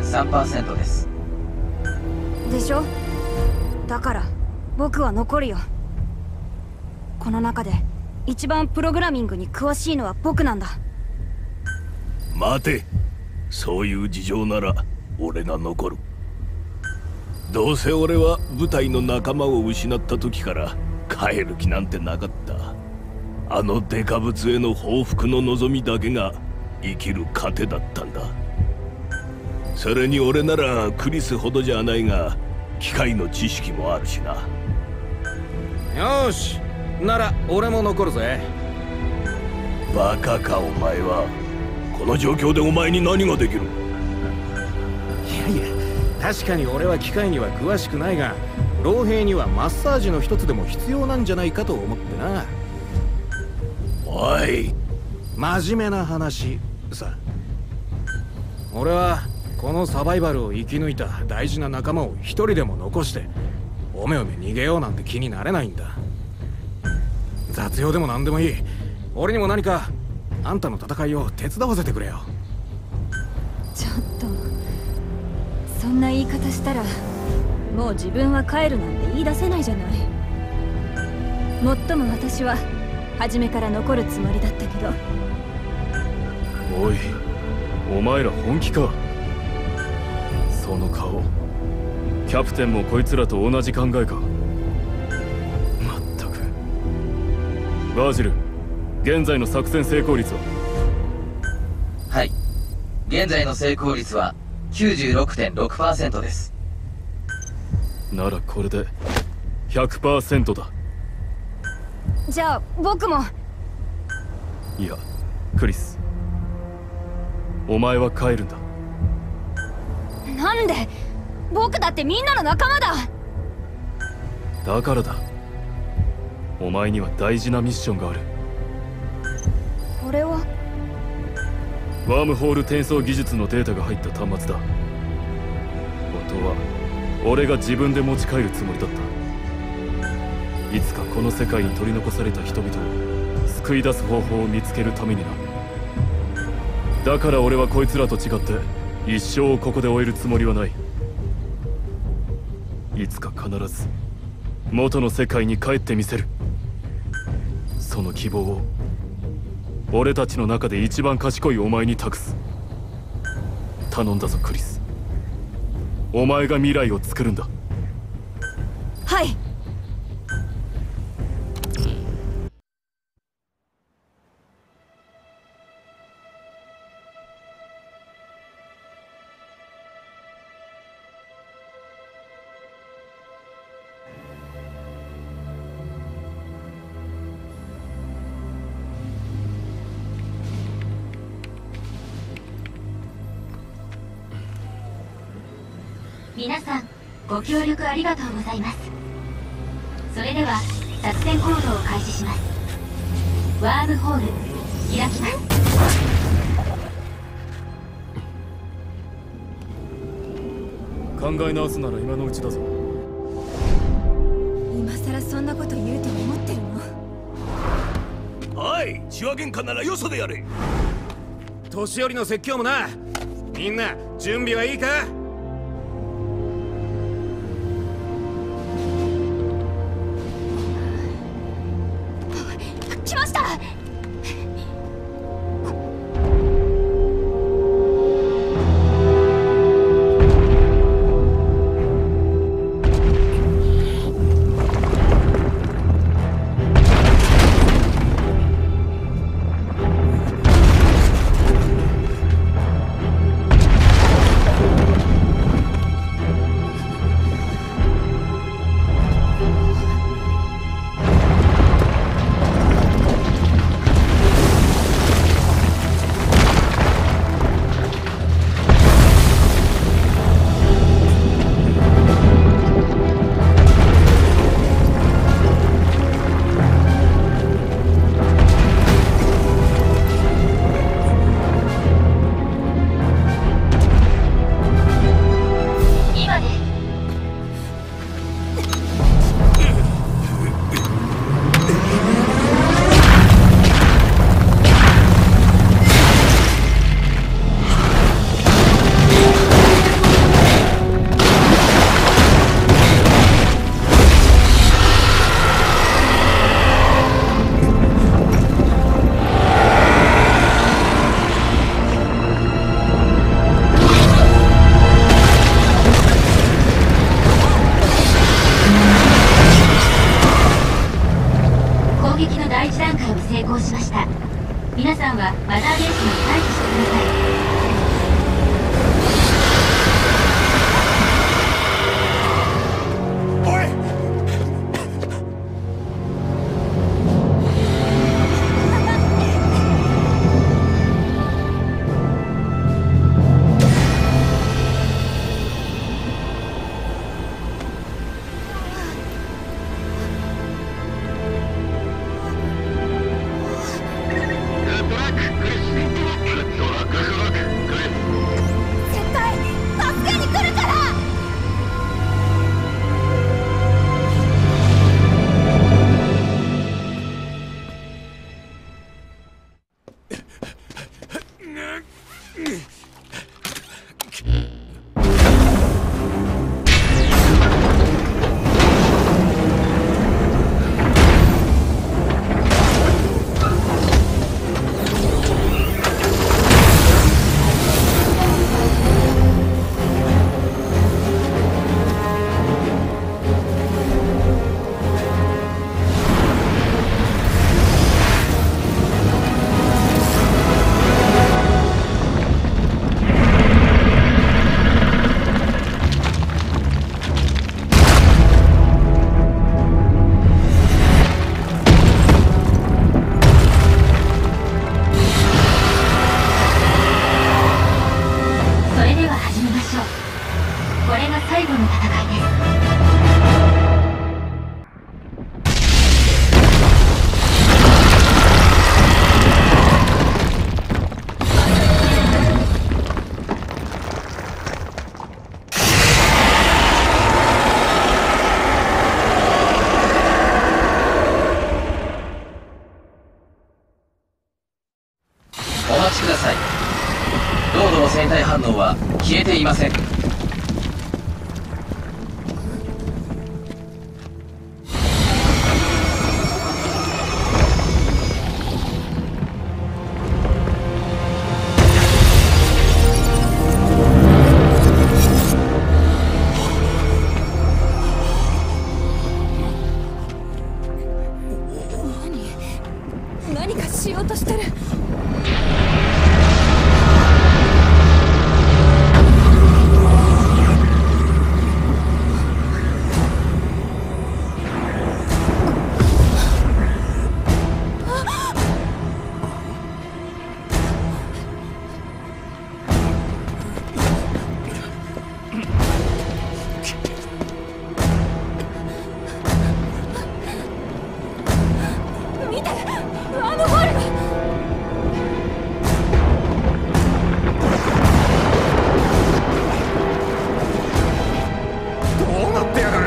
G: 9.3% です。
I: でしょ？だから僕は残るよ。この中で一番プログラミングに詳しいのは僕なんだ。
K: 待て、そういう事情なら俺が残る。どうせ俺は部隊の仲間を失った時から帰る気なんてなかった。あのデカブツへの報復の望みだけが生きる糧だったんだ。それに俺ならクリスほどじゃないが機械の知識もあるしな。
J: よし、なら俺も残るぜ。
K: バカかお前は。この状況でお前に何ができる？
J: いやいや、確かに俺は機械には詳しくないが、老兵にはマッサージの一つでも必要なんじゃないかと思ってな。
K: おい、
J: 真面目な話さ。俺はこのサバイバルを生き抜いた大事な仲間を一人でも残しておめおめ逃げようなんて気になれないんだ。雑用でも何でもいい。俺にも何かあんたの戦いを手伝わせてくれよ。
H: ちょっとそんな言い方したらもう自分は帰るなんて言い出せないじゃない。もっとも私は初めから残るつもりだったけど。
A: おい、お前ら本気か？その顔、キャプテンもこいつらと同じ考えか？まったく。バージル、現在の作戦成功率は？
G: はい、現在の成功率は 96.6% です。
A: ならこれで 100% だ。
I: じゃあ僕も。
A: いや、クリス、お前は帰るんだ。
I: なんで？僕だってみんなの仲間だ。
A: だからだ。お前には大事なミッションがある。
I: これは
A: ワームホール転送技術のデータが入った端末だ。本当は俺が自分で持ち帰るつもりだった。いつかこの世界に取り残された人々を救い出す方法を見つけるためにな。だから俺はこいつらと違って一生をここで終えるつもりはない。いつか必ず元の世界に帰ってみせる。その希望を俺たちの中で一番賢いお前に託す。頼んだぞクリス。お前が未来を作るんだ。
I: はい。
F: 皆さんご協力ありがとうございます。それでは作戦行動を開始します。ワームホール開きます。
A: 考え直すなら今のうちだぞ。
H: 今さらそんなこと言うと思ってるの？
K: おい、血は喧嘩ならよそでやれ。
J: 年寄りの説教もな。みんな準備はいいか？
I: きました。
F: 皆さんはマザーベースに退避してください。
G: お待ちください。ロードの生体反応は消えていません。
H: 何かしようとしてる。見て、ワームホールが。
J: どうなってやがる。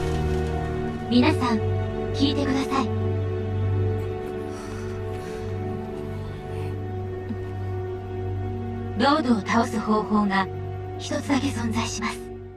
F: 皆さん聞いてください。 ロードを倒す方法が一つだけ存在します。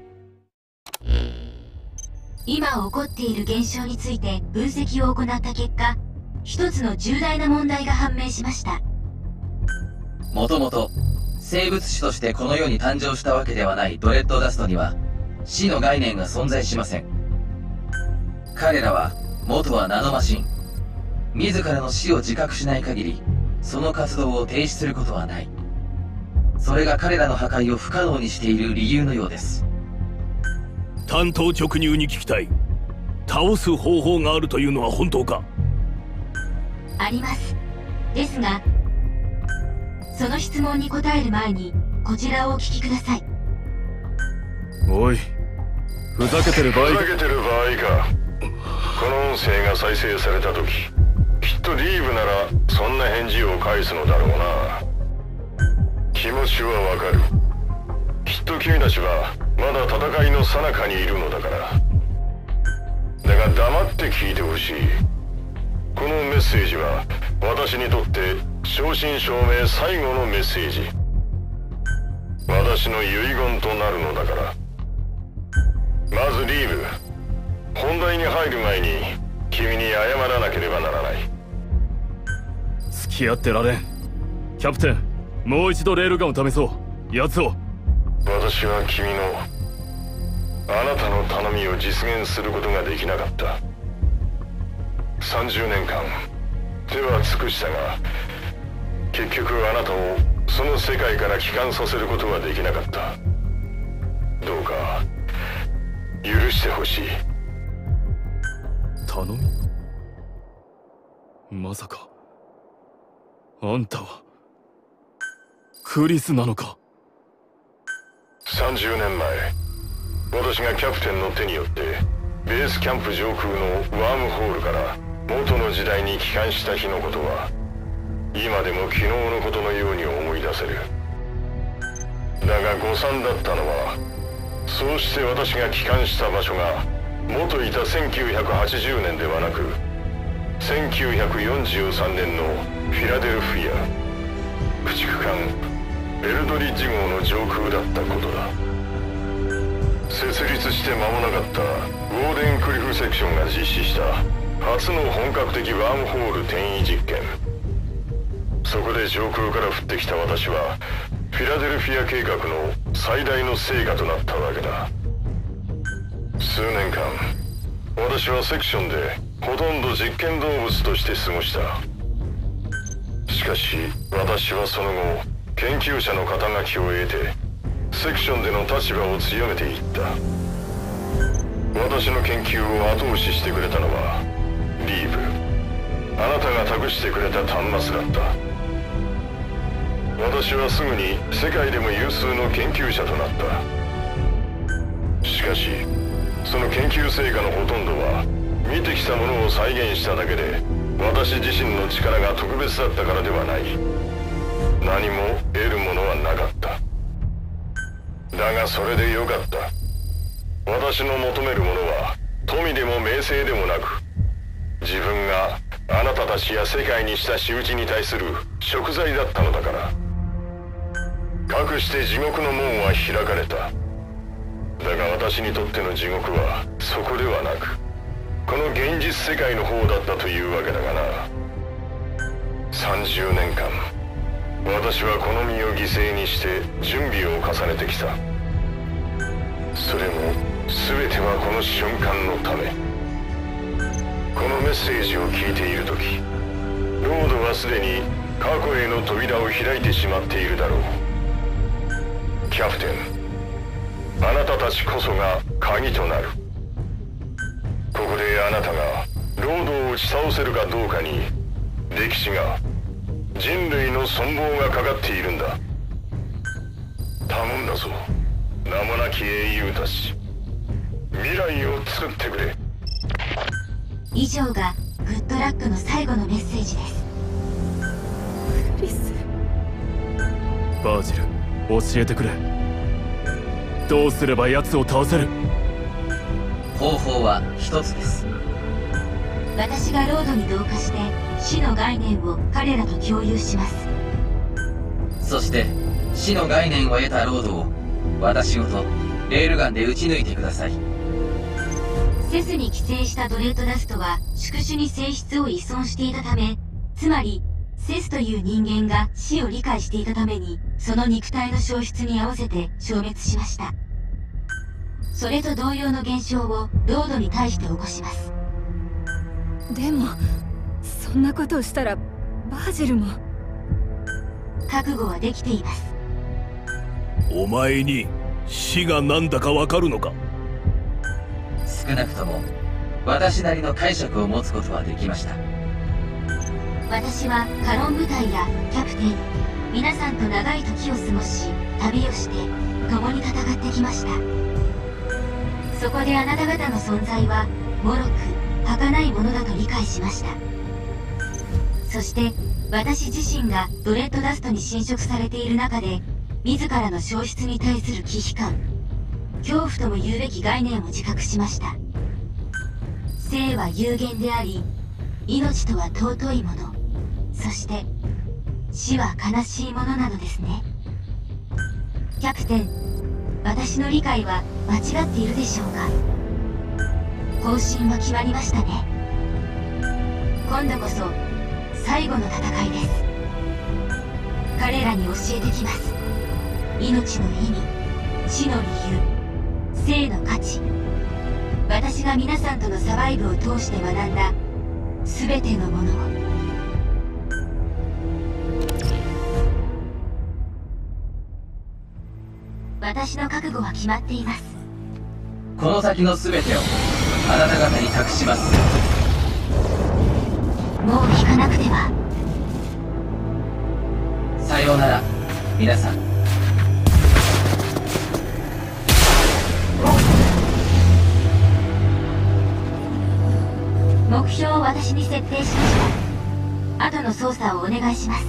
F: 今起こっている現象について分析を行った結果、一つの重大な問題が判明しました。
G: もともと生物種としてこの世に誕生したわけではないドレッドダストには死の概念が存在しません。彼らは元はナノマシン。自らの死を自覚しない限りその活動を停止することはない。それが彼らの破壊を不可能にしている理由のようです。
K: 単刀直入に聞きたい。倒す方法があるというのは本当か？
F: あります。ですがその質問に答える前にこちらをお聞きください。
A: おい、ふざけてる場合か。
E: ふざけてる場合か。この音声が再生された時、きっとリーブならそんな返事を返すのだろうな。気持ちはわかる。きっと君たちはまだ戦いの最中にいるのだから。だが黙って聞いてほしい。このメッセージは私にとって正真正銘最後のメッセージ。私の遺言となるのだから。まずリーブ、本題に入る前に君に謝らなければならない。
A: 付き合ってられん。キャプテン、もう一度レールガンを試そう。奴を。
E: 私は君のあなたの頼みを実現することができなかった。30年間手は尽くしたが、結局あなたをその世界から帰還させることはできなかった。どうか許してほしい。
A: 頼み？まさかあんたはクリスなのか
E: ？30年前、私がキャプテンの手によってベースキャンプ上空のワームホールから元の時代に帰還した日のことは今でも昨日のことのように思い出せる。だが誤算だったのは、そうして私が帰還した場所が元いた1980年ではなく1943年のフィラデルフィア駆逐艦エルドリッジ号の上空だったことだ。設立して間もなかったウォーデンクリフセクションが実施した初の本格的ワームホール転移実験。そこで上空から降ってきた私はフィラデルフィア計画の最大の成果となったわけだ。数年間私はセクションでほとんど実験動物として過ごした。しかし私はその後研究者の肩書きを得てセクションでの立場を強めていった。私の研究を後押ししてくれたのはリーブ、あなたが託してくれた端末だった。私はすぐに世界でも有数の研究者となった。しかしその研究成果のほとんどは見てきたものを再現しただけで私自身の力が特別だったからではない。何も得るものはなかった。だがそれでよかった。私の求めるものは富でも名声でもなく、自分があなたたちや世界にした仕打ちに対する贖罪だったのだから。かくして地獄の門は開かれた。だが私にとっての地獄はそこではなく、この現実世界の方だったというわけだがな。30年間私はこの身を犠牲にして準備を重ねてきた。それも全てはこの瞬間のため。このメッセージを聞いている時、ロードはすでに過去への扉を開いてしまっているだろう。キャプテン、あなたたちこそが鍵となる。ここであなたがロードを打ち倒せるかどうかに歴史が、人類の存亡がかかっているんだ。頼んだぞ、名もなき英雄たち。未来を作ってくれ。
F: 以上がグッドラックの最後のメッセージです。
H: クリス。
A: バージル、教えてくれ。どうすれば奴を倒せる？
G: 方法は一つです。
F: 私がロードに同化して死の概念を彼らと共有します。
G: そして死の概念を得たロードを私ごとレールガンで撃ち抜いてください。
F: セスに寄生したドレッドダストは宿主に性質を依存していたため、つまりセスという人間が死を理解していたために、その肉体の消失に合わせて消滅しました。それと同様の現象をロードに対して起こします。
H: でもそんなことをしたらバージルも。
F: 覚悟はできています。
K: お前に死が何だかわかるのか？
G: 少なくとも私なりの解釈を持つことはできました。
F: 私はカロン部隊やキャプテン、皆さんと長い時を過ごし、旅をして共に戦ってきました。そこであなた方の存在は脆く儚いものだと理解しました。そして私自身がドレッドダストに侵食されている中で、自らの消失に対する危機感、恐怖とも言うべき概念を自覚しました。生は有限であり、命とは尊いもの、そして死は悲しいものなのですね。キャプテン、私の理解は間違っているでしょうか？方針は決まりましたね。今度こそ最後の戦いです。彼らに教えてきます。命の意味、死の理由、生の価値。私が皆さんとのサバイブを通して学んだ全てのものを。私の覚悟は決まっています。
G: この先の全てをあなた方に託します。
F: もう引かなくては。
G: さようなら皆さん。
F: 目標を私に設定しました。後の操作をお願いします。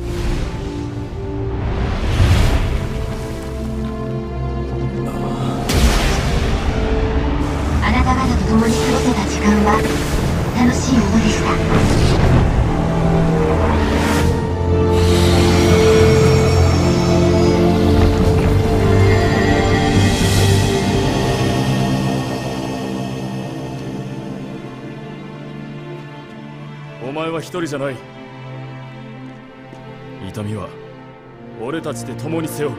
F: あなた方と共に過ごせた時間は楽しいものでした。
A: お前は一人じゃない。痛みは俺たちで共に背負う。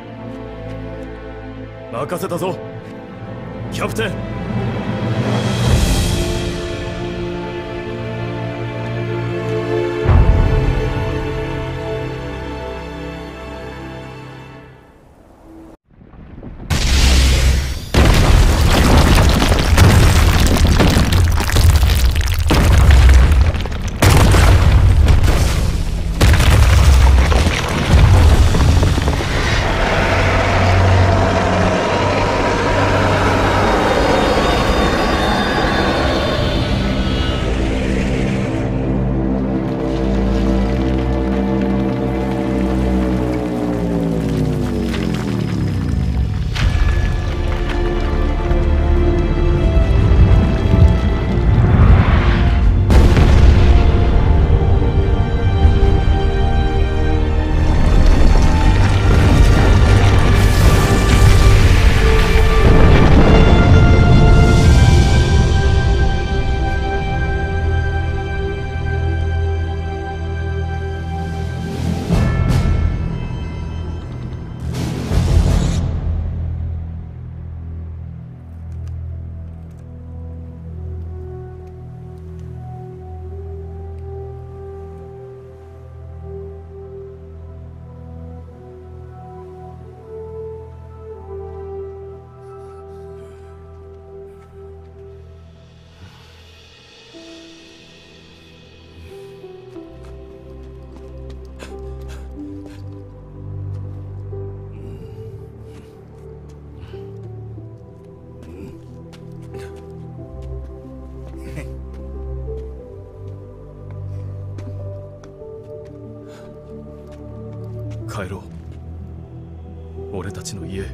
A: 任せたぞキャプテン。帰ろう、俺たちの家。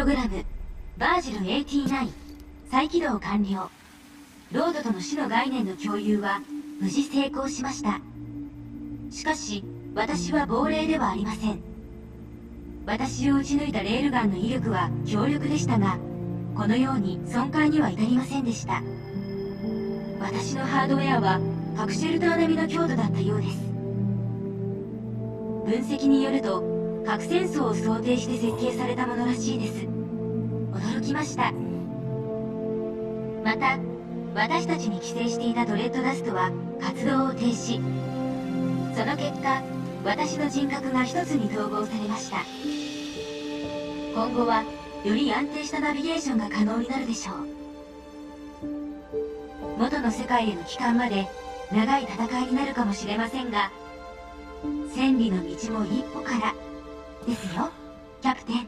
F: ログラムバージル89再起動完了。ロードとの死の概念の共有は無事成功しました。しかし私は亡霊ではありません。私を撃ち抜いたレールガンの威力は強力でしたが、このように損壊には至りませんでした。私のハードウェアは核シェルター並みの強度だったようです。分析によると核戦争を想定して設計されたものらしいです。驚きました。また私たちに寄生していたドレッドダストは活動を停止。その結果私の人格が一つに統合されました。今後はより安定したナビゲーションが可能になるでしょう。元の世界への帰還まで長い戦いになるかもしれませんが、千里の道も一歩からですよ、キャプテン。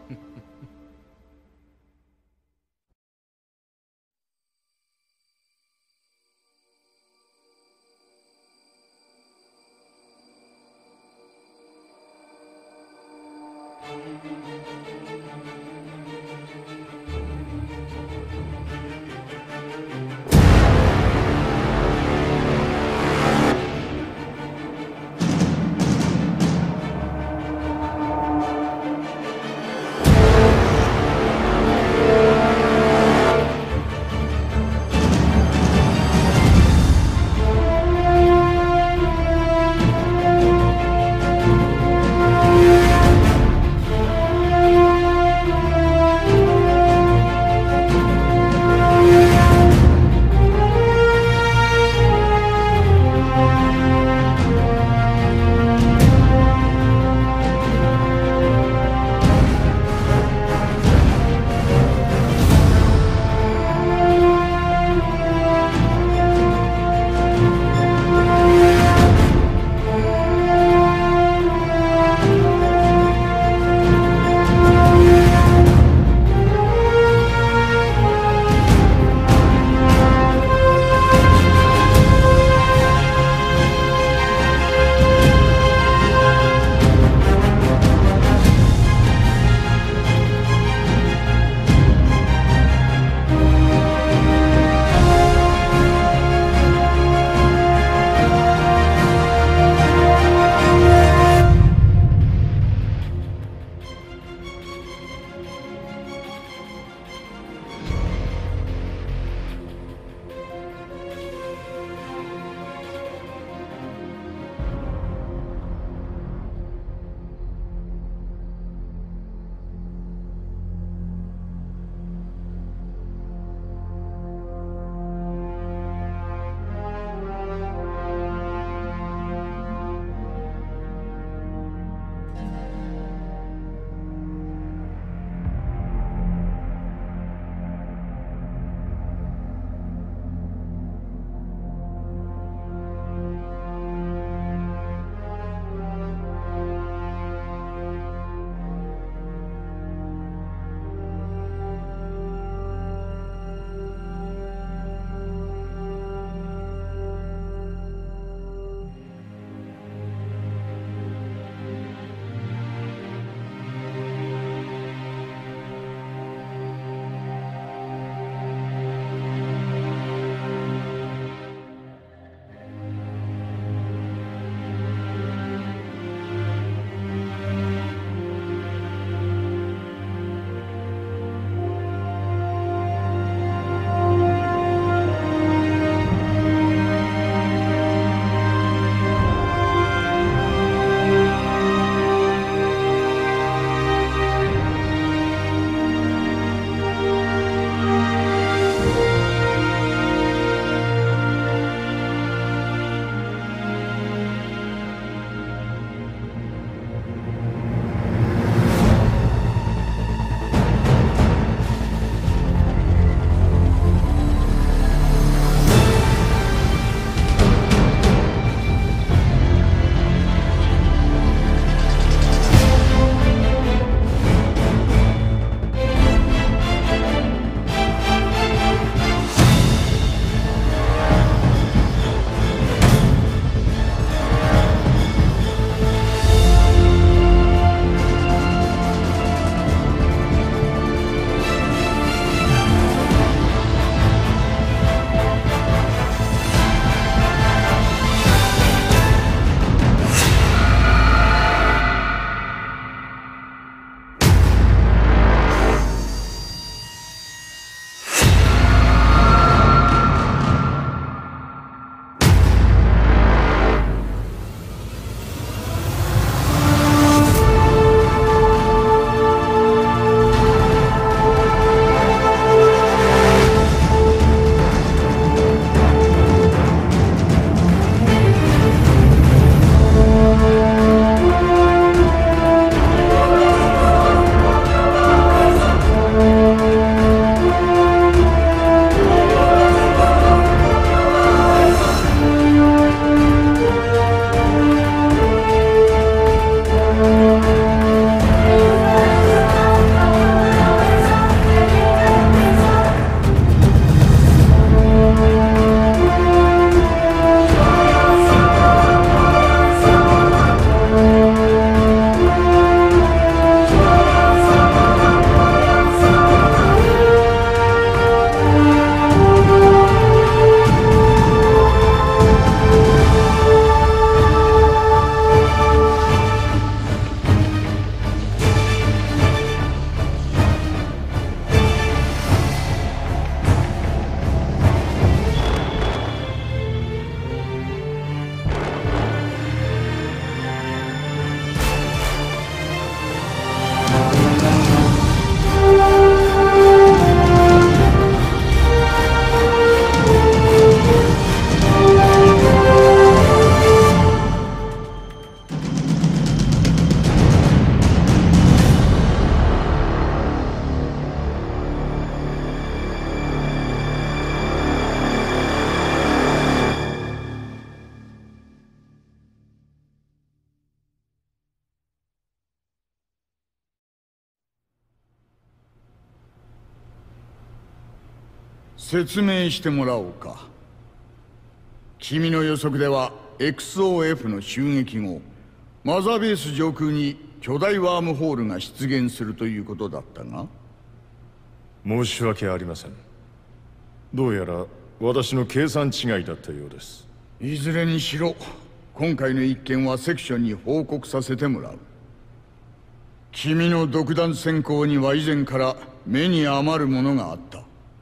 D: 説明してもらおうか。君の予測では XOF の襲撃後、マザーベース上空に巨大ワームホールが出現するということだったが。
B: 申し訳ありません。どうやら私の計算違いだったようです。
D: いずれにしろ今回の一件はセクションに報告させてもらう。君の独断専行には以前から目に余るものがあった。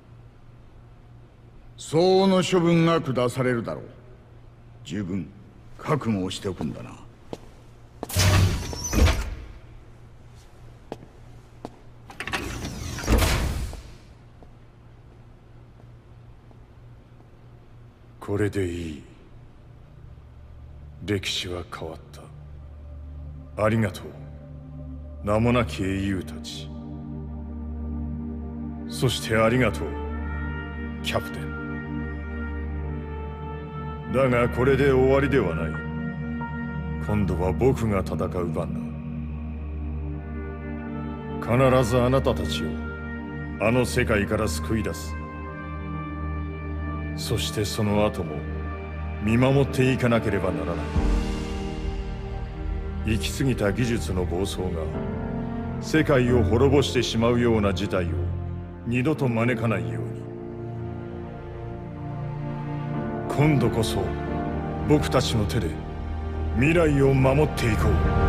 D: 相応の処分が下されるだろう。十分覚悟をしておくんだな。
B: これでいい。歴史は変わった。ありがとう、名もなき英雄たち。そしてありがとう、キャプテン。だがこれで終わりではない。今度は僕が戦う番だ。必ずあなたたちをあの世界から救い出す。そしてその後も見守っていかなければならない。行き過ぎた技術の暴走が世界を滅ぼしてしまうような事態を二度と招かないように。今度こそ僕たちの手で未来を守っていこう。